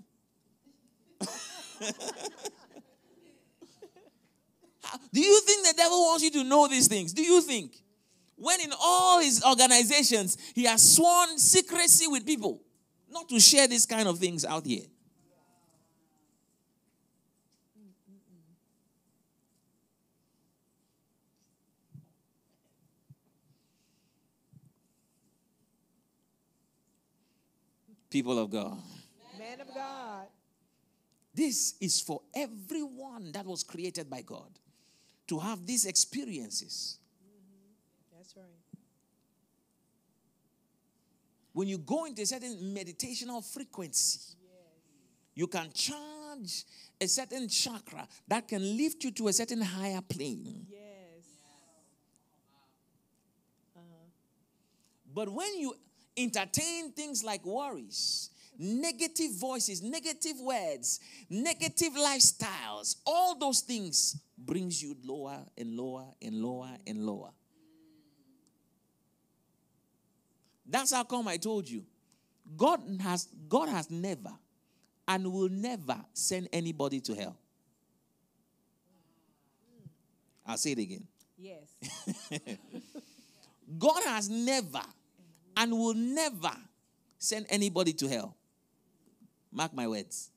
Do you think the devil wants you to know these things? Do you think? When in all his organizations, he has sworn secrecy with people not to share these kind of things out here. People of God. Man of God. This is for everyone that was created by God to have these experiences. That's right. When you go into a certain meditational frequency, you can charge a certain chakra that can lift you to a certain higher plane. Yes. But when you entertain things like worries, negative voices, negative words, negative lifestyles, all those things brings you lower and lower and lower and lower. That's how come I told you, God has never and will never send anybody to hell. I'll say it again. Yes. God has never and will never send anybody to hell. Mark my words.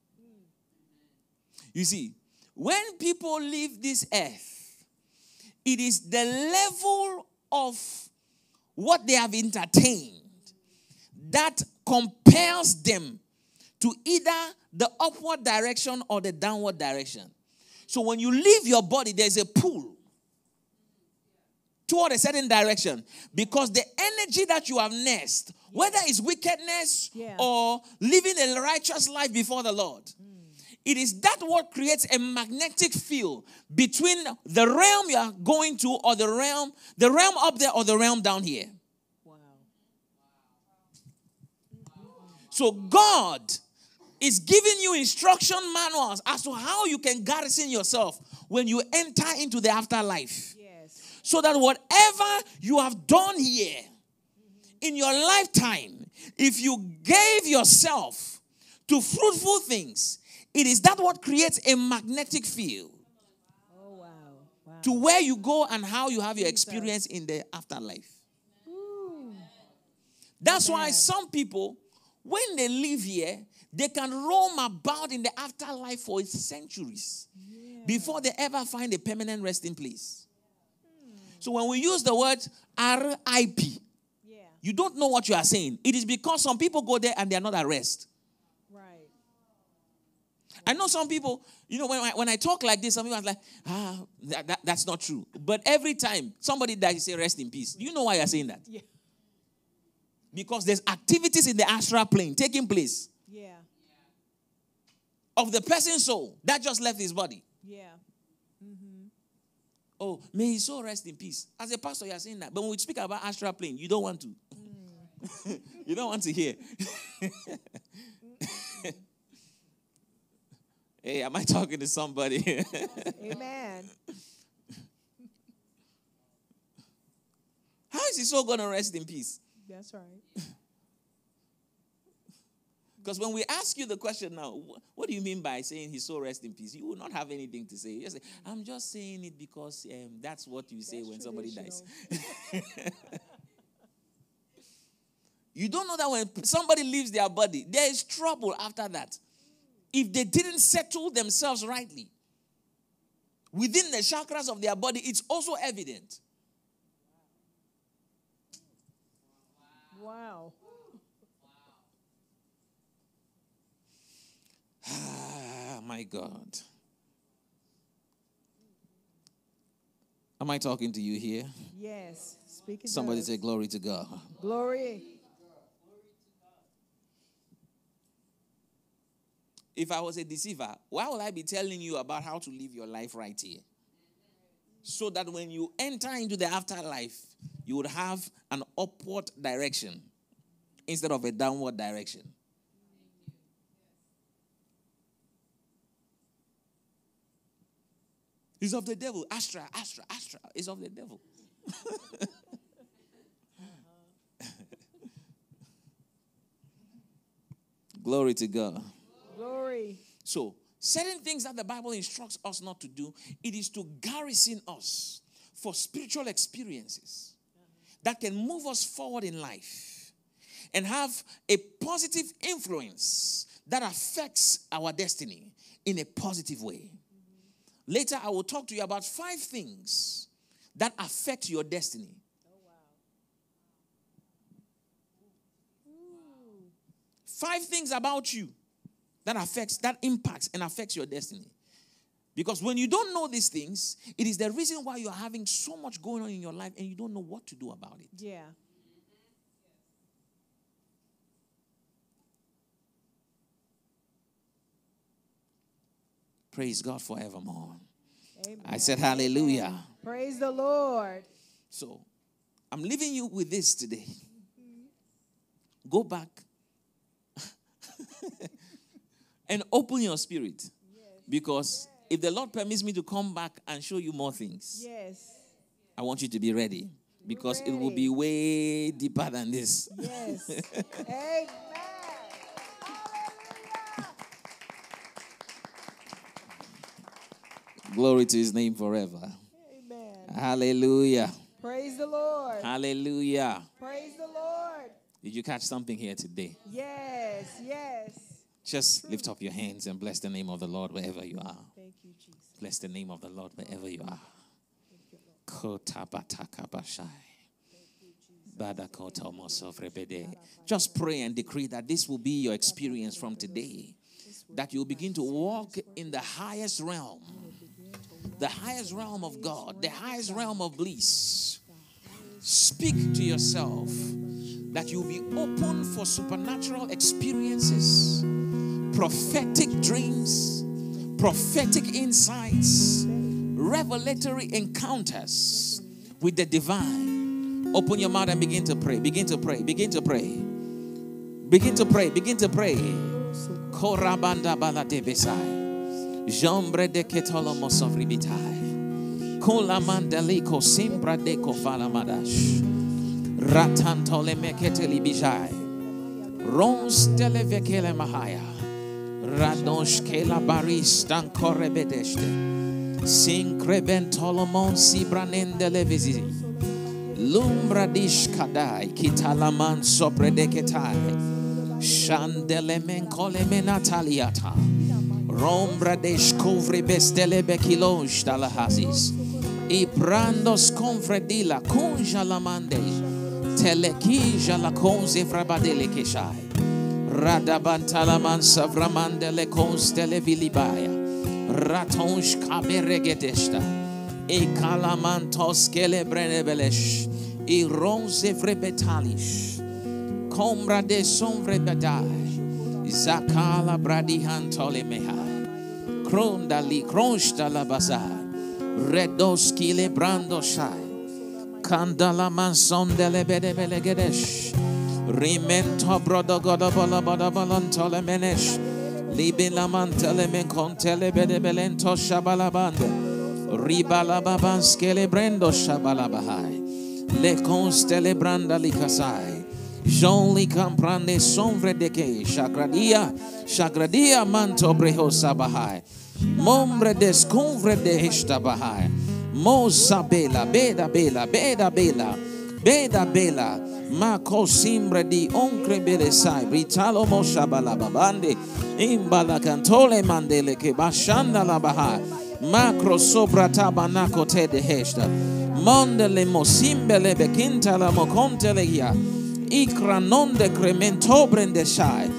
You see, when people leave this earth, it is the level of what they have entertained that compels them to either the upward direction or the downward direction. So when you leave your body, there's a pull toward a certain direction, because the energy that you have nursed, whether it's wickedness or living a righteous life before the Lord, it is that what creates a magnetic field between the realm you are going to, or the realm up there or the realm down here. Wow. So God is giving you instruction manuals as to how you can garrison yourself when you enter into the afterlife. So that whatever you have done here in your lifetime, if you gave yourself to fruitful things, it is that what creates a magnetic field. Oh, wow. Wow. To where you go and how you have your experience in the afterlife. Ooh. That's why some people, when they live here, they can roam about in the afterlife for centuries before they ever find a permanent resting place. So when we use the word RIP, you don't know what you are saying. It is because some people go there and they are not at rest. Right. I know some people, when I talk like this, some people are like, that's not true. But every time somebody dies, you say rest in peace. Do you know why you're saying that? Yeah. Because there's activities in the astral plane taking place. Yeah. Of the person's soul that just left his body. Yeah. Oh, may his soul rest in peace. As a pastor, you are saying that. But when we speak about astral plane, you don't want to. You don't want to hear. Hey, am I talking to somebody? Amen. How is his soul going to rest in peace? That's right. Because when we ask you the question now, what do you mean by saying his soul rest in peace? You will not have anything to say. You just say, I'm just saying it because that's what you say when somebody dies. You don't know that when somebody leaves their body, there is trouble after that. If they didn't settle themselves rightly within the chakras of their body, it's also evident. Wow. My God. Am I talking to you here? Yes. Speaking. Somebody say glory to God. Glory. If I was a deceiver, why would I be telling you about how to live your life right here? So that when you enter into the afterlife, you would have an upward direction instead of a downward direction. It's of the devil. Astra, Astra, Astra. It's of the devil. Glory to God. Glory. So, certain things that the Bible instructs us not to do, it is to garrison us for spiritual experiences that can move us forward in life and have a positive influence that affects our destiny in a positive way. Later, I will talk to you about 5 things that affect your destiny. Oh, wow. 5 things about you that impacts and affects your destiny. Because when you don't know these things, it is the reason why you are having so much going on in your life and you don't know what to do about it. Yeah. Praise God forevermore. Amen. I said hallelujah. Amen. Praise the Lord. So, I'm leaving you with this today. Go back and open your spirit. Yes. Because if the Lord permits me to come back and show you more things, Yes. I want you to be ready. Because it will ready. be way deeper than this. Yes. Amen. Glory to his name forever. Amen. Hallelujah. Praise the Lord. Hallelujah. Praise the Lord. Did you catch something here today? Yes. Yes. Just lift up your hands and bless the name of the Lord wherever you are. Thank you, Jesus. Bless the name of the Lord wherever you are. Thank you, Lord. Kotabatakabashai. Badakotomosofrebede. Just pray and decree that this will be your experience from today. That you'll begin to walk in the highest realm. The highest realm of God. The highest realm of bliss. Speak to yourself that you'll be open for supernatural experiences, prophetic dreams, prophetic insights, revelatory encounters with the divine. Open your mouth and begin to pray. Begin to pray. Begin to pray. Begin to pray. Begin to pray. Korabanda baladebesai. Jambre de ketolo mosofribitai. Kula mandeliko simbra de kofalamadash. Ratantole meketeli bijai. Rons televekele mahaya. Radosh kela baris dan korebedeshte. Sincrebentolomon sibranende levizi. Lumbradish kadai kitalaman sopredeketai. Shandelemen kolemenataliata. Rombradesh kovri bestele bekiloj dalahazis. Ibrandos confredila kunja lamande. Telekija la konze frabadele keshai. Radabantalaman savramandele konstele vilibaya. Ratonj kaberegedeshta. E kalamantos kelebrenebelesh. E ronze vrebetalish. Combra de sombre badai. Zakala bradihantole mehai. Krondali kronsta la bazai. Redoski lebrando shai. Kandala manson dele bede belegedesh. Rimento brodogoda bala bada balantole menesh. Libila mantele men contele bede belento shabalabande. Ribalababan skelebrendo shabalabahai. Le constele branda likasai. Jean li comprande sombre de que chagradia manto breho sabahai. Mombre descumbre de hesta bahai. Mosa bela, beda bela, beda bela, beda bela. Mako simbre di oncre belesai. Britalo moshabala babande. Imbala cantole mandele que bashanda la bahai. Macro sobra tabanako te de hesta. Mondele mosimbele bekinta la mocontele ya. Ikra non de cremento brende shai.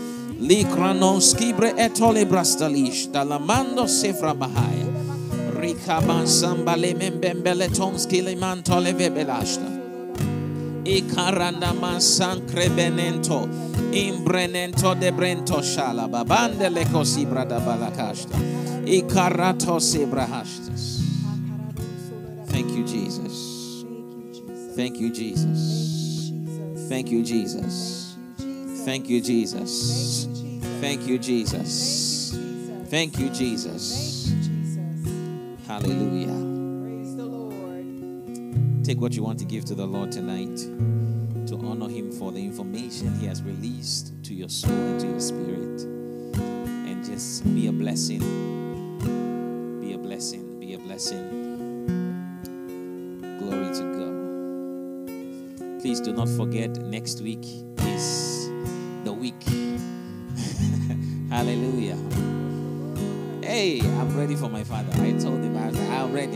Likranos kibre etole brastalish. Dalamando sefra bahaya. Rikaban sambale membembele tonskile mantole vebelashta. Ikaranda mansan crebenento. Imbrenento de brento shala. Babande lekosi brada balakashta. Ikarato sebrahashtas. Thank you, Jesus. Thank you, Jesus. Thank you, Jesus. Thank you, Jesus. Thank you, Jesus. Thank you, Jesus. Hallelujah. Praise the Lord. Take what you want to give to the Lord tonight to honor Him for the information He has released to your soul and to your spirit. And just be a blessing. Be a blessing. Be a blessing. Glory to God. Please do not forget, next week is the week. Hallelujah. Hey, I'm ready for my Father. I told him, I'm ready.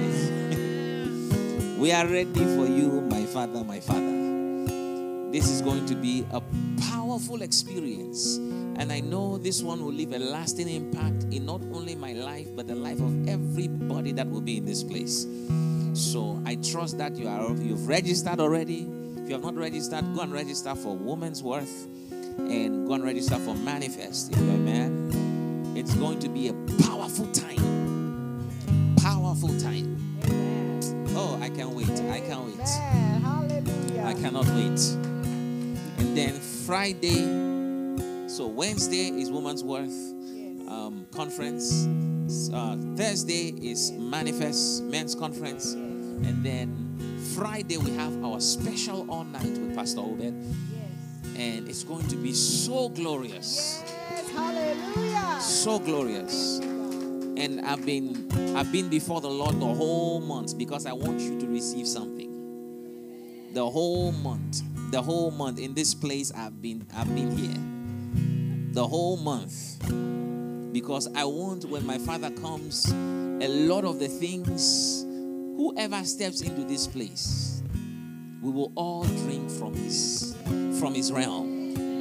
We are ready for you, my Father, my Father. This is going to be a powerful experience. And I know this one will leave a lasting impact in not only my life, but the life of everybody that will be in this place. So I trust that you've registered already. If you have not registered, go and register for Women's Worth and go and register for Manifest. Amen. It's going to be a powerful time. Powerful time. Amen. Oh, I can't wait. I can't wait. Amen. Hallelujah. I cannot wait. And then Friday, so Wednesday is Women's Worth conference. Thursday is Manifest Men's Conference. And then Friday we have our special all night with Pastor Obed. Yes. And it's going to be so glorious. Yes. Hallelujah. So glorious. And I've been before the Lord the whole month because I want you to receive something. The whole month in this place I've been here. The whole month. Because I want, when my Father comes, a lot of the things, whoever steps into this place, we will all drink from his realm.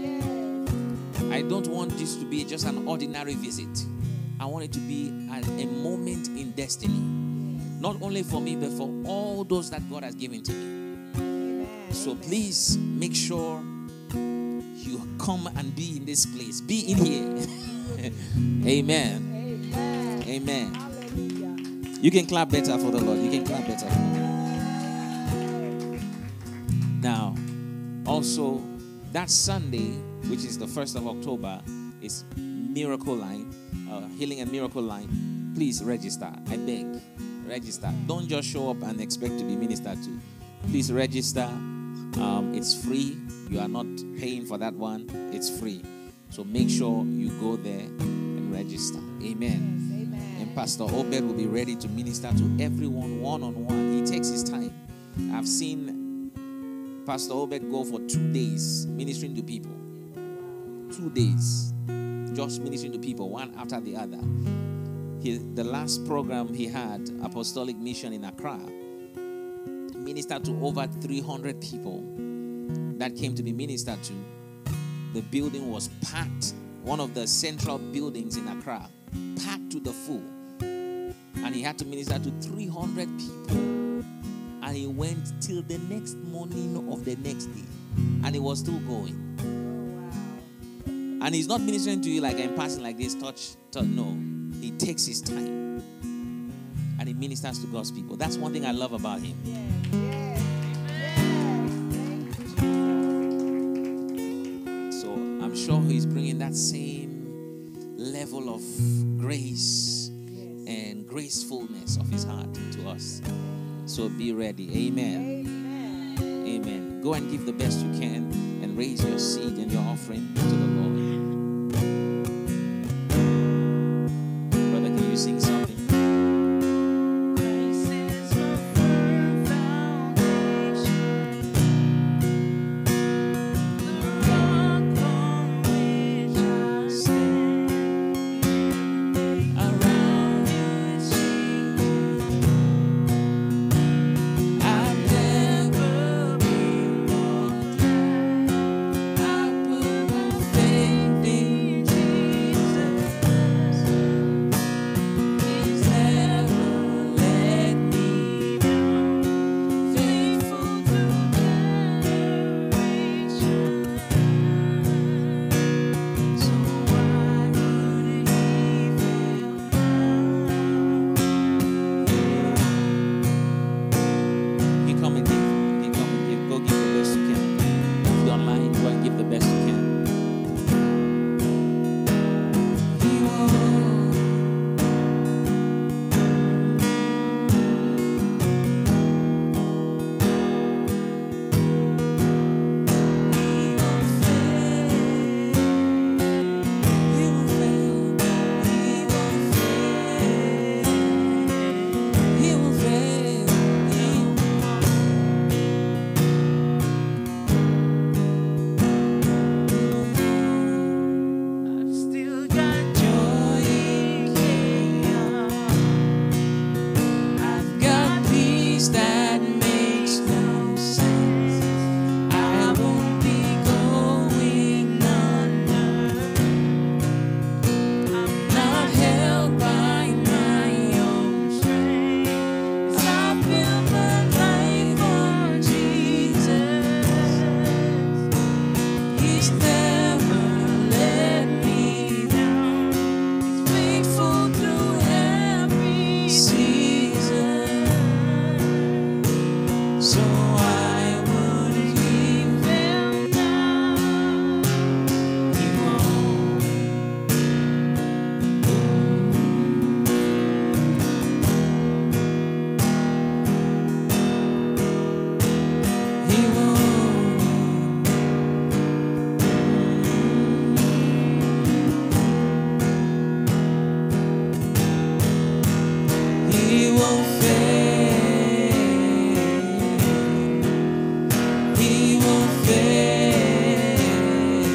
I don't want this to be just an ordinary visit. I want it to be a moment in destiny. Not only for me, but for all those that God has given to me. So please make sure you come and be in this place. Be in here. Amen. Amen. Hallelujah. You can clap better for the Lord. You can clap better for the Lord. Now, also, that Sunday, which is the 1st of October, is Miracle Line, Healing and Miracle Line. Please register. I beg. Register. Don't just show up and expect to be ministered to. Please register. It's free. You are not paying for that one. It's free. So make sure you go there and register. Amen. Yes, amen. And Pastor Obed will be ready to minister to everyone one-on-one. He takes his time. I've seen Pastor Obed go for 2 days ministering to people. 2 days. Just ministering to people, one after the other. The last program he had, Apostolic Mission in Accra, ministered to over 300 people that came to be ministered to. The building was packed, one of the central buildings in Accra, packed to the full. And he had to minister to 300 people. And he went till the next morning of the next day. And he was still going. And he's not ministering to you like I'm passing like this, touch. No. He takes his time. And he ministers to God's people. That's one thing I love about him. So I'm sure he's bringing that same level of grace and gracefulness of his heart to us. So be ready. Amen. Amen. Go and give the best you can and raise your seed and your offering to the Lord. Brother, can you sing something? Faith He's never let me down. He's faithful through every season. So I would keep him down. He won't. He won't. He won't fail. He won't fail.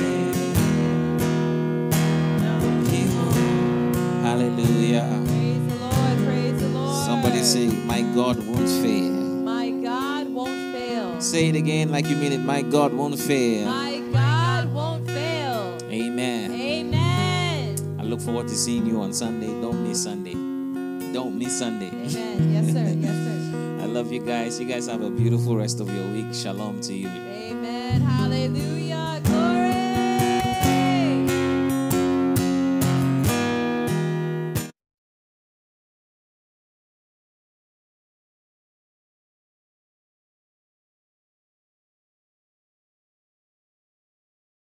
No, he won't. Hallelujah. Praise the Lord. Praise the Lord. Somebody say, my God won't fail. My God won't fail. Say it again like you mean it. My God won't fail. My God won't fail. Amen. Amen. I look forward to seeing you on Sunday. Don't miss Sunday. Don't miss Sunday. Amen. Yes, sir. Yes, sir. I love you guys. You guys have a beautiful rest of your week. Shalom to you. Amen. Hallelujah.